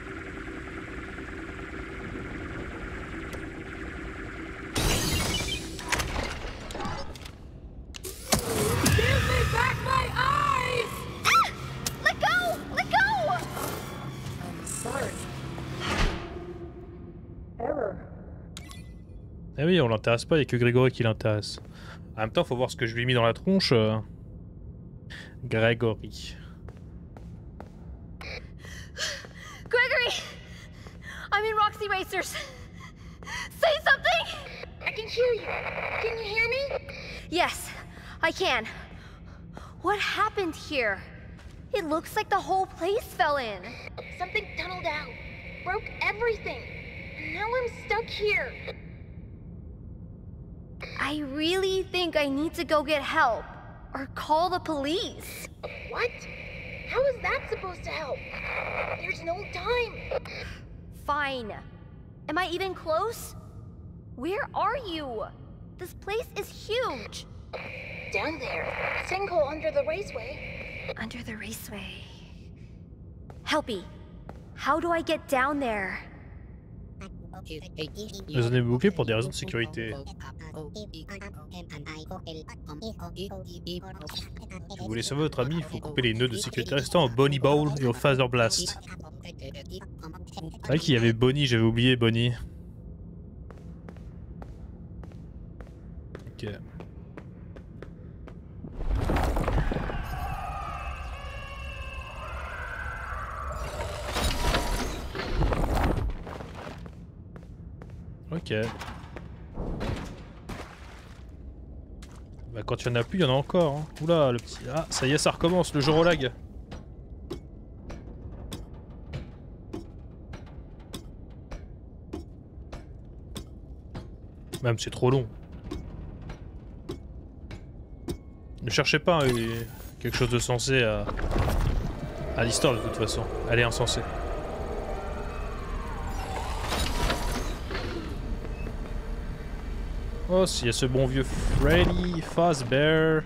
Eh oui, on l'intéresse pas, il n'y a que Grégory qui l'intéresse. En même temps, faut voir ce que je lui ai mis dans la tronche. Euh... Grégory. Gregory! I'm in Roxy Racers. Say something! I can hear you. Can you hear me? Yes, I can. What happened here? It looks like the whole place fell in. Something tunneled out. Broke everything. And now I'm stuck here. I really think I need to go get help. Or call the police. What? How is that supposed to help? There's no time. Fine. Am I even close? Where are you? This place is huge. Down there. Sinkhole under the raceway. Under the raceway. Helpy, how do I get down there? La zone est bloquée pour des raisons de sécurité. Si vous voulez sauver votre ami, il faut couper les nœuds de sécurité restants au Bonnie Bowl et au Phaser Blast. C'est vrai qu'il y avait Bonnie, j'avais oublié Bonnie. Ok. Ok. Bah quand il y en a plus, il y en a encore. Hein. Oula, le petit... Ah, ça y est, ça recommence, le jeu au lag. Même c'est trop long. Ne cherchez pas hein, quelque chose de sensé à, à l'histoire de toute façon. Elle est insensée. Oh, s'il y a ce bon vieux Freddy Fazbear.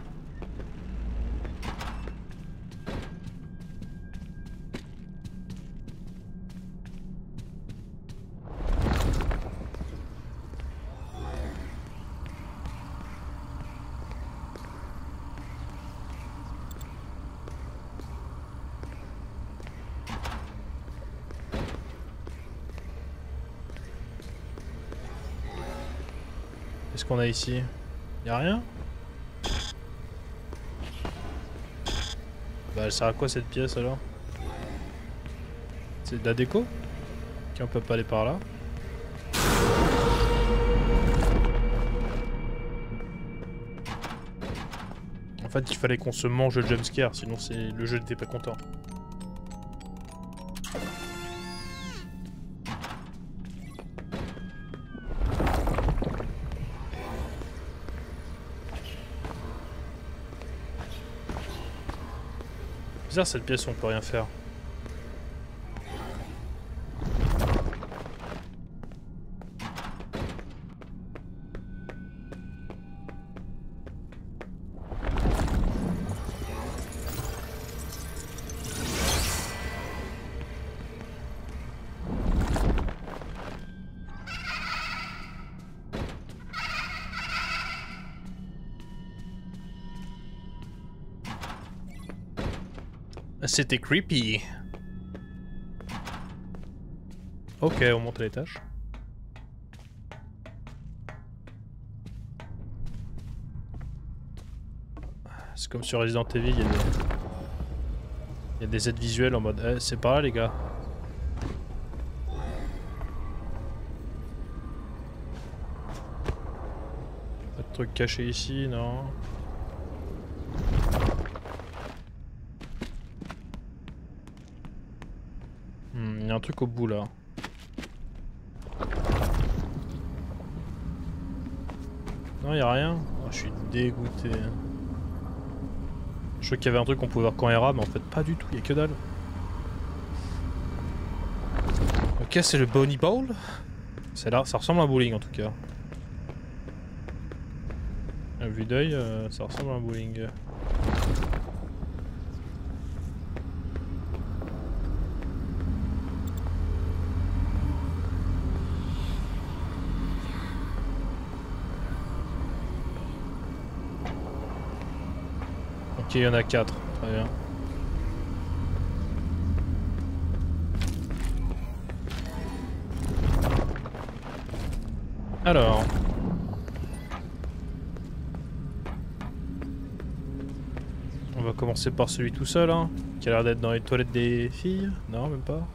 Qu'est-ce qu'on a ici? Y'a rien? Bah elle sert à quoi cette pièce alors? C'est de la déco? Ok, on peut pas aller par là. En fait il fallait qu'on se mange le jumpscare, sinon c'est le jeu n'était pas content. Bizarre cette pièce, on peut rien faire. C'était creepy. Ok, on monte à l'étage. C'est comme sur Resident Evil, il y a des, il y a des aides visuelles en mode eh, c'est par là les gars. Pas de truc caché ici, non. Il y a un truc au bout là. Non, il y a rien. Oh, je suis dégoûté. Je crois qu'il y avait un truc qu'on pouvait voir quand il rame, mais en fait pas du tout, il y a que dalle. Ok, c'est le Bonnie Bowl. C'est là, ça ressemble à un bowling en tout cas. À vue d'œil, euh, ça ressemble à un bowling. Ok, il y en a quatre, très bien. Alors... On va commencer par celui tout seul, hein, qui a l'air d'être dans les toilettes des filles. Non, même pas.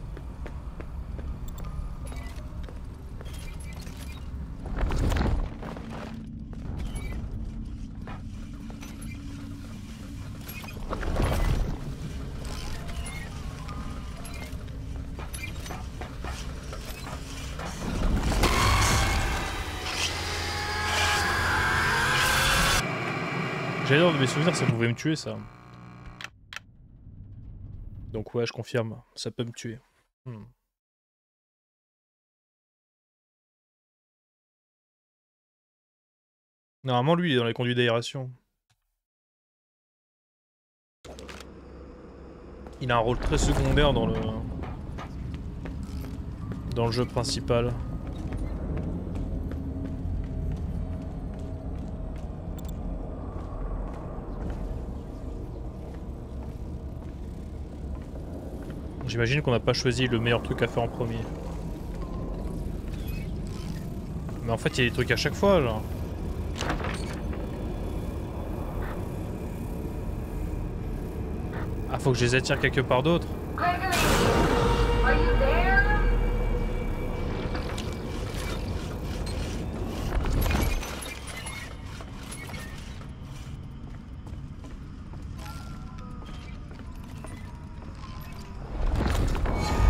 J'avais dans mes souvenirs, ça pouvait me tuer ça. Donc ouais, je confirme, ça peut me tuer. Hmm. Normalement, lui, il est dans les conduits d'aération. Il a un rôle très secondaire dans le... dans le jeu principal. J'imagine qu'on n'a pas choisi le meilleur truc à faire en premier. Mais en fait, il y a des trucs à chaque fois, genre. Ah, faut que je les attire quelque part d'autre.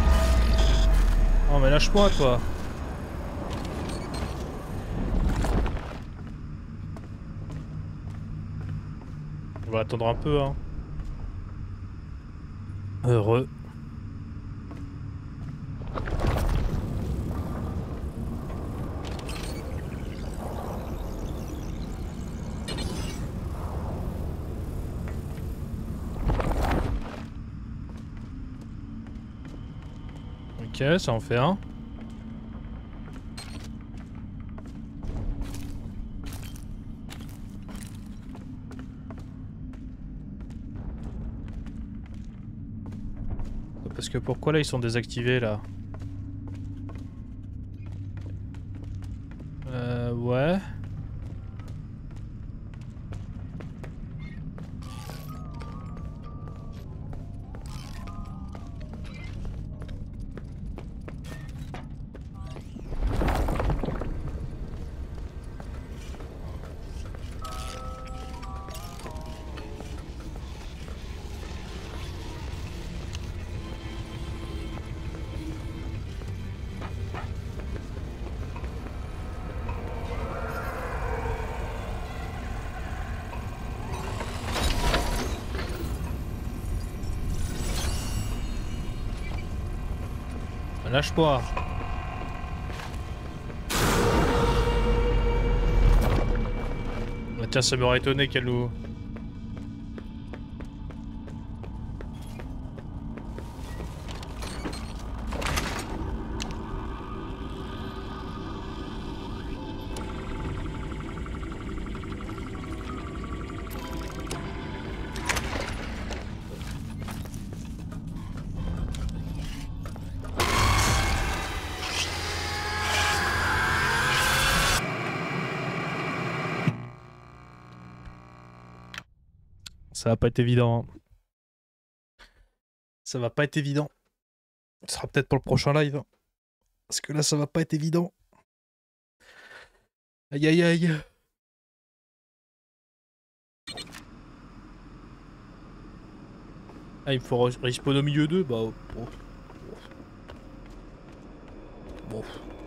Oh mais lâche-moi toi. On va attendre un peu, hein. Heureux. Ok, ça en fait un. Parce que pourquoi là ils sont désactivés là? Euh ouais. Lâche-toi. Ah tiens, ça m'aurait étonné qu'elle nous... Ça va pas être évident. Ça va pas être évident. Ce sera peut-être pour le prochain live. Parce que là, ça va pas être évident. Aïe aïe aïe. Ah, il me faut respawn au milieu d'eux. Bah. Bon. Bon.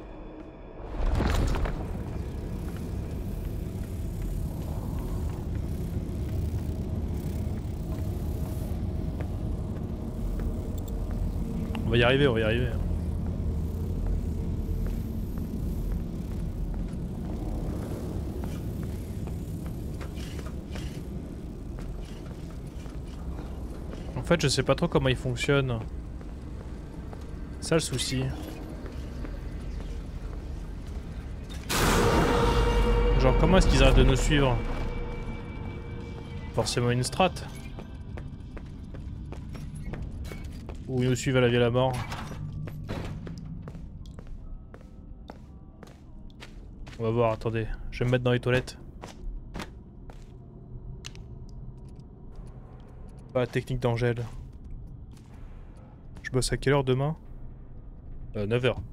On va y arriver, on va y arriver. En fait, je sais pas trop comment il fonctionne. C'est ça le souci. Genre, comment est-ce qu'ils arrêtent de nous suivre? Forcément une strat. Ou ils nous suivent à la vie à la mort. On va voir, attendez. Je vais me mettre dans les toilettes. Pas la technique d'Angèle. Je bosse à quelle heure demain? euh, neuf heures.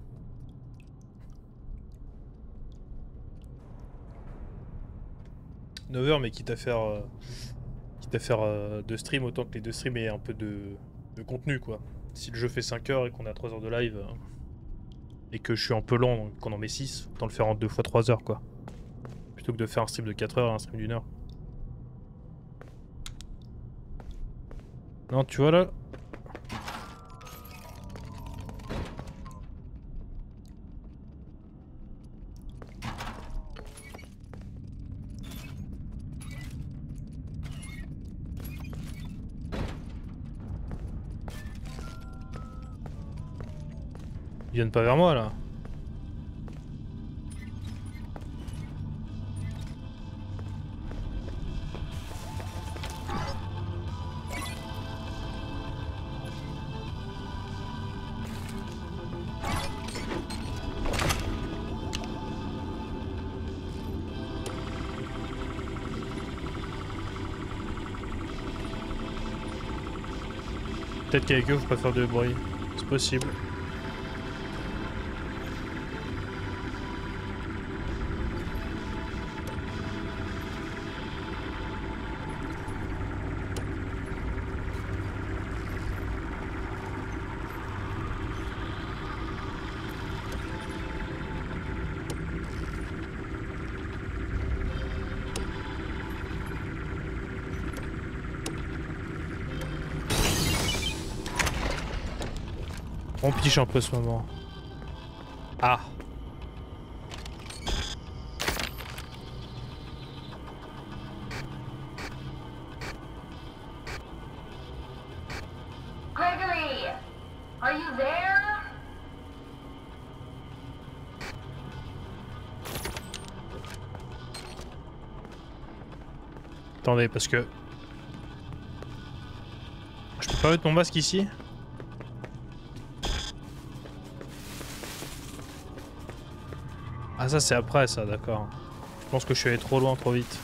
neuf heures, mais quitte à faire... Euh, quitte à faire euh, de stream, autant que les deux streams aient un peu de... de contenu quoi. Si le jeu fait cinq heures et qu'on a trois heures de live euh, et que je suis un peu lent donc qu'on en met six, autant le faire en deux fois trois heures quoi. Plutôt que de faire un stream de quatre heures et un stream d'une heure. Non, tu vois là. Ils viennent pas vers moi là. Peut-être qu'avec eux, faut pas faire de bruit. C'est possible. On piche un peu ce moment. Ah. Gregory, are you there? Attendez, parce que... Je peux pas mettre mon masque ici? Ah ça c'est après ça, d'accord. Je pense que je suis allé trop loin, trop vite.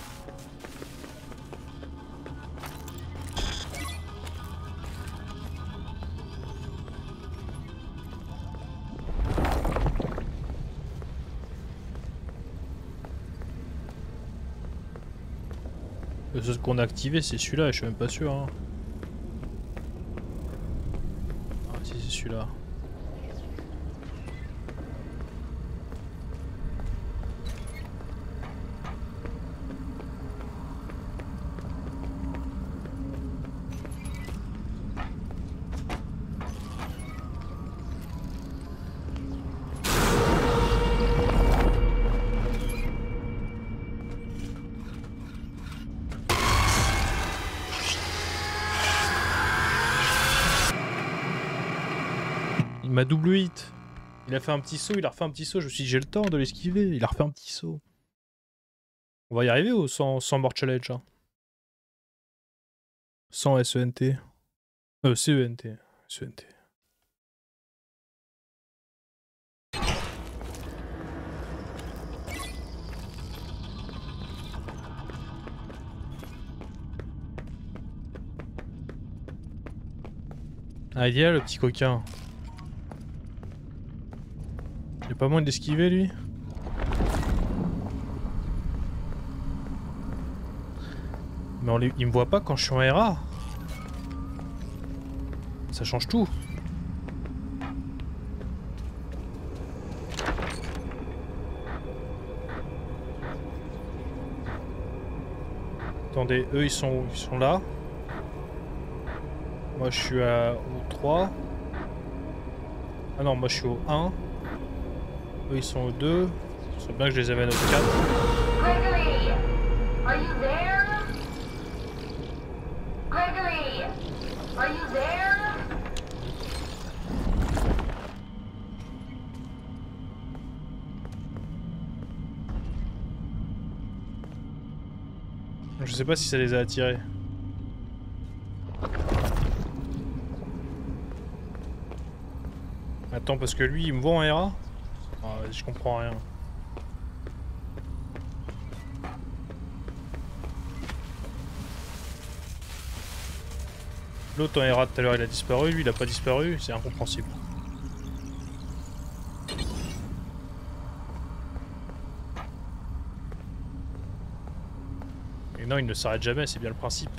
Ce qu'on a activé c'est celui-là, je suis même pas sûr. Hein. Ah si c'est celui-là. Il m'a double hit. Il a fait un petit saut, il a refait un petit saut. Je me suis dit, j'ai le temps de l'esquiver. Il a refait un petit saut. On va y arriver au cent, cent mort challenge. Hein. cent S E N T. Euh, C E N T. S E N T. Ah, il y a le petit coquin. Il a pas moyen d'esquiver lui? Mais on les... il me voit pas quand je suis en R A. Ça change tout. Attendez, eux ils sont, ils sont là. Moi je suis à, au trois. Ah non, moi je suis au un. Eux ils sont au deux. C'est bien que je les amène au quatre. Gregory, are you there? Gregory, are you there? Je sais pas si ça les a attirés. Attends, parce que lui il me voit en R A? Ah, je comprends rien. L'autre en R A tout à l'heure il a disparu, lui il a pas disparu, c'est incompréhensible. Et non, il ne s'arrête jamais, c'est bien le principe.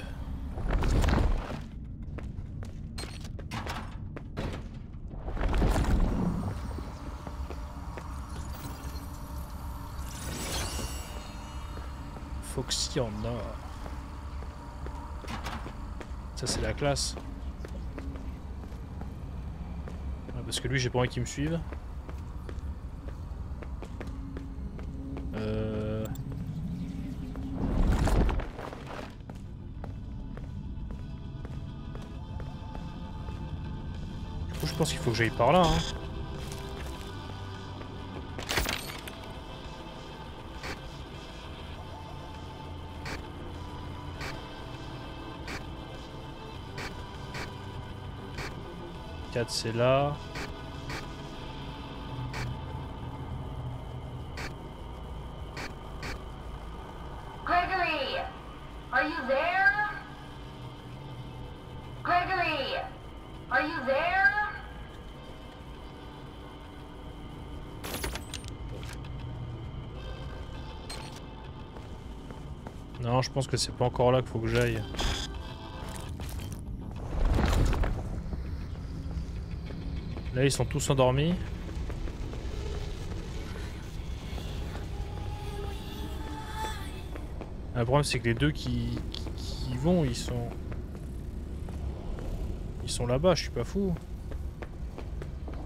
Foxy en or. Ça c'est la classe. Ah, parce que lui j'ai pas envie qu'il me suive. Euh... Du coup je pense qu'il faut que j'aille par là. Hein. quatre c'est là. Gregory, are you there? Gregory, are you there? Non, je pense que c'est pas encore là qu'il faut que j'aille. Là ils sont tous endormis. Le problème c'est que les deux qui, qui, qui vont, ils sont... Ils sont là-bas, je suis pas fou.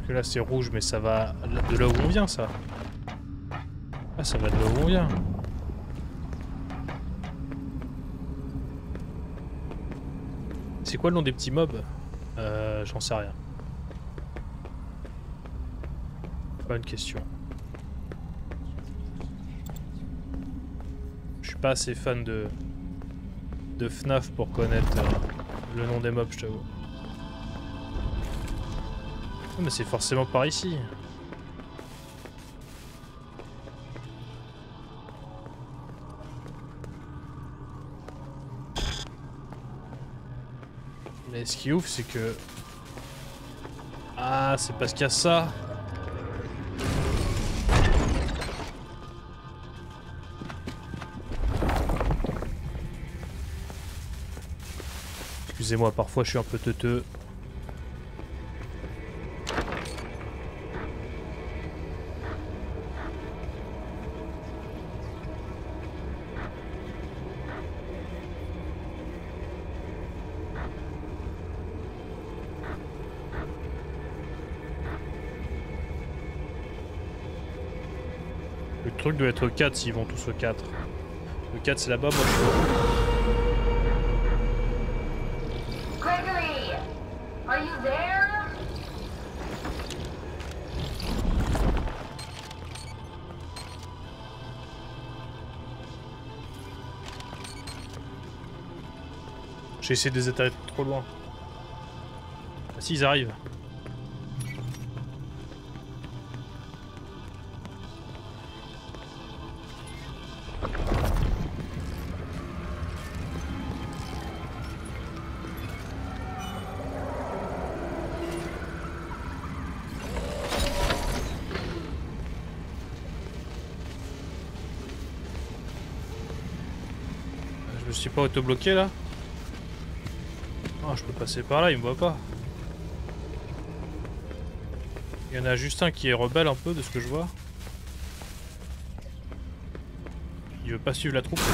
Parce que là c'est rouge, mais ça va de là où on vient, ça. Ah, ça va de là où on vient. C'est quoi le nom des petits mobs? Euh, j'en sais rien. Bonne question. Je suis pas assez fan de de F NAF pour connaître euh, le nom des mobs, je t'avoue. Oh, mais c'est forcément par ici. Mais ce qui est ouf, c'est que... Ah, c'est parce qu'il y a ça. Excusez-moi, parfois je suis un peu teuteux. Le truc doit être au quatre s'ils vont tous au quatre. Le quatre c'est là-bas, moi je suis au... Gregory, are you there? J'ai essayé de les atterrir trop loin. Ah si, ils arrivent. Je me suis pas auto-bloqué là? Oh, je peux passer par là, il me voit pas. Il y en a juste un qui est rebelle un peu de ce que je vois. Il veut pas suivre la troupe.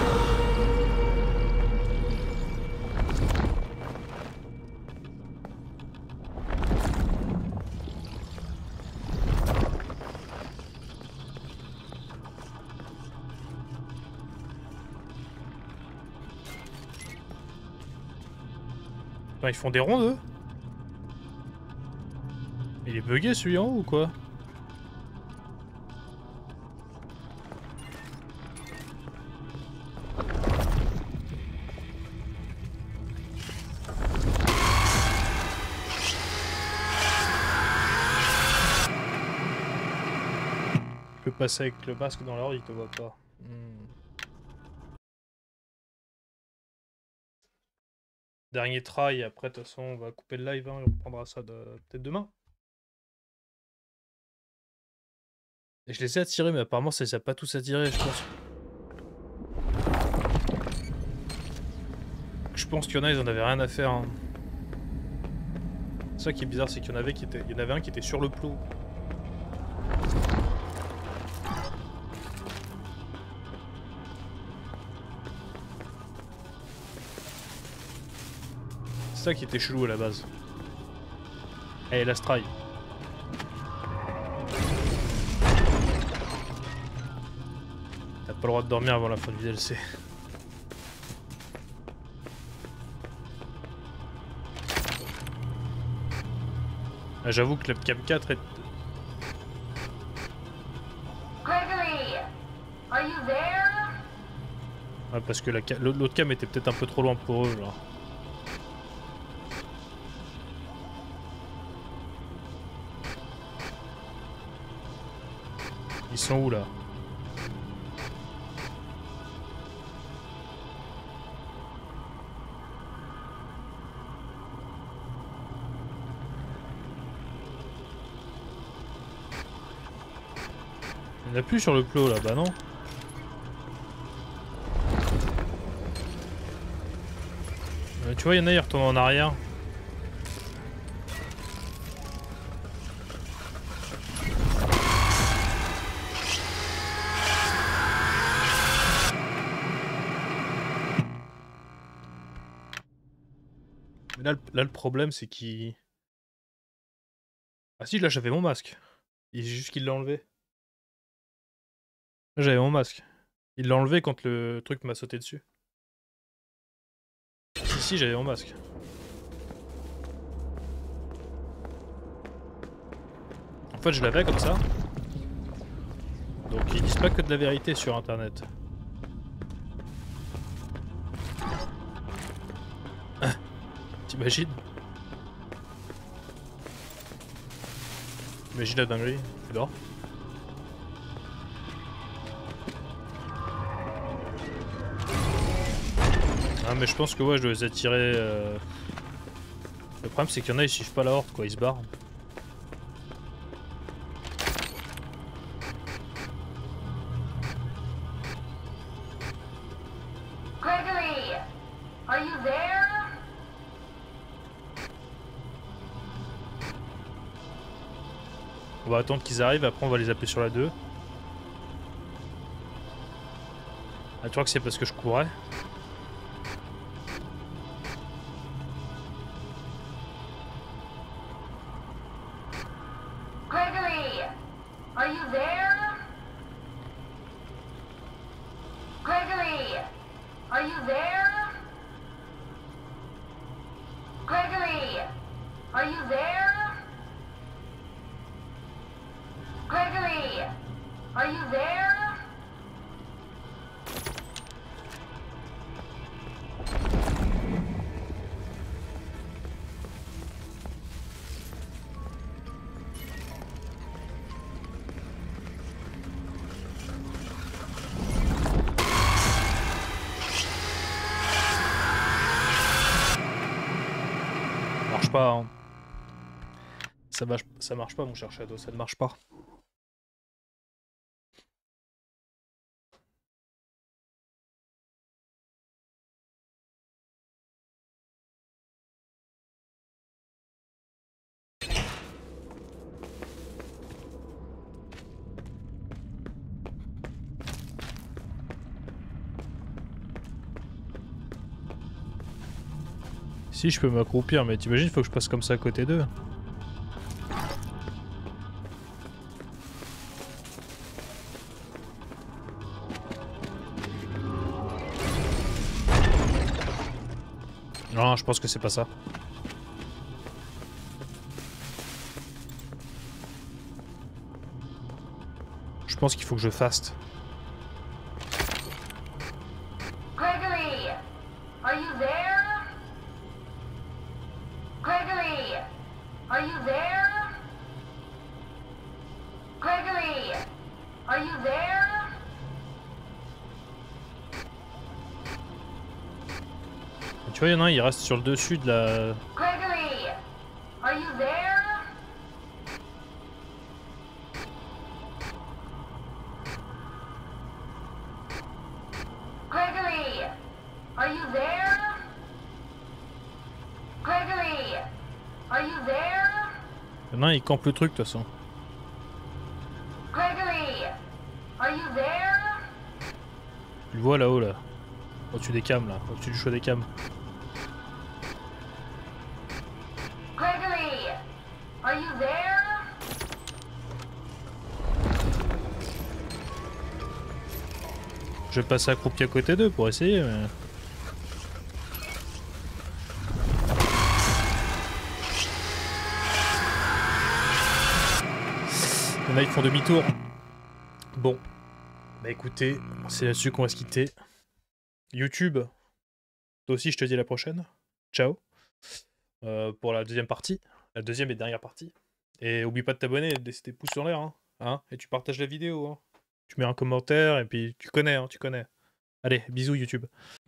Enfin, ils font des rondes eux. Il est bugué celui en haut ou quoi? Tu peux passer avec le masque dans l'ordre, il te voit pas. Hmm. Dernier try, après de toute façon on va couper le live, hein, et on reprendra ça de... peut-être demain. Et je les ai attirés, mais apparemment ça les a pas tous attirés, je pense. Je pense qu'il y en a, ils en avaient rien à faire. Hein. Ça qui est bizarre, c'est qu'il y en avait qui étaient... Il y en avait un qui était sur le plot. C'est ça qui était chelou à la base. Allez, la strike. T'as pas le droit de dormir avant la fin du D L C. Ah, j'avoue que la cam quatre est... Gregory, are you there? Ouais, parce que l'autre cam était peut-être un peu trop loin pour eux, genre. Ils sont où là? Il n'y en a plus sur le plot là, bah non. Euh, tu vois, il y en a, ils retournent en arrière. Mais là, le, là, le problème, c'est qu'il... Ah si, là j'avais mon masque. Il est juste qu'il l'a enlevé. Là, j'avais mon masque. Il l'a enlevé quand le truc m'a sauté dessus. Si, si, j'avais mon masque. En fait, je l'avais comme ça. Donc ils disent pas que de la vérité sur internet. Ah, t'imagines? T'imagines la dinguerie? Tu dors? Ah mais je pense que ouais, je dois les attirer... Euh... Le problème c'est qu'il y en a, ils suivent pas la horde quoi, ils se barrent. Gregory, are you there? On va attendre qu'ils arrivent, après on va les appeler sur la deux. Ah, tu crois que c'est parce que je courais? Gregory, are you there? Gregory, are you there? Gregory, are you there? Gregory, are you there? Ça marche pas, hein. Ça, va, ça marche pas mon cher Shadow, ça ne marche pas. Si je peux m'accroupir, mais t'imagines, faut que je passe comme ça à côté d'eux. Non, je pense que c'est pas ça. Je pense qu'il faut que je faste. Gregory, are you there? Gregory, are you there? Gregory, are you there? Tu vois, il y en a un, il reste sur le dessus de la... Gregory, are you there? Gregory, are you there? Gregory, are you there? Il y en a un, il campe le truc de toute façon. Gregory, are you there? Tu le vois là-haut là. Au-dessus des cams là, au-dessus du choix des cams. Gregory, are you there? Je vais passer accroupi à côté d'eux pour essayer, mais... Il y en a, ils font demi-tour. Bon. Bah écoutez, c'est là-dessus qu'on va se quitter. YouTube, toi aussi je te dis à la prochaine. Ciao. Euh, pour la deuxième partie. La deuxième et dernière partie. Et oublie pas de t'abonner et de laisser tes pouces en l'air. Hein. Hein, et tu partages la vidéo. Hein. Tu mets un commentaire et puis tu connais, hein, tu connais. Allez, bisous YouTube.